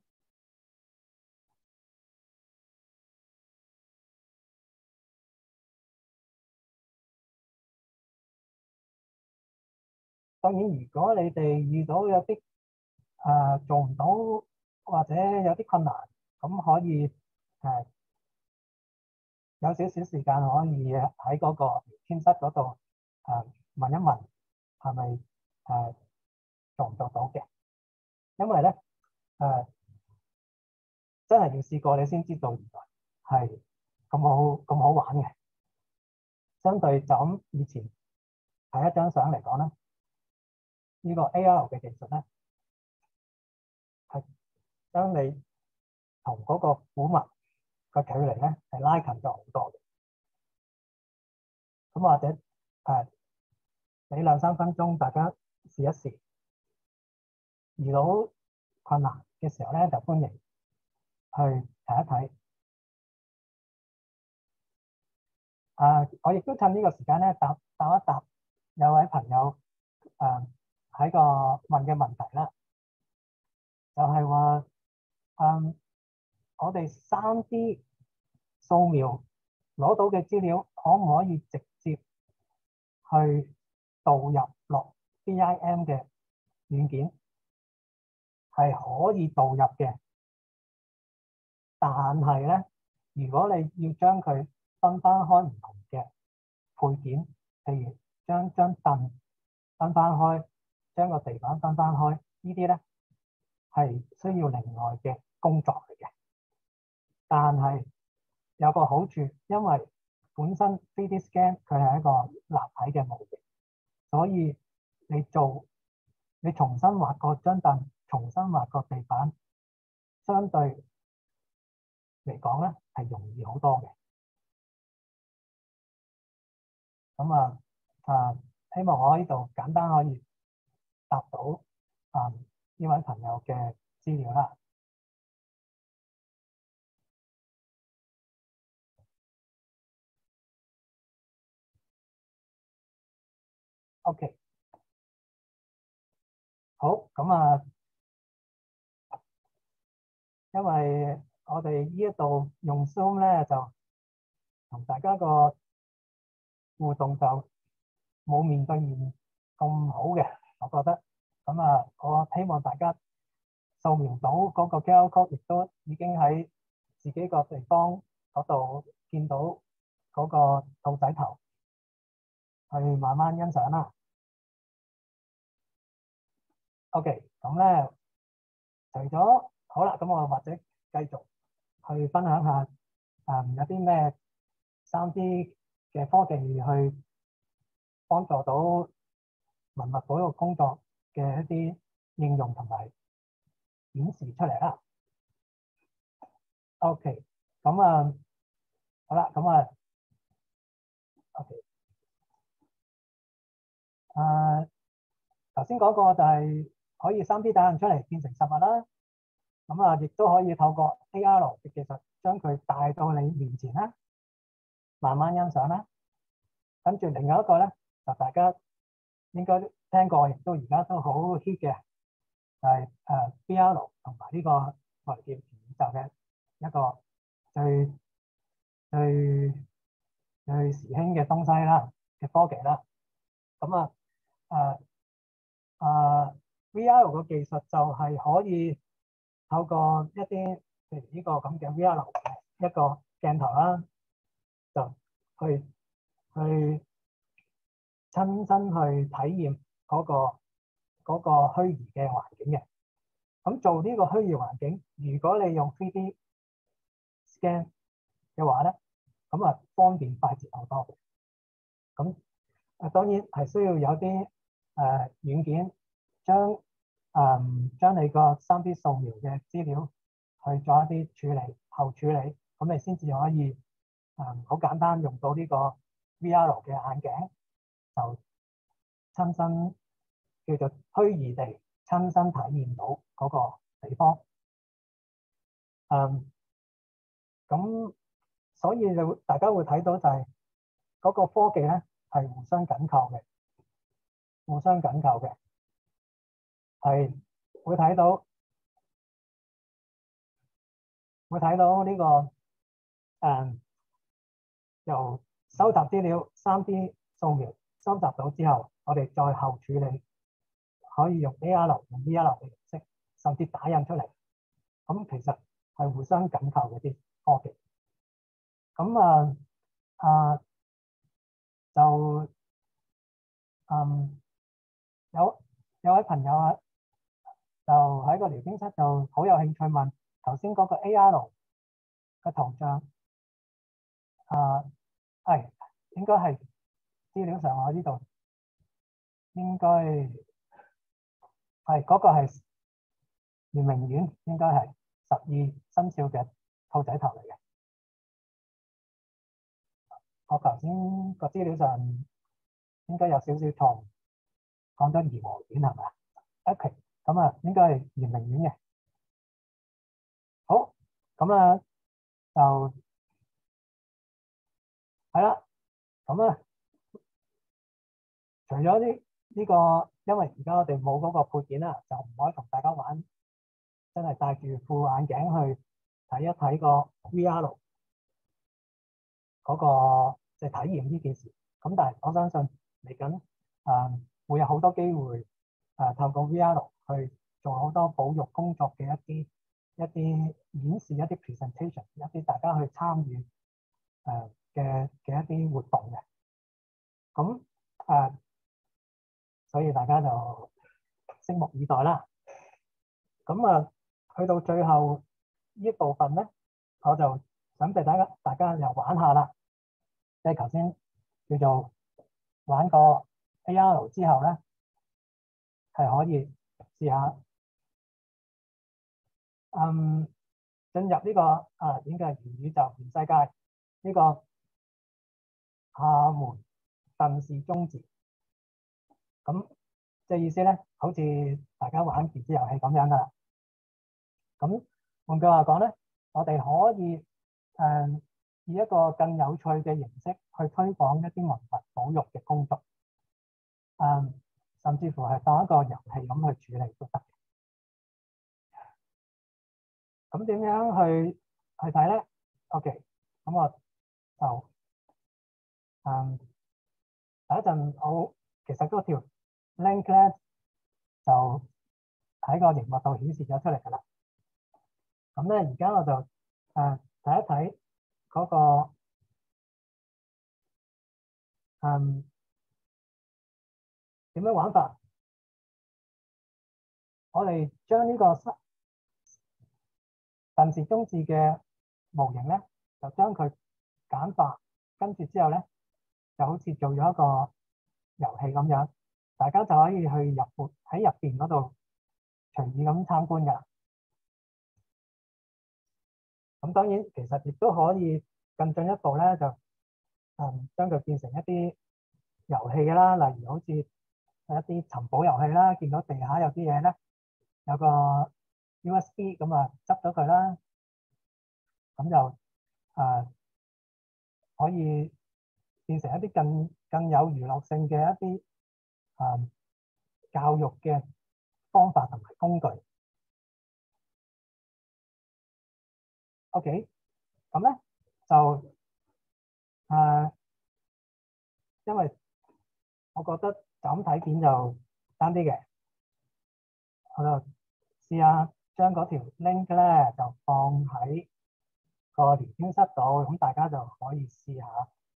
當然，如果你哋遇到有啲誒、呃、做唔到或者有啲困難，咁可以誒、呃、有少少時間可以喺嗰個聊天室嗰度誒問一問係咪誒做唔做到嘅？因為咧誒、呃、真係要試過你先知道原來係咁好咁好玩嘅。相對就咁以前睇一張相嚟講咧，呢個 A R 嘅技術咧係將你同嗰個古物個距離咧係拉近咗好多嘅。咁或者誒俾兩三分鐘大家試一試，遇到困難嘅時候咧就歡迎去睇一睇。誒，我亦都趁呢個時間咧答答一答有位朋友誒喺個問嘅問題啦，就係話誒我哋三 D 掃描攞到嘅資料，可唔可以直接去導入落 B I M 嘅軟件？係可以導入嘅，但係咧，如果你要將佢分翻開唔同嘅配件，譬如將張凳分翻開，將個地板分翻開，呢啲咧係需要另外嘅工作嚟嘅。但係有個好處，因為本身 三 D scan 佢係一個立體嘅模型，所以你做你重新畫個張凳，重新畫個地板，相對嚟講咧係容易好多嘅。咁啊啊，希望我呢度簡單可以答到啊呢位朋友嘅資料啦。OK， 好，咁啊，因為我哋呢一度用 Zoom 咧，就同大家個互動就冇面對面咁好嘅，我覺得。咁啊，我希望大家掃描到嗰個 Q R code，亦都已經喺自己個地方嗰度見到嗰個兔仔頭，去慢慢欣賞啦。OK，咁咧，除咗好啦，咁我或者繼續去分享下，誒有啲咩三 D 嘅科技去幫助到文物保育工作嘅一啲應用同埋顯示出嚟啦。OK，咁啊，好啦，咁啊 ，OK，誒頭先講過就係可以三 D 打印出嚟變成實物啦。咁啊，亦都可以透過 A R 嘅技術將佢帶到你面前啦，慢慢欣賞啦。跟住另外一個咧，就大家應該聽過，亦都而家都好 hit 嘅，就係誒 V R 同埋呢個我哋叫元宇宙嘅一個最最最時興嘅東西啦嘅科技啦。咁啊誒誒 V R 嘅技術就係可以透過一啲譬如呢個咁嘅 V R 嘅一個鏡頭啦，就去去親身去體驗嗰個嗰個虛擬嘅環境嘅。咁做呢個虛擬環境，如果你用 三 D scan 嘅話咧，咁啊方便快捷好多嘅。咁啊當然係需要有啲誒軟件將誒將你個三 D 掃描嘅資料去做一啲處理後處理，咁你先至可以誒好簡單用到呢個 V R 嘅眼鏡，就親身叫做虛擬地親身體驗到嗰個地方。嗯，咁所以就大家會睇到就係嗰個科技咧係互相緊扣嘅，互相緊扣嘅，係會睇到會睇到呢個誒由收集資料三 D 掃描收集到之後，我哋再後處理，可以用 A R 用 V R 嘅形式，甚至打印出嚟。咁其實係互相緊扣嘅啲科技。咁啊啊就嗯有有位朋友啊，就喺個聊天室就好有興趣問頭先嗰個 A R 嘅圖像啊，係應該係資料上我呢度應該係嗰個係圓明園，應該係十二生肖嘅兔仔頭嚟嘅。我頭先個資料上應該有少少錯誤，講咗頤和園係咪啊？OK，咁啊應該係圓明園嘅。好，咁啊就係啦。咁啊，除咗呢呢個，因為而家我哋冇嗰個配件啦，就唔可以同大家玩，真係戴住副眼鏡去睇一睇個 V R 嗰個即係體驗呢件事。咁但係我相信嚟緊誒會有好多機會誒透過 V R 去做好多保育工作嘅一啲一啲演示、一啲 presentation、一啲大家去參與誒嘅嘅一啲活動嘅。咁誒，所以大家就拭目以待啦。咁啊，去到最後呢一部分咧，我就想俾大家大家又玩下啦。即係頭先叫做玩個 A R 之後咧，係可以試下嗯進入呢個啊應該係元宇宙、元世界呢個廈門鄧氏宗祠。咁即係意思咧，好似大家玩電子遊戲咁樣噶啦。咁換句話講咧，我哋可以誒、嗯、以一個更有趣嘅形式去推廣一啲文物保育嘅工作，誒、嗯、甚至乎係當一個遊戲咁去處理都得嘅。咁點樣去去睇咧 ？OK，咁我就誒第一陣我其實嗰條 link 咧就喺個熒幕度顯示咗出嚟㗎啦。咁咧而家我就誒睇一睇嗰個誒點樣玩法。我哋將呢個鄧氏宗祠嘅模型咧，就將佢簡化，跟住之後咧就好似做咗一個遊戲咁樣，大家就可以去入邊喺入邊嗰度隨意咁參觀㗎。咁當然其實亦都可以更進一步咧，就誒將佢變成一啲遊戲㗎啦，例如好似一啲尋寶遊戲啦，見到地下有啲嘢咧，有個 U S B 咁啊，執咗佢啦，咁就誒、呃、可以變成一啲更更有娛樂性嘅一啲誒、呃、教育嘅方法同埋工具。OK，咁咧就誒、呃，因為我覺得就咁睇片就單啲嘅，我就試下將嗰條 link 咧就放喺個聊天室度，咁大家就可以試下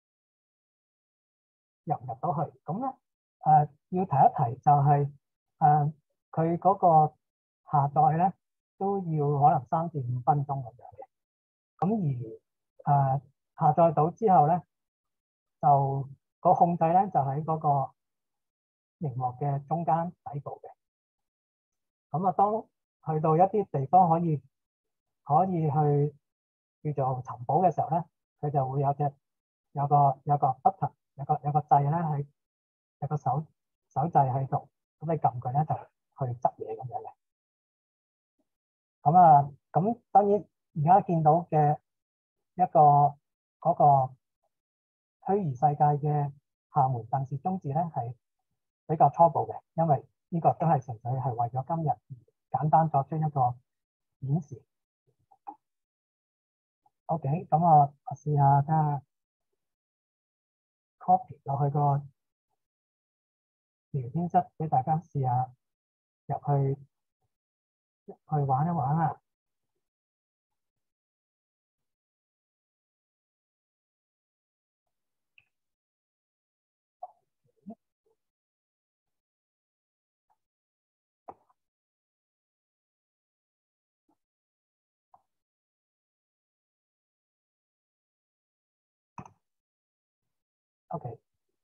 入唔入到去。咁咧誒要提一提就係誒佢嗰個下載咧都要可能三至五分鐘咁樣嘅。咁而誒、呃、下載到之後咧，就個控制咧就喺嗰個熒幕嘅中間底部嘅。咁啊，當去到一啲地方可以可以去叫做尋寶嘅時候咧，佢就會有隻有個有個 button 有個有個掣咧喺有個手手嘅廈門鄧氏宗祠咧係比較初步嘅，因為呢個都係純粹係為咗今日簡單作出一個演示。OK，咁我我試下加 copy 落去個聊天室俾大家試下入去入去玩一玩啊！OK，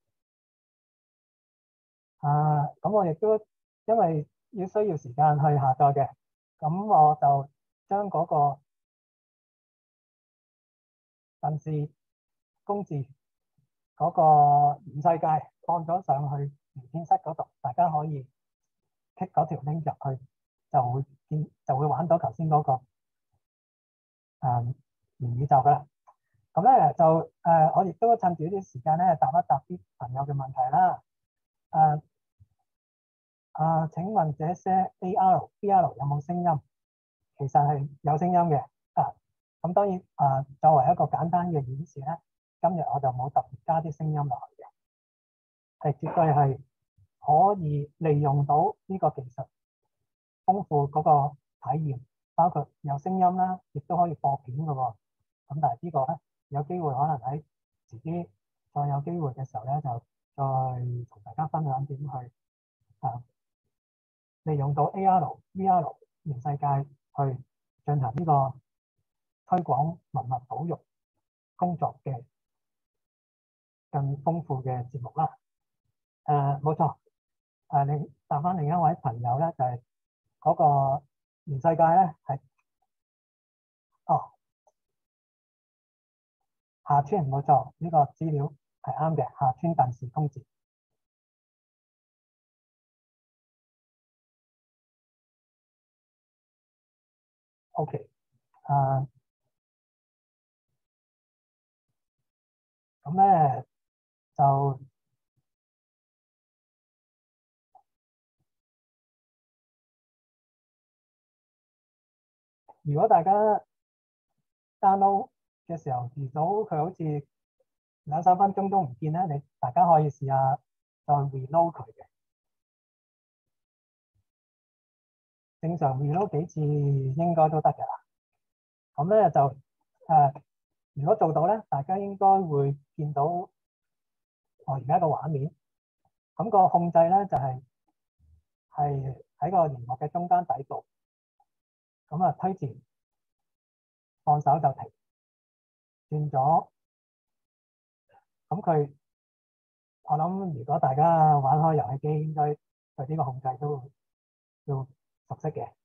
啊，咁我亦都因為要需要時間去下載嘅，咁我就將嗰個鄧氏公祠嗰個現世界放咗上去聊天室嗰度，大家可以 click 嗰條 link 入去，就會見就會玩到頭先嗰個誒元宇宙噶啦。咁咧就誒、呃，我亦都趁住呢啲時間咧，答一答啲朋友嘅問題啦。誒、呃、啊，請問這些 A R、V R 有冇聲音？其實係有聲音嘅。啊，咁當然啊，作為一個簡單嘅演示咧，今日我就冇特別加啲聲音落去嘅，係絕對係可以利用到呢個技術，豐富嗰個體驗，包括有聲音啦，亦都可以播片嘅喎。咁但係呢個咧，有機會可能喺自己再有機會嘅時候咧，就再同大家分享點去啊利用到 A R、V R 現世界去進行呢個推廣文物保育工作嘅更豐富嘅節目啦。誒冇錯，誒你答翻另一位朋友咧，就係嗰個現世界咧係哦。廈村冇錯，呢個資料係啱嘅。廈村鄧氏公祠。OK，啊，咁咧就如果大家 download 嘅時候遇到佢好似兩三分鐘都唔見咧，你大家可以試下再 reload 佢嘅。正常 reload 幾次應該都得㗎啦。咁咧就誒、呃，如果做到咧，大家應該會見到我而家個畫面。咁、個控制咧就係係喺個螢幕嘅中間底部。咁啊，推前放手就停，轉咗。咁佢，我諗如果大家玩開遊戲機，應該對呢個控制都要熟悉嘅。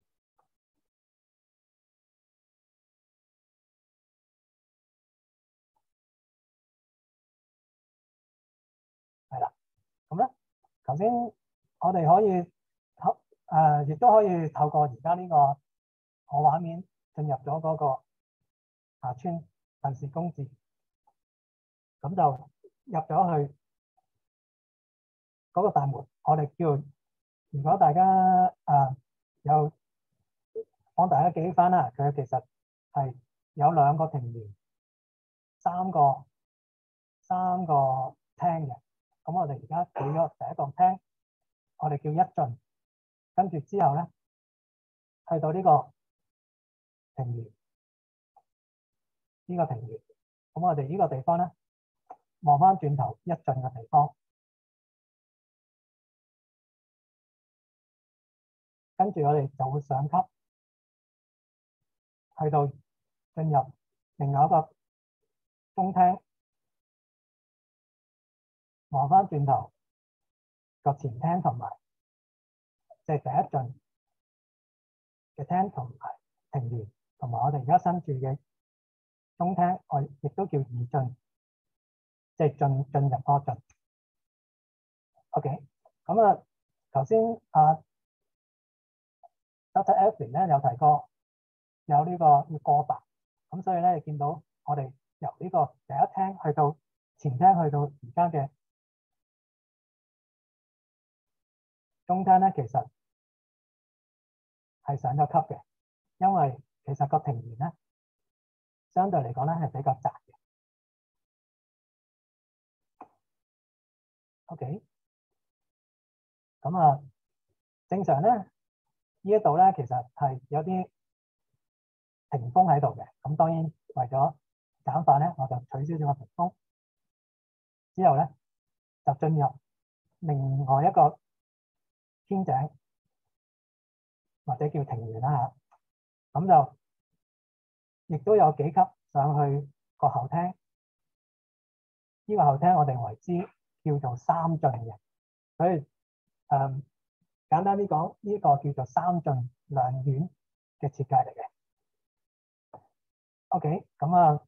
係啦，咁咧，頭先我哋可以透誒，亦都可以透過而家呢個我畫面進入咗嗰個廈村鄧氏公祠，咁就入咗去嗰個大門。我哋叫，如果大家誒、呃、有幫大家記翻啦，佢其實係有兩個庭園，三個三個廳嘅。咁我哋而家舉咗第一個廳，我哋叫一進，跟住之後咧，去到呢個庭園，呢個庭園，咁我哋呢個地方咧，望翻轉頭一進嘅地方，跟住我哋就會上級，去到進入另外一個中廳，望翻轉頭個前廳同埋即係第一進嘅廳同埋庭園，同埋我哋而家新住嘅中廳，我亦都叫二進，即係進進入嗰進。OK，咁啊，頭先啊 Doctor Evelyn 咧有提過有呢個要過白，咁所以咧你見到我哋由呢個第一廳去到前廳去到而家嘅中間咧，其實係上咗級嘅，因為其實個庭園咧，相對嚟講咧係比較窄嘅。OK，咁啊，正常咧，呢一度咧其實係有啲屏風喺度嘅。咁當然為咗簡化咧，我就取消咗個屏風，之後咧就進入另外一個天井或者叫庭園啦嚇。咁就亦都有幾級上去個後廳。呢個後廳我哋為之叫做三進嘅，所以誒、嗯、簡單啲講，呢個叫做三進兩院嘅設計嚟嘅。OK，咁啊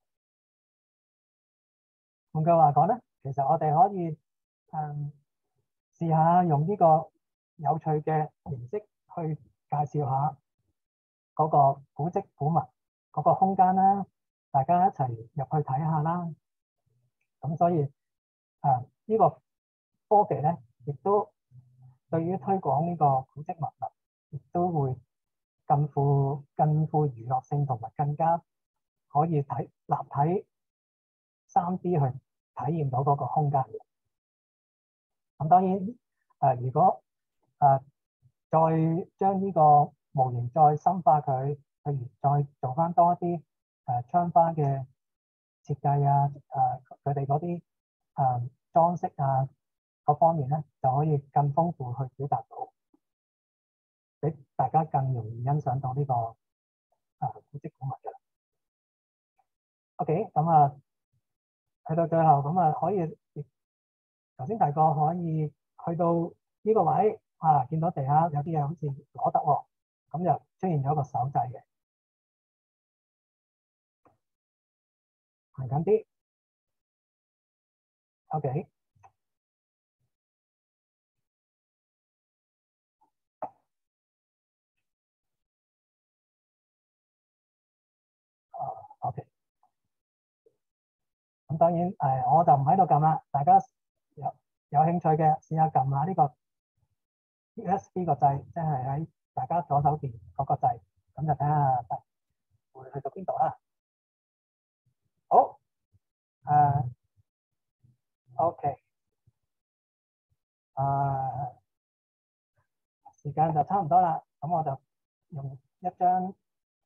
換句話講咧，其實我哋可以誒、嗯、試下用呢個有趣嘅形式去介紹下嗰個古蹟古物嗰個空間啦，大家一齊入去睇下啦。咁所以誒呢、呃這個科技咧，亦都對於推廣呢個古蹟文物，亦都會更富更富娛樂性，同埋更加可以睇立體三 D 去體驗到嗰個空間。咁當然誒、呃，如果誒、呃、再將呢個模型再深化佢，譬如再做翻多一啲誒、呃、窗花嘅設計啊，誒佢哋嗰啲誒裝飾啊各方面咧，就可以更豐富去表達到，俾大家更容易欣賞到呢、這個誒、呃、古蹟古物嘅。OK，咁啊去到最後咁啊，可以頭先提過可以去到呢個位啊，見到地下有啲嘢好似攞得喎，咁就出現咗一個手掣嘅，行緊啲。OK，啊 OK，咁當然誒，我就唔喺度撳啦，大家有有興趣嘅試下撳下呢個 U S B 個掣，即係喺大家左手邊嗰個掣，咁就睇下會去到邊度啦。好，誒 OK，誒時間就差唔多啦，咁我就用一張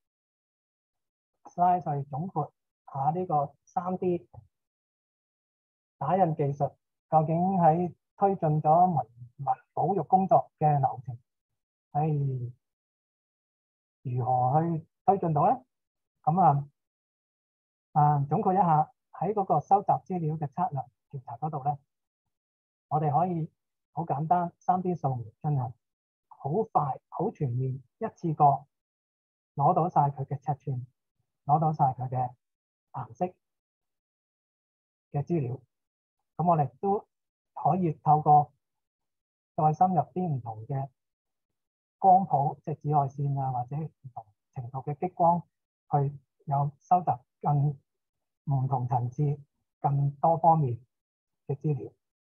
slide 去總括下呢個三 D 打印技術究竟喺推進咗文物保育工作嘅流程係如何去推進到咧？咁啊啊總括一下，喺嗰個收集資料嘅測量調查嗰度咧，我哋可以好簡單三 D 掃描進行，好快好全面一次過攞到晒佢嘅尺寸，攞到晒佢嘅顏色嘅資料。咁我哋都可以透過再深入啲唔同嘅光譜，即係紫外線啊，或者唔同程度嘅激光，去有收集更唔同層次、更多方面嘅資料。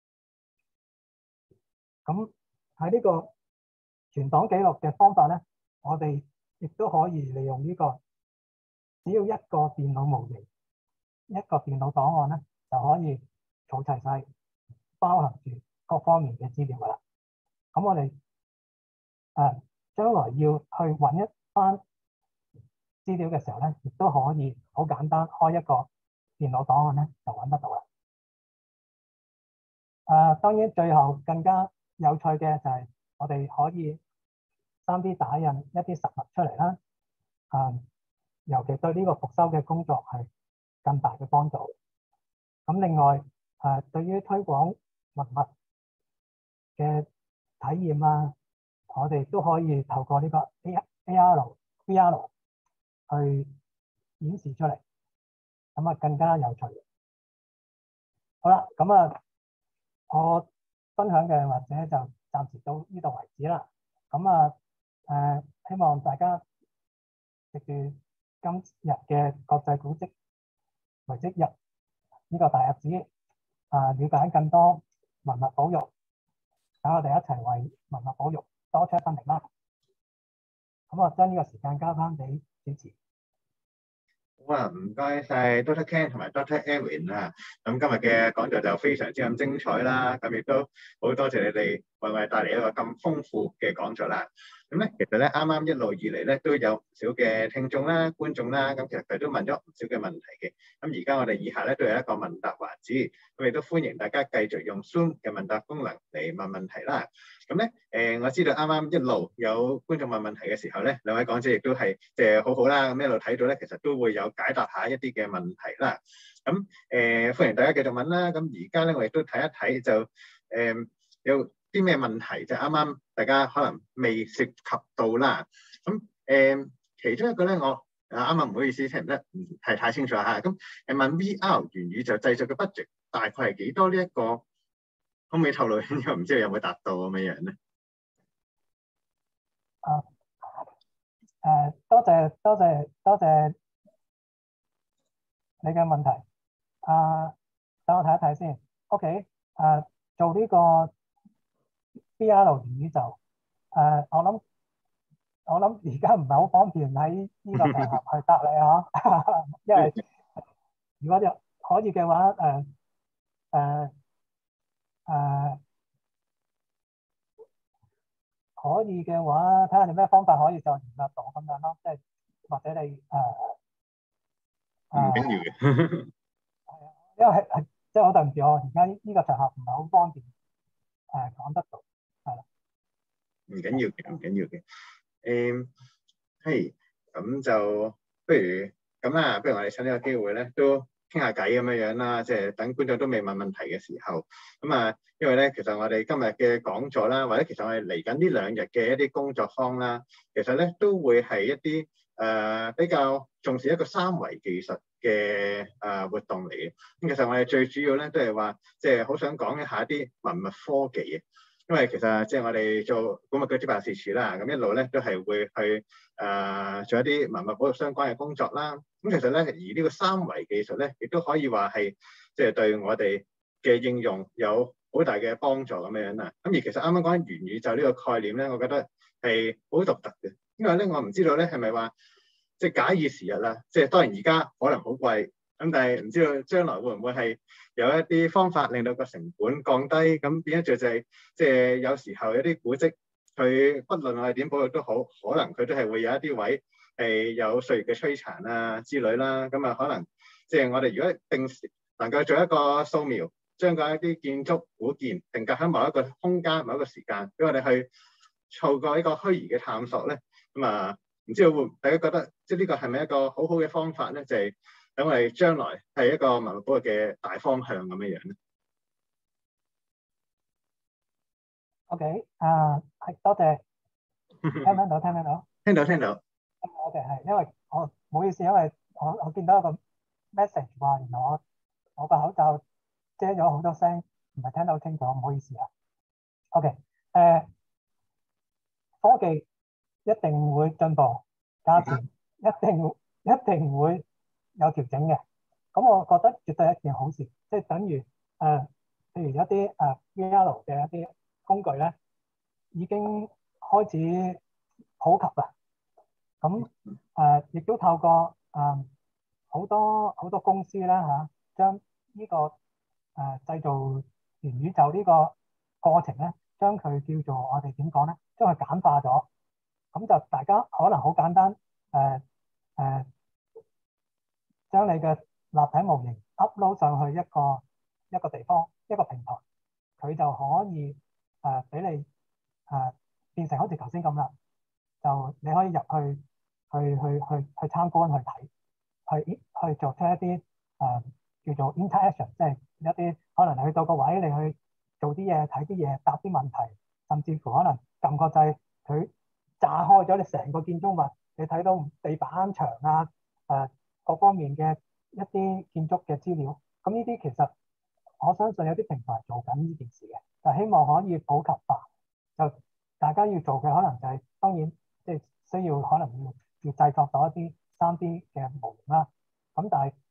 咁喺呢個存檔記錄嘅方法咧，我哋亦都可以利用呢個，只要一個電腦模型、一個電腦檔案咧，就可以儲齊晒包含住各方面嘅資料噶啦。咁我哋誒將來要去揾一翻資料嘅時候咧，亦都可以好簡單開一個電腦檔案咧，就揾得到啦。誒、呃、當然最後更加有趣嘅就係我哋可以三 D 打印一啲實物出嚟啦。誒、呃，尤其對呢個復修嘅工作係更大嘅幫助。咁另外誒、呃，對於推廣文物嘅體驗啊，我哋都可以透過呢個 A R、V R 去顯示出嚟，咁啊更加有趣。好啦，咁啊，我分享嘅或者就暫時到呢度為止啦。咁啊，誒、呃，希望大家藉住今日嘅國際古蹟遺蹟日呢個大日子啊，了解更多文物保育，等我哋一齊為文物保育多出一分力啦。咁我將呢個時間交翻俾主持。 好啊，唔該晒 Doctor Ken 同埋 Doctor Aaron 啊。咁今日嘅講座就非常之咁精彩啦。咁亦都好多謝你哋為我哋帶嚟一個咁豐富嘅講座啦。咁咧，其實咧啱啱一路以嚟咧都有唔少嘅聽眾啦、觀眾啦，咁其實佢都問咗唔少嘅問題嘅。咁而家我哋以下咧都有一個問答環節，咁亦都歡迎大家繼續用 Zoom 嘅問答功能嚟問問題啦。咁咧，誒我知道啱啱一路有觀眾問問題嘅時候咧，兩位講者亦都係即係好好啦。咁一路睇到咧，其實都會有解答下一啲嘅問題啦。咁誒、呃、歡迎大家繼續問啦。咁而家咧我亦都睇一睇就誒、呃、有啲咩問題就啱啱大家可能未涉及到啦。咁誒、呃、其中一個咧，我啊啱啱唔好意思聽唔得唔係太清楚嚇。咁誒問 V R 元宇宙製作嘅 budget 大概係幾多呢？一個可唔可以透露？因為唔知道有冇達到咁樣樣咧。 啊誒，多謝多謝多謝你嘅問題。啊，等我睇一睇先。OK，誒做呢個 V R 元宇宙，誒我諗我諗而家唔係好方便喺呢個場合去答你嚇，因為如果有可以嘅話，誒誒誒可以嘅話，睇下你咩方法可以再聯絡到咁樣咯，即係或者你誒唔緊要嘅。 因為係係即係好對唔住，我而家呢個場合唔係好方便誒講得到，係啦。 唔緊要嘅，唔緊要嘅。誒，係咁就不如咁啦，不如我哋趁呢個機會咧，都傾下偈咁樣樣啦。即係等觀眾都未問問題嘅時候，咁啊，因為咧，其實我哋今日嘅講座啦，或者其實我哋嚟緊呢兩日嘅一啲工作坊啦，其實咧都會係一啲誒、呃、比較重視一個三維技術嘅誒活動嚟嘅。咁其實我哋最主要咧都係話，即係好想講一下一啲文物科技嘅。因為其實即係我哋做古物古蹟辦事處啦，咁一路咧都係會去誒、呃、做一啲文物保育相關嘅工作啦。咁其實咧，而呢個三維技術咧，亦都可以話係即係對我哋嘅應用有好大嘅幫助咁樣樣啦。咁而其實啱啱講緊元宇宙呢個概念咧，我覺得係好獨特嘅，因為咧我唔知道咧係咪話即係假以時日啦，即係當然而家可能好貴。咁但係唔知道將來會唔會係有一啲方法令到個成本降低，咁變咗就係即係有時候有啲古蹟，佢不論我哋點保育都好，可能佢都係會有一啲位係有歲月嘅摧殘啊之類啦。咁啊可能即係我哋如果定時能夠做一個掃描，將嗰一啲建築古建定格喺某一個空間、某一個時間，俾我哋去透過一個虛擬嘅探索咧，咁啊唔知道會大家覺得即係呢個係咪一個好好嘅方法咧？就係、是等我哋將來係一個文物保育嘅大方向咁樣樣咧。 OK，啊係多謝，聽唔聽到？聽唔聽到？ 聽到聽到。 OK，係因為我唔好意思，因為我我見到一個 message 話，原來我我個口罩遮咗好多聲，唔係聽得好清楚，唔好意思啊。OK，誒、呃、科技一定會進步，價錢一定一定會有調整嘅，咁我覺得絕對係一件好事，即係等於誒、呃，譬如一啲誒、呃、V R 嘅一啲工具咧，已經開始普及啦。咁誒，亦、呃、都透過誒好、呃、多好多公司啦嚇，將、啊、呢、這個誒、呃、製造元宇宙呢個過程咧，將佢叫做我哋點講咧，將佢簡化咗，咁就大家可能好簡單誒誒。呃呃將你嘅立體模型 upload 上去一個一個地方一個平台，佢就可以誒俾、呃、你誒、呃、變成好似頭先咁啦，就你可以入去去去去去參觀去睇，去去做出一啲誒、呃、叫做 interaction，即係一啲可能你去到個位，你去做啲嘢睇啲嘢答啲問題，甚至乎可能撳個掣，佢炸開咗你成個建築物，你睇到地板牆啊誒。呃各方面嘅一啲建築嘅資料，咁呢啲其實我相信有啲平台做緊呢件事嘅，就希望可以普及化。就大家要做嘅可能就係、是、當然即係需要可能要要製作到一啲三 D 嘅模型啦。咁但係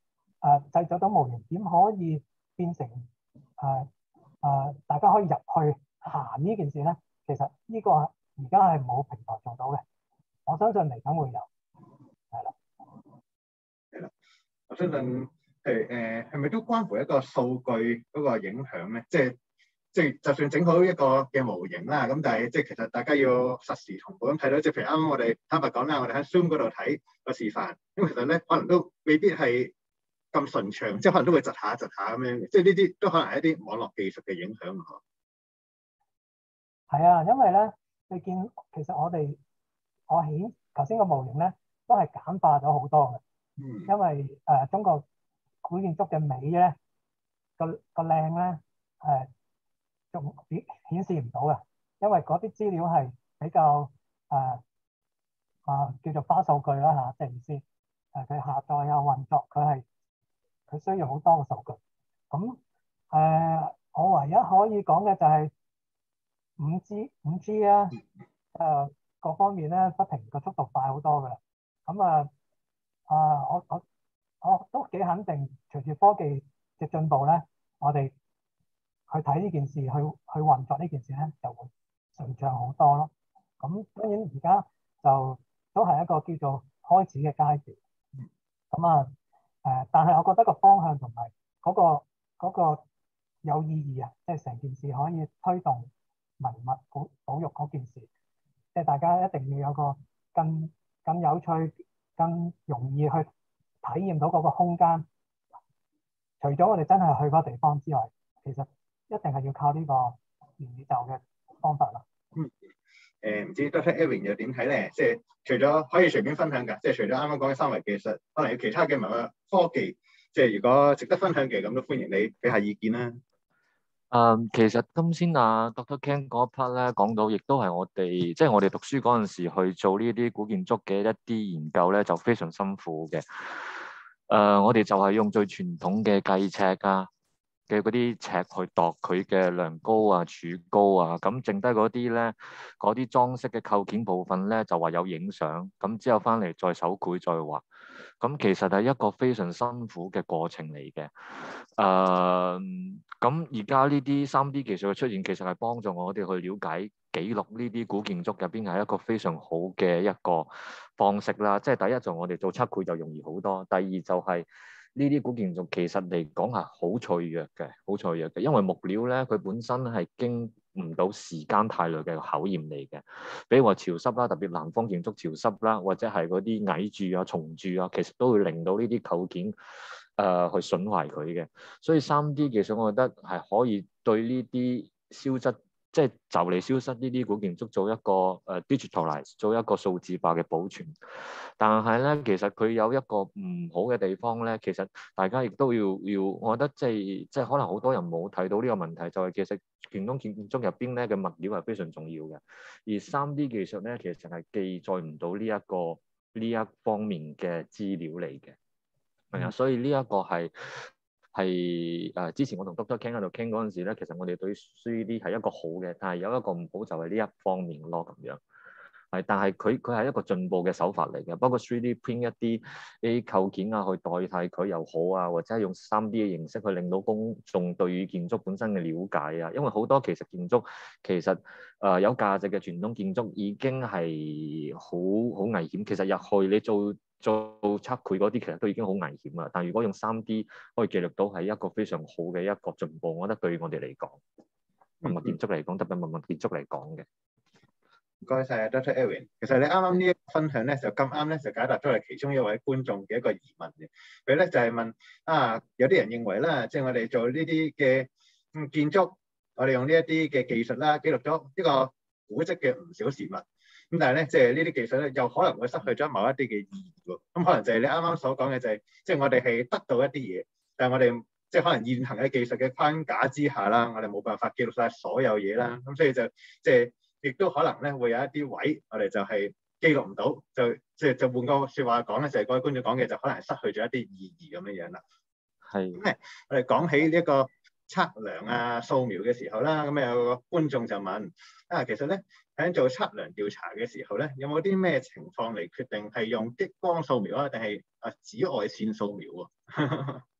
誒製作到模型，點可以變成誒誒、呃呃、大家可以入去行呢件事咧？其實呢個而家係冇平台做到嘅，我相信嚟緊會有，係啦， 係啦。我相信係誒係咪都關乎一個數據嗰個影響咧？即係即係就算整好一個嘅模型啦，咁但係即係其實大家要實時同步咁睇到，即係譬如啱啱我哋坦白講啦，我哋喺 Zoom 嗰度睇個示範，咁其實咧可能都未必係咁順暢，即係可能都會窒下窒下咁樣嘅，即係呢啲都可能係一啲網絡技術嘅影響啊。 係啊，因為咧你見其實我哋我顯頭先個模型咧都係簡化咗好多嘅。 嗯， 因為誒、呃、中國古建築嘅美咧個個靚咧誒仲顯顯示唔到嘅，因為嗰啲資料係比較誒啊、呃呃、叫做花數據啦嚇，即係意思誒佢下載啊運作佢係佢需要好多嘅數據。咁誒、呃、我唯一可以講嘅就係五 G 五 G 啊誒、呃、各方面咧不停個速度快好多嘅，咁啊啊我我。我都幾肯定，隨住科技嘅進步咧，我哋去睇呢件事，去去運作呢件事咧，就會順暢好多咯。咁當然而家就都係一個叫做開始嘅階段。咁啊誒，但係我覺得個方向同埋嗰個嗰個有意義啊，即係成件事可以推動文物保保育嗰件事，即係大家一定要有個更更有趣、更容易去體驗到嗰個空間，除咗我哋真係去嗰個地方之外，其實一定係要靠呢個元宇宙嘅方法啦。 嗯，誒唔知 Doctor Edwin 又點睇咧？即係除咗可以隨便分享㗎，即係除咗啱啱講嘅三維技術，可能有其他嘅文物科技，即係如果值得分享嘅，咁都歡迎你俾下意見啦。 誒，其實今先啊，Doctor Ken 嗰一 part 咧講到，亦都係我哋即係我哋讀書嗰陣時去做呢啲古建築嘅一啲研究咧，就非常辛苦嘅。誒、呃，我哋就係用最傳統嘅計尺啊嘅嗰啲尺去度佢嘅梁高啊、柱高啊，咁剩低嗰啲咧，嗰啲裝飾嘅構件部分咧，就話有影相，咁之後翻嚟再手繪再畫，咁其實係一個非常辛苦嘅過程嚟嘅。誒、呃，咁而家呢啲三 D 技術嘅出現，其實係幫助我哋去了解記錄呢啲古建築入邊係一個非常好嘅一個方式啦。即係第一就我哋做測繪就容易好多，第二就係呢啲古建築其實嚟講係好脆弱嘅，好脆弱嘅，因為木料咧佢本身係經唔到時間太耐嘅考驗嚟嘅。比如話潮濕啦，特別南方建築潮濕啦，或者係嗰啲矮柱啊、重柱啊，其實都會令到呢啲構件誒、呃、去損壞佢嘅。所以三 D 技術，我覺得係可以對呢啲消失，即係就嚟消失呢啲古建築做一個誒、uh, digitalize，做一個數字化嘅保存。但係咧，其實佢有一個唔好嘅地方咧，其實大家亦都要要，我覺得即係即係可能好多人冇睇到呢個問題，就係、是、其實傳統建築入邊咧嘅物料係非常重要嘅，而三 D 技術咧其實係記載唔到呢一個呢一方面嘅資料嚟嘅，係啊，所以呢一個係。係誒、呃，之前我同 Doctor Ken 喺度傾嗰陣時咧，其實我哋對 三 D 係一個好嘅，但係有一個唔好就係呢一方面咯，咁樣係，但係佢佢係一個進步嘅手法嚟嘅。包括 三 D print 一啲啲構件啊，去代替佢又好啊，或者係用三 D 嘅形式去令到公眾對於建築本身嘅了解啊。因為好多其實建築其實誒、呃、有價值嘅傳統建築已經係好好危險。其實入去你做做測繪嗰啲，其實都已經好危險啊。但係如果用三 D 可以記錄到，係一個非常好嘅一個進步。我覺得對我哋嚟講，文物建築嚟講，特別文物建築嚟講嘅。 唔該晒 Doctor Edwin。其實你啱啱呢一個分享咧，就咁啱咧，就解答咗我哋其中一位觀眾嘅一個疑問嘅。佢咧就係、是、問啊，有啲人認為啦，即、就、係、是、我哋做呢啲嘅嗯建築，我哋用呢一啲嘅技術啦，記錄咗呢個古蹟嘅唔少事物。咁但係咧，即係呢啲技術咧，又可能會失去咗某一啲嘅意義喎。咁可能就係你啱啱所講嘅、就是，就係即係我哋係得到一啲嘢，但係我哋即係可能現行嘅技術嘅框架之下啦，我哋冇辦法記錄晒所有嘢啦。咁所以就即係亦都可能咧，會有一啲位我哋就係記錄唔到，就即係就換個説話講咧，就係、是、各位觀眾講嘅，就可能係失去咗一啲意義咁樣樣啦。係咁咧，我哋講起呢一個測量啊、掃描嘅時候啦，咁有個觀眾就問啊，其實咧喺做測量調查嘅時候咧，有冇啲咩情況嚟決定係用激光掃描啊，定係啊紫外線掃描啊？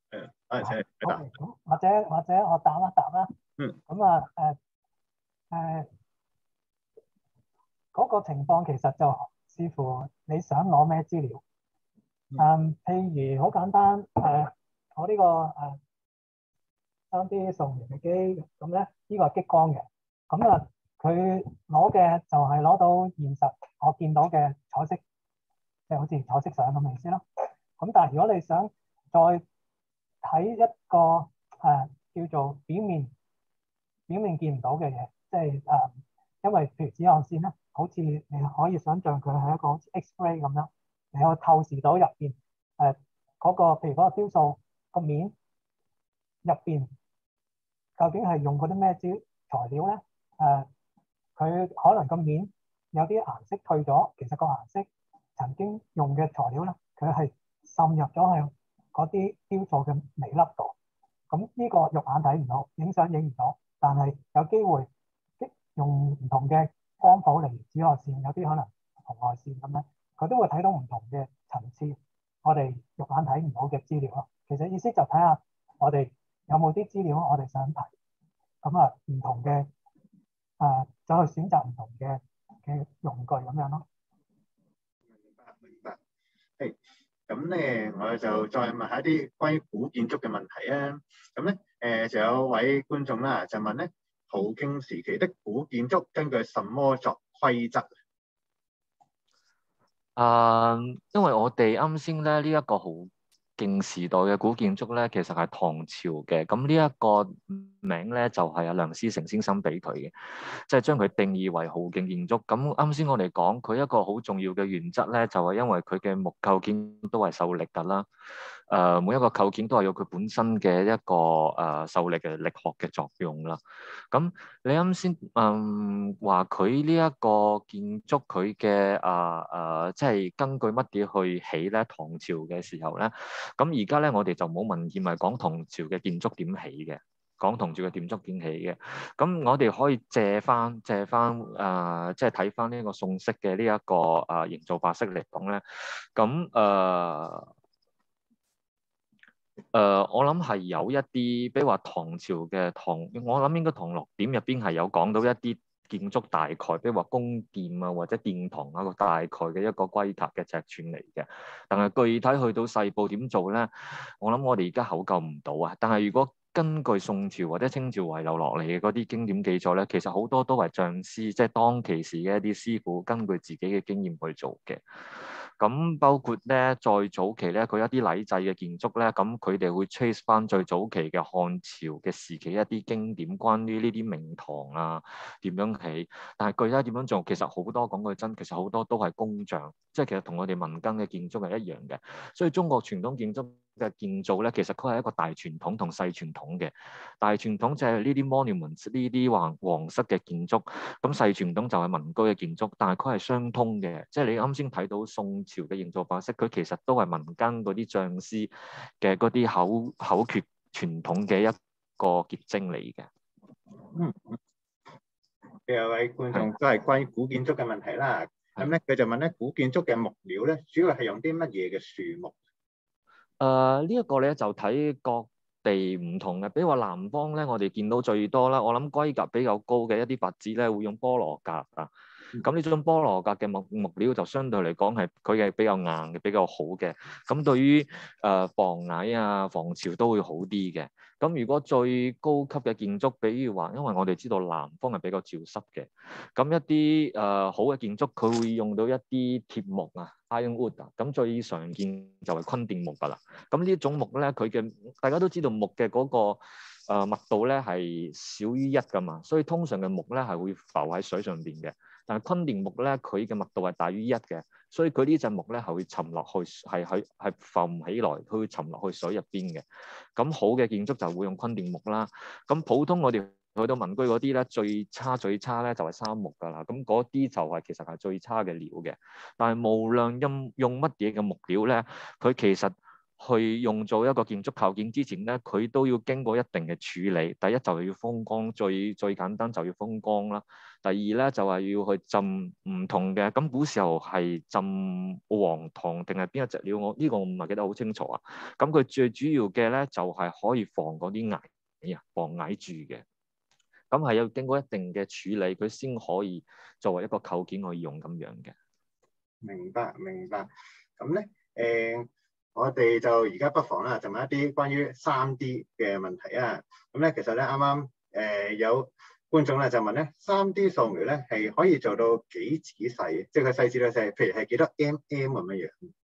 可能請你解答。 OK，咁或者或者我答一答啦。 嗯。 咁啊誒誒嗰個情況其實就視乎你想攞咩資料。誒、嗯，譬如好簡單誒、呃，我呢、這個誒三 D 掃描嘅機，咁咧呢個係激光嘅，咁啊佢攞嘅就係攞到現實我見到嘅彩色，即係好似彩色相咁嘅意思咯。咁但係如果你想再睇一個誒、呃、叫做表面表面見唔到嘅嘢，即係誒、呃，因為譬如子項線咧，好似你可以想像佢係一個好似 X-ray 咁樣，你可以透視到入邊誒嗰個譬如嗰個雕塑個面入邊究竟係用嗰啲咩資材料咧？誒、呃，佢可能個面有啲顏色退咗，其實個顏色曾經用嘅材料咧，佢係滲入咗去嗰啲雕塑嘅微粒度。咁呢個肉眼睇唔到，影相影唔到，但係有機會即用唔同嘅光譜嚟紫外線，有啲可能紅外線咁咧，佢都會睇到唔同嘅層次，我哋肉眼睇唔到嘅資料咯。其實意思就睇下我哋有冇啲資料我哋想睇，咁啊唔同嘅啊走去選擇唔同嘅嘅用具咁樣咯。 明白明白。係。咁咧，我就再問下一啲關於古建築嘅問題啊。咁咧，誒、呃、就有位觀眾啦，就問咧，葡京時期的古建築根據什麼作規則？ 啊，uh, 因為我哋啱先咧呢一個好勁時代嘅古建築咧，其實係唐朝嘅。咁呢一個名咧就係、是、阿梁思成先生俾佢嘅，即係將佢定義為豪勁建築。咁啱先我哋講佢一個好重要嘅原則咧，就係、是、因為佢嘅木構件都係受力㗎啦。誒、呃，每一個構件都係有佢本身嘅一個誒、呃、受力嘅力學嘅作用啦。咁你啱先嗯話佢呢一個建築佢嘅啊誒，即係根據乜嘢去起咧？唐朝嘅時候咧，咁而家咧我哋就冇文獻係講唐朝嘅建築點起嘅，講唐朝嘅建築點起嘅。咁我哋可以借翻借翻誒，即係睇翻呢個宋式嘅呢一個誒營造法式嚟講咧，咁誒。呃誒、呃，我諗係有一啲，比如話唐朝嘅唐，我諗應該唐樂點入邊係有講到一啲建築大概，比如話宮殿啊或者殿堂啊個大概嘅一個龜塔嘅尺寸嚟嘅。但係具體去到細部點做咧，我諗我哋而家考究唔到啊。但係如果根據宋朝或者清朝遺留落嚟嘅嗰啲經典記載咧，其實好多都係匠師，即係當其時嘅一啲師傅根據自己嘅經驗去做嘅。咁包括咧，再早期咧，佢一啲禮制嘅建築咧，咁佢哋會 trace 翻最早期嘅漢朝嘅時期一啲經典，關於呢啲明堂啊點樣起，但係具體點樣做，其實好多講句真，其實好多都係工匠，即係其實同我哋民間嘅建築係一樣嘅。所以中國傳統建築嘅建造咧，其實佢係一個大傳統同細傳統嘅。大傳統就係呢啲 monument 呢啲皇皇室嘅建築，咁細傳統就係民居嘅建築，但係佢係相通嘅。即係你啱先睇到宋朝嘅營造法式，佢其實都係民間嗰啲匠師嘅嗰啲口口訣傳統嘅一個結晶嚟嘅。 嗯，有位觀眾都係關於古建築嘅問題啦。咁咧佢就問咧，古建築嘅木料咧，主要係用啲乜嘢嘅樹木？ 誒、uh, 呢一個咧就睇各地唔同嘅，比如話南方咧，我哋見到最多啦。我諗規格比較高嘅一啲佛寺咧，會用菠蘿格啊。咁呢種菠蘿格嘅木木料就相對嚟講係佢係比較硬嘅，比較好嘅。咁對於誒、呃、防矮啊、防潮都會好啲嘅。咁如果最高級嘅建築，比如話，因為我哋知道南方係比較潮濕嘅，咁一啲誒、呃、好嘅建築，佢會用到一啲鐵木啊 （ironwood） 啊。咁最常見就係昆定木㗎啦。咁呢種木咧，佢嘅大家都知道木嘅嗰、那個誒、呃、密度咧係少於一㗎嘛，所以通常嘅木咧係會浮喺水上邊嘅。但係昆定木咧，佢嘅密度係大於一嘅，所以佢呢隻木咧係會沉落去，係喺係浮唔起來，佢會沉落去水入邊嘅。咁好嘅建築就會用昆定木啦。咁普通我哋去到民居嗰啲咧，最差最差咧就係杉木㗎啦。咁嗰啲就係其實係最差嘅料嘅。但係無論用用乜嘢嘅木料咧，佢其實去用做一個建築構件之前咧，佢都要經過一定嘅處理。第一就係要風乾，最最簡單就要風乾啦。第二咧就係、是、要去浸唔同嘅，咁古時候係浸黃銅定係邊一隻料？我呢、這個我唔係記得好清楚啊。咁佢最主要嘅咧就係、是、可以防嗰啲蟻啊，防蟻蛀嘅。咁係要經過一定嘅處理，佢先可以作為一個構件去用咁樣嘅。 明白，明白。咁咧，誒、呃，我哋就而家不妨啦，就問一啲關於三 D 嘅問題啊。咁咧，其實咧，啱啱誒有觀眾咧就問咧，三 D 掃描咧係可以做到幾仔細？即係佢細緻到細，譬如係幾多 mm 咁樣樣？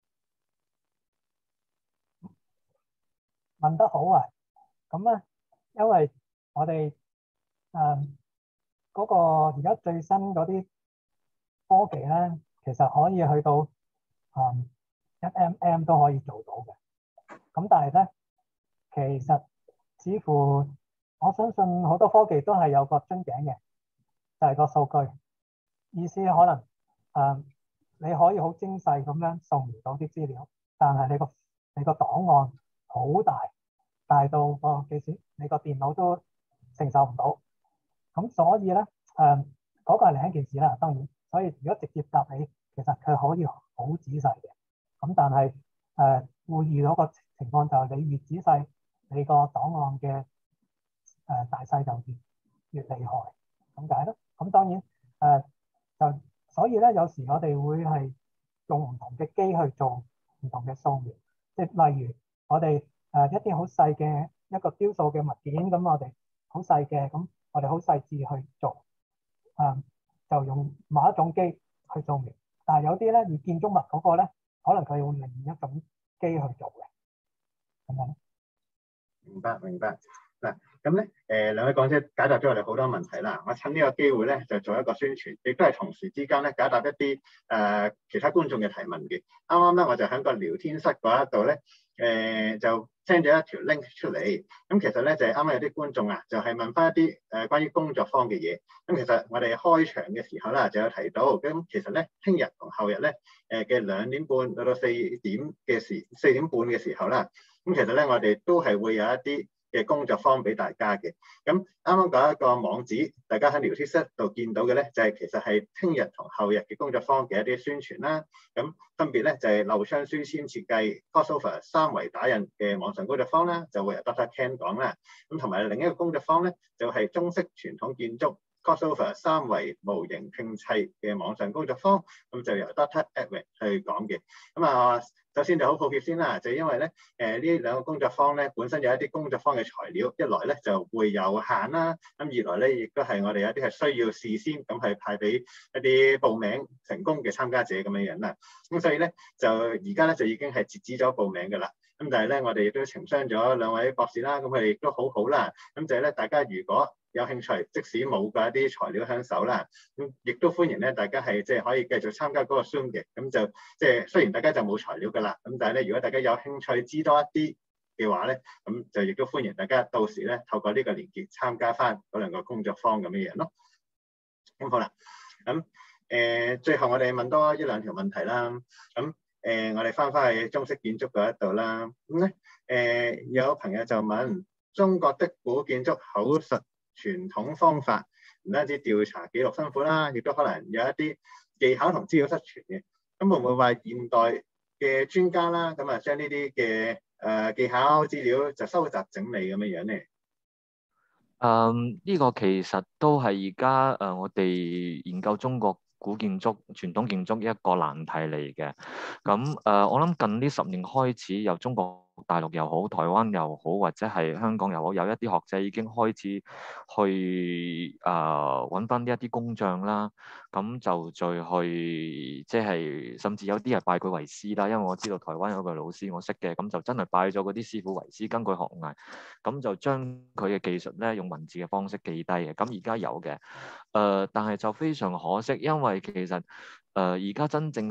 問得好啊！咁咧，因為我哋誒嗰個而家最新嗰啲科技咧，其實可以去到誒一 mm 都可以做到嘅。咁但係咧，其實似乎我相信好多科技都係有個樽頸嘅，就係個數據。意思可能誒你可以好精細咁樣掃描到啲資料，但係你個你個檔案好大，大到個幾時你個電腦都承受唔到。咁所以咧誒嗰個係另一件事啦，當然。所以如果直接答你，其實佢可以好仔細嘅。咁但係誒、呃、會遇到個情況就係你越仔細，你個檔案嘅誒、呃、大細就越越厲害，咁解咯。咁當然誒、呃、就所以咧，有時我哋會係用唔同嘅機去做唔同嘅掃描，即係例如我哋誒、呃、一啲好細嘅一個雕塑嘅物件，咁我哋好細嘅，咁我哋好細緻去做，誒、呃、就用某一種機去掃描。但係有啲咧，而建築物嗰個咧，可能佢用另一種機去做嘅，係咪？ 明白，明白。嗱，咁咧，誒兩位講者解答咗我哋好多問題啦。我趁呢個機會咧，就做一個宣傳，亦都係同時之間咧解答一啲誒、呃、其他觀眾嘅提問嘅。啱啱咧，我就喺個聊天室嗰一度咧，誒、呃、就 send 咗一條 link 出嚟。咁其實咧就係啱啱有啲觀眾啊，就係、是、問翻一啲誒、呃、關於工作坊嘅嘢。咁其實我哋開場嘅時候咧就有提到，咁其實咧聽日同後日咧誒嘅兩點半到到四點嘅時四點半嘅時候啦。咁其實咧，我哋都係會有一啲嘅工作坊俾大家嘅。咁啱啱講一個網址，大家喺聊天室度見到嘅咧，就係、是、其實係聽日同後日嘅工作坊嘅一啲宣傳啦。咁分別咧就係漏窗書籤設計、crossover 三維打印嘅網上工作坊啦，就會由 Doctor Ken 講啦。咁同埋另一個工作坊咧，就係、是、中式傳統建築 crossover 三維模型拼砌嘅網上工作坊，咁就由 Doctor Edwin 去講嘅。咁啊〜首先就好抱歉先啦，就因為咧，誒呢兩個工作坊咧本身有一啲工作坊嘅材料，一來咧就會有限啦，咁二來咧亦都係我哋有啲係需要事先咁係派俾一啲報名成功嘅參加者咁樣樣啦。咁所以咧就而家咧就已經係截止咗報名㗎啦。咁但係咧我哋亦都情商咗兩位博士啦，咁佢哋亦都好好啦。咁就係咧大家如果有興趣，即使冇嗰一啲材料喺手啦，咁亦都歡迎咧，大家係即係可以繼續參加嗰個 Zoom 嘅，咁就即係雖然大家就冇材料㗎啦，咁但係咧，如果大家有興趣知多一啲嘅話咧，咁就亦都歡迎大家到時咧透過呢個連結參加翻嗰兩個工作坊咁嘅樣咯。咁好啦，咁誒、呃、最後我哋問多一兩條問題啦。咁誒、呃、我哋翻返去中式建築嗰一度啦。咁咧誒有朋友就問中國的古建築口述傳統方法，唔單止調查記錄辛苦啦，亦都可能有一啲技巧同資料失傳嘅。咁會唔會話現代嘅專家啦，咁啊將呢啲嘅誒技巧資料就收集整理咁樣樣咧？ 嗯，呢個其實都係而家誒我哋研究中國古建築、傳統建築一個難題嚟嘅。咁誒、呃，我諗近呢十年開始，由中國大陸又好，台灣又好，或者係香港又好，有一啲學者已經開始去誒揾翻呢一啲工匠啦。咁就再去，即係甚至有啲係拜佢為師啦。因為我知道台灣有個老師我識嘅，咁就真係拜咗嗰啲師傅為師，跟佢學藝，咁就將佢嘅技術咧用文字嘅方式記低嘅。咁而家有嘅，誒、呃，但係就非常可惜，因為其實誒而家真正識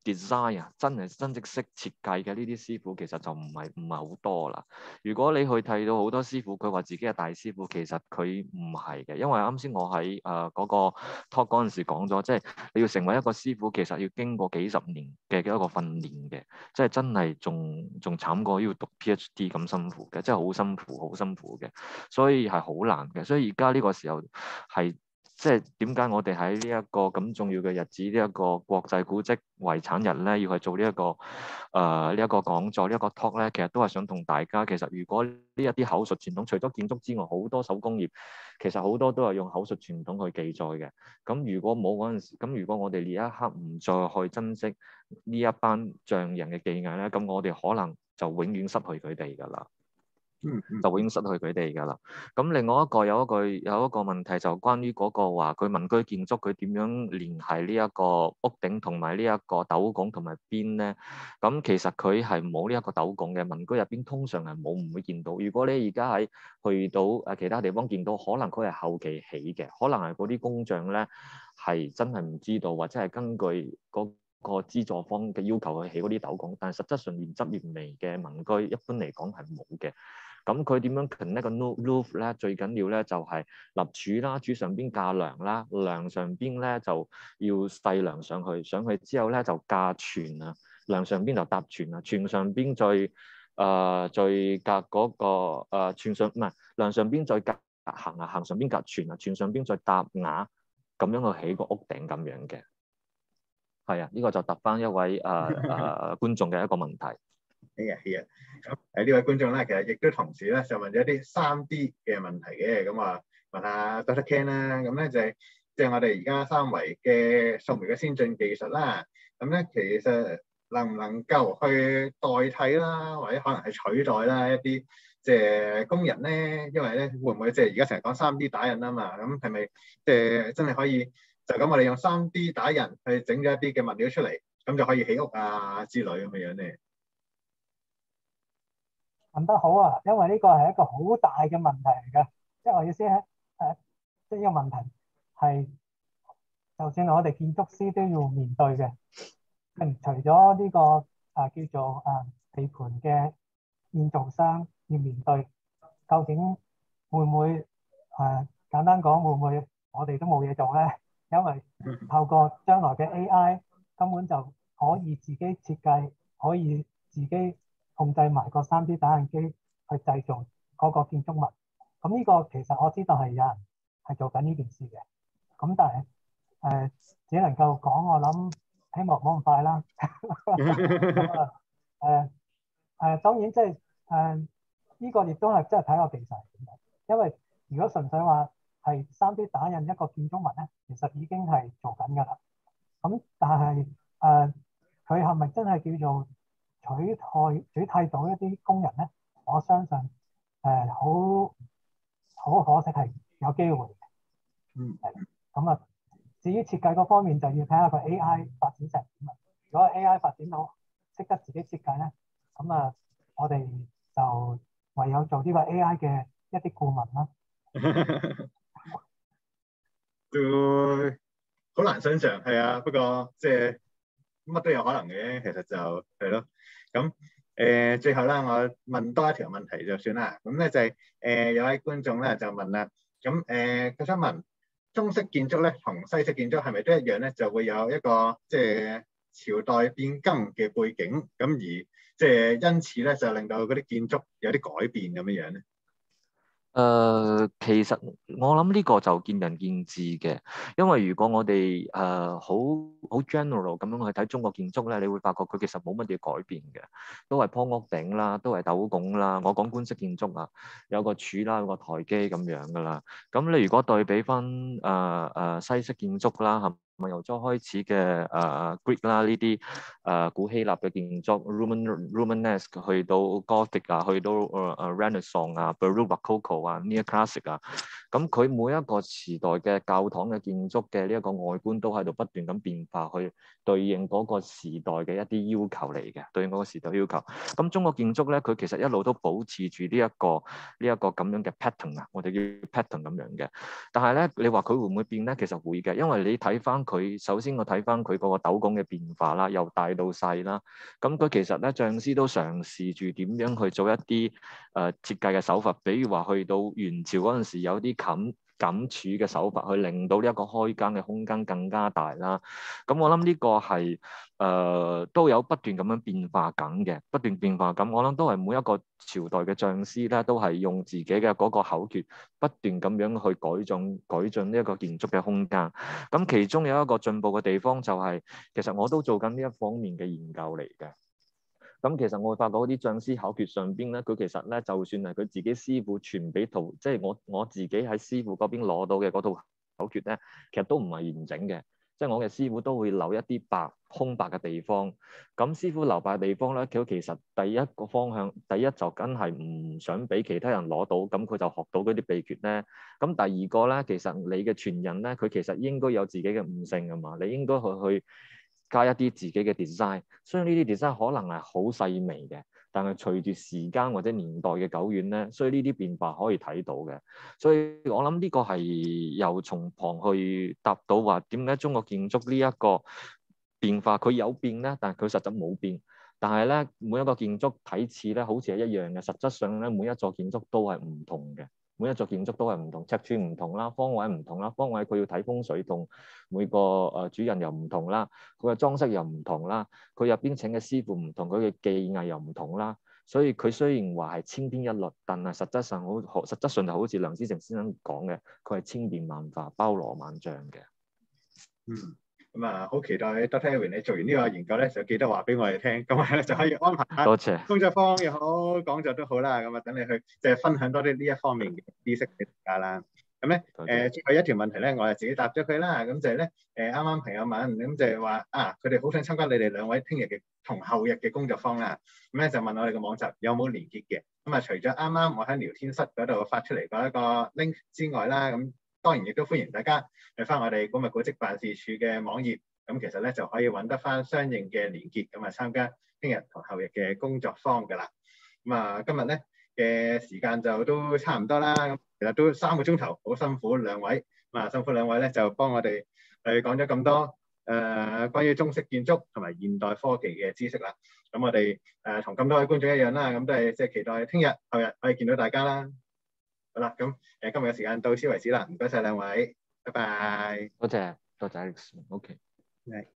design 啊，真係真正識設計嘅呢啲師傅，其實就唔係唔係好多啦。如果你去睇到好多師傅，佢話自己係大師傅，其實佢唔係嘅，因為啱先我喺誒嗰個 talk 嗰陣時講咗，即係你要成為一個師傅，其實要經過幾十年嘅一個訓練嘅，即係真係仲仲慘過要讀 PhD 咁辛苦嘅，即係好辛苦好辛苦嘅，所以係好難嘅。所以而家呢個時候係。即係點解我哋喺呢一個咁重要嘅日子，呢、這、一個國際古蹟遺產日咧，要去做呢、這、一個誒呢一個講座，這個、呢一個 talk 咧，其實都係想同大家，其實如果呢一啲口述傳統，除咗建築之外，好多手工業其實好多都係用口述傳統去記載嘅。咁如果冇嗰陣時，咁如果我哋呢一刻唔再去珍惜呢一班匠人嘅技藝咧，咁我哋可能就永遠失去佢哋㗎啦。 嗯， 就會已經失去佢哋㗎啦。咁另外一個有一個有一個問題就關於嗰個話佢民居建築佢點樣聯繫呢一個屋頂同埋呢一個斗拱同埋邊咧？咁其實佢係冇呢一個斗拱嘅，民居入邊通常係冇唔會見到。如果你而家喺去到誒其他地方見到，可能佢係後期起嘅，可能係嗰啲工匠咧係真係唔知道，或者係根據嗰個資助方嘅要求去起嗰啲斗拱，但係實質上原汁原味嘅民居一般嚟講係冇嘅。咁佢點樣 connect 個 roof 咧？最緊要咧就係立柱啦，柱上邊架梁啦，梁上邊咧就要細梁上去，上去之後咧就架椽啊，梁上邊就搭椽啊，椽上邊再誒、呃、再隔嗰、那個誒椽、呃、上唔係梁上邊再隔行啊，行上邊隔椽啊，椽上邊再搭瓦，咁樣去起個屋頂咁樣嘅。係啊，呢、這個就答翻一位誒誒、呃呃、觀眾嘅一個問題。 係啊，係啊。咁誒呢位觀眾咧，其實亦都同時咧就問咗一啲三 D 嘅問題嘅。咁啊問下 Doctor Ken 啦。咁咧就係即係我哋而家三維嘅掃描嘅先進技術啦。咁咧其實能唔能夠去代替啦，或者可能係取代啦一啲即係工人咧？因為咧會唔會即係而家成日講三 D 打印啊嘛？咁係咪即係真係可以就咁我哋用三 D 打印去整咗一啲嘅物料出嚟，咁就可以起屋啊之類咁嘅樣咧？ 問得好啊，因為呢個係一個好大嘅問題嚟嘅，即係我意思係誒，即係呢個問題係就算我哋建築師都要面對嘅。嗯，除咗呢個啊叫做啊地盤嘅建造商要面對，究竟會唔會誒簡單講會唔會我哋都冇嘢做咧？因為透過將來嘅 A I 根本就可以自己設計，可以自己控制埋個三 D 打印機去製造嗰個建築物。咁呢個其實我知道係有人係做緊呢件事嘅。咁但係誒、呃、只能夠講，我諗希望冇咁快啦。咁啊誒誒當然即係誒呢個亦都係即係睇個技術係點樣。因為如果純粹話係三 D 打印一個建築物咧，其實已經係做緊㗎啦。咁但係誒佢係咪真係叫做取代取替到一啲工人咧？我相信誒好好可惜係有機會嘅。 嗯。 咁啊，至於設計嗰方面就要睇下個 A I 發展成點啊。如果 A I 發展到識得自己設計咧，咁啊，我哋就唯有做呢個 A I 嘅一啲顧問啦。 都好難想像，係啊。不過即係乜都有可能嘅，其實就係咯。咁誒、呃，最後啦，我問多一條問題就算啦。咁咧就係、是、誒、呃、有位觀眾咧就問啦。咁誒佢想問中式建築咧同西式建築係咪都一樣咧？就會有一個即係朝代變更嘅背景，咁而即係因此咧就令到嗰啲建築有啲改變咁樣樣咧。 誒、呃，其實我諗呢個就見仁見智嘅，因為如果我哋誒好好 general 咁樣去睇中國建築咧，你會發覺佢其實冇乜嘢改變嘅，都係鋪屋頂啦，都係斗拱啦。我講官式建築啊，有個柱啦，有個台基咁樣噶啦。咁你如果對比翻誒誒西式建築啦，係咪由初開始嘅誒、uh, Greek 啦呢啲誒古希臘嘅建築 Roman Romanesque 去到 Gothic 啊，去到誒誒 Renaissance 啊 Baroque Rococo 啊 Neoclassic 啊，咁佢每一個時代嘅教堂嘅建築嘅呢一個外觀都喺度不斷咁變化，去對應嗰個時代嘅一啲要求嚟嘅，對應嗰個時代要求。咁中國建築咧，佢其實一路都保持住呢一個呢一個咁樣嘅 pattern 啊，我哋叫 pattern 咁樣嘅。但係咧，你話佢會唔會變咧？其實會嘅，因為你睇翻佢，首先我睇翻佢嗰個斗拱嘅變化啦，由大到細啦。咁佢其實咧，匠師都嘗試住點樣去做一啲誒、呃、設計嘅手法，比如話去到元朝嗰陣時有啲冚緊柱嘅手法，去令到呢一個開間嘅空間更加大啦。咁我諗呢個係誒、呃、都有不斷咁樣變化緊嘅，不斷變化緊。我諗都係每一個朝代嘅匠師咧，都係用自己嘅嗰個口訣，不斷咁樣去改進改進呢一個建築嘅空間。咁其中有一個進步嘅地方就係、是，其實我都做緊呢一方面嘅研究嚟嘅。咁其實我會發覺嗰啲匠師口訣上邊咧，佢其實咧就算係佢自己師傅傳俾徒，即係我我自己喺師傅嗰邊攞到嘅嗰套口訣咧，其實都唔係完整嘅。即係我嘅師傅都會留一啲白空白嘅地方。咁師傅留白嘅地方咧，佢其實第一個方向，第一就梗係唔想俾其他人攞到，咁佢就學到嗰啲秘訣咧。咁第二個咧，其實你嘅傳人咧，佢其實應該有自己嘅悟性㗎嘛，你應該去去加一啲自己嘅 design。雖然呢啲 design 可能係好細微嘅，但係隨住時間或者年代嘅久遠咧，所以呢啲變化可以睇到嘅。所以我諗呢個係由從旁去答到話點解中國建築呢一個變化，佢有變咧，但係佢實質冇變。但係咧，每一個建築睇似咧好似係一樣嘅，實質上咧每一座建築都係唔同嘅。每一座建築都係唔同，尺寸唔同啦，方位唔同啦，方位佢要睇風水同每個誒主人又唔同啦，佢嘅裝飾又唔同啦，佢入邊請嘅師傅唔同，佢嘅技藝又唔同啦，所以佢雖然話係千篇一律，但係實質上好，實質上就好似梁思成先生講嘅，佢係千變萬化、包羅萬象嘅。 嗯。咁啊，好期待 Doctor Edwin 你做完呢個研究咧，就記得話俾我哋聽，咁我咧就可以安排下多謝工作坊又好，講座都好啦。咁啊，等你去即係分享多啲呢一方面嘅知識俾大家啦。咁咧誒，最後一條問題咧，我係自己答咗佢啦。咁就係咧誒，啱啱朋友問，咁就係話啊，佢哋好想參加你哋兩位聽日嘅同後日嘅工作坊啦。咁咧就問我哋個網站有冇連結嘅。咁啊，除咗啱啱我喺聊天室嗰度發出嚟嗰一個 link 之外啦，咁當然亦都歡迎大家去翻我哋古物古蹟辦事處嘅網頁，咁其實咧就可以揾得翻相應嘅連結，咁啊參加聽日同後日嘅工作坊㗎啦。咁啊今日咧嘅時間就都差唔多啦，咁其實都三個鐘頭，好辛苦兩位，咁啊辛苦兩位咧就幫我哋去講咗咁多誒、呃、關於中式建築同埋現代科技嘅知識啦。咁我哋誒同咁多位觀眾一樣啦，咁都係即係期待聽日後日可以見到大家啦。好啦，咁誒今日嘅時間到此為止啦，唔該晒兩位，拜拜。 多謝多謝 Alex，OK。 係。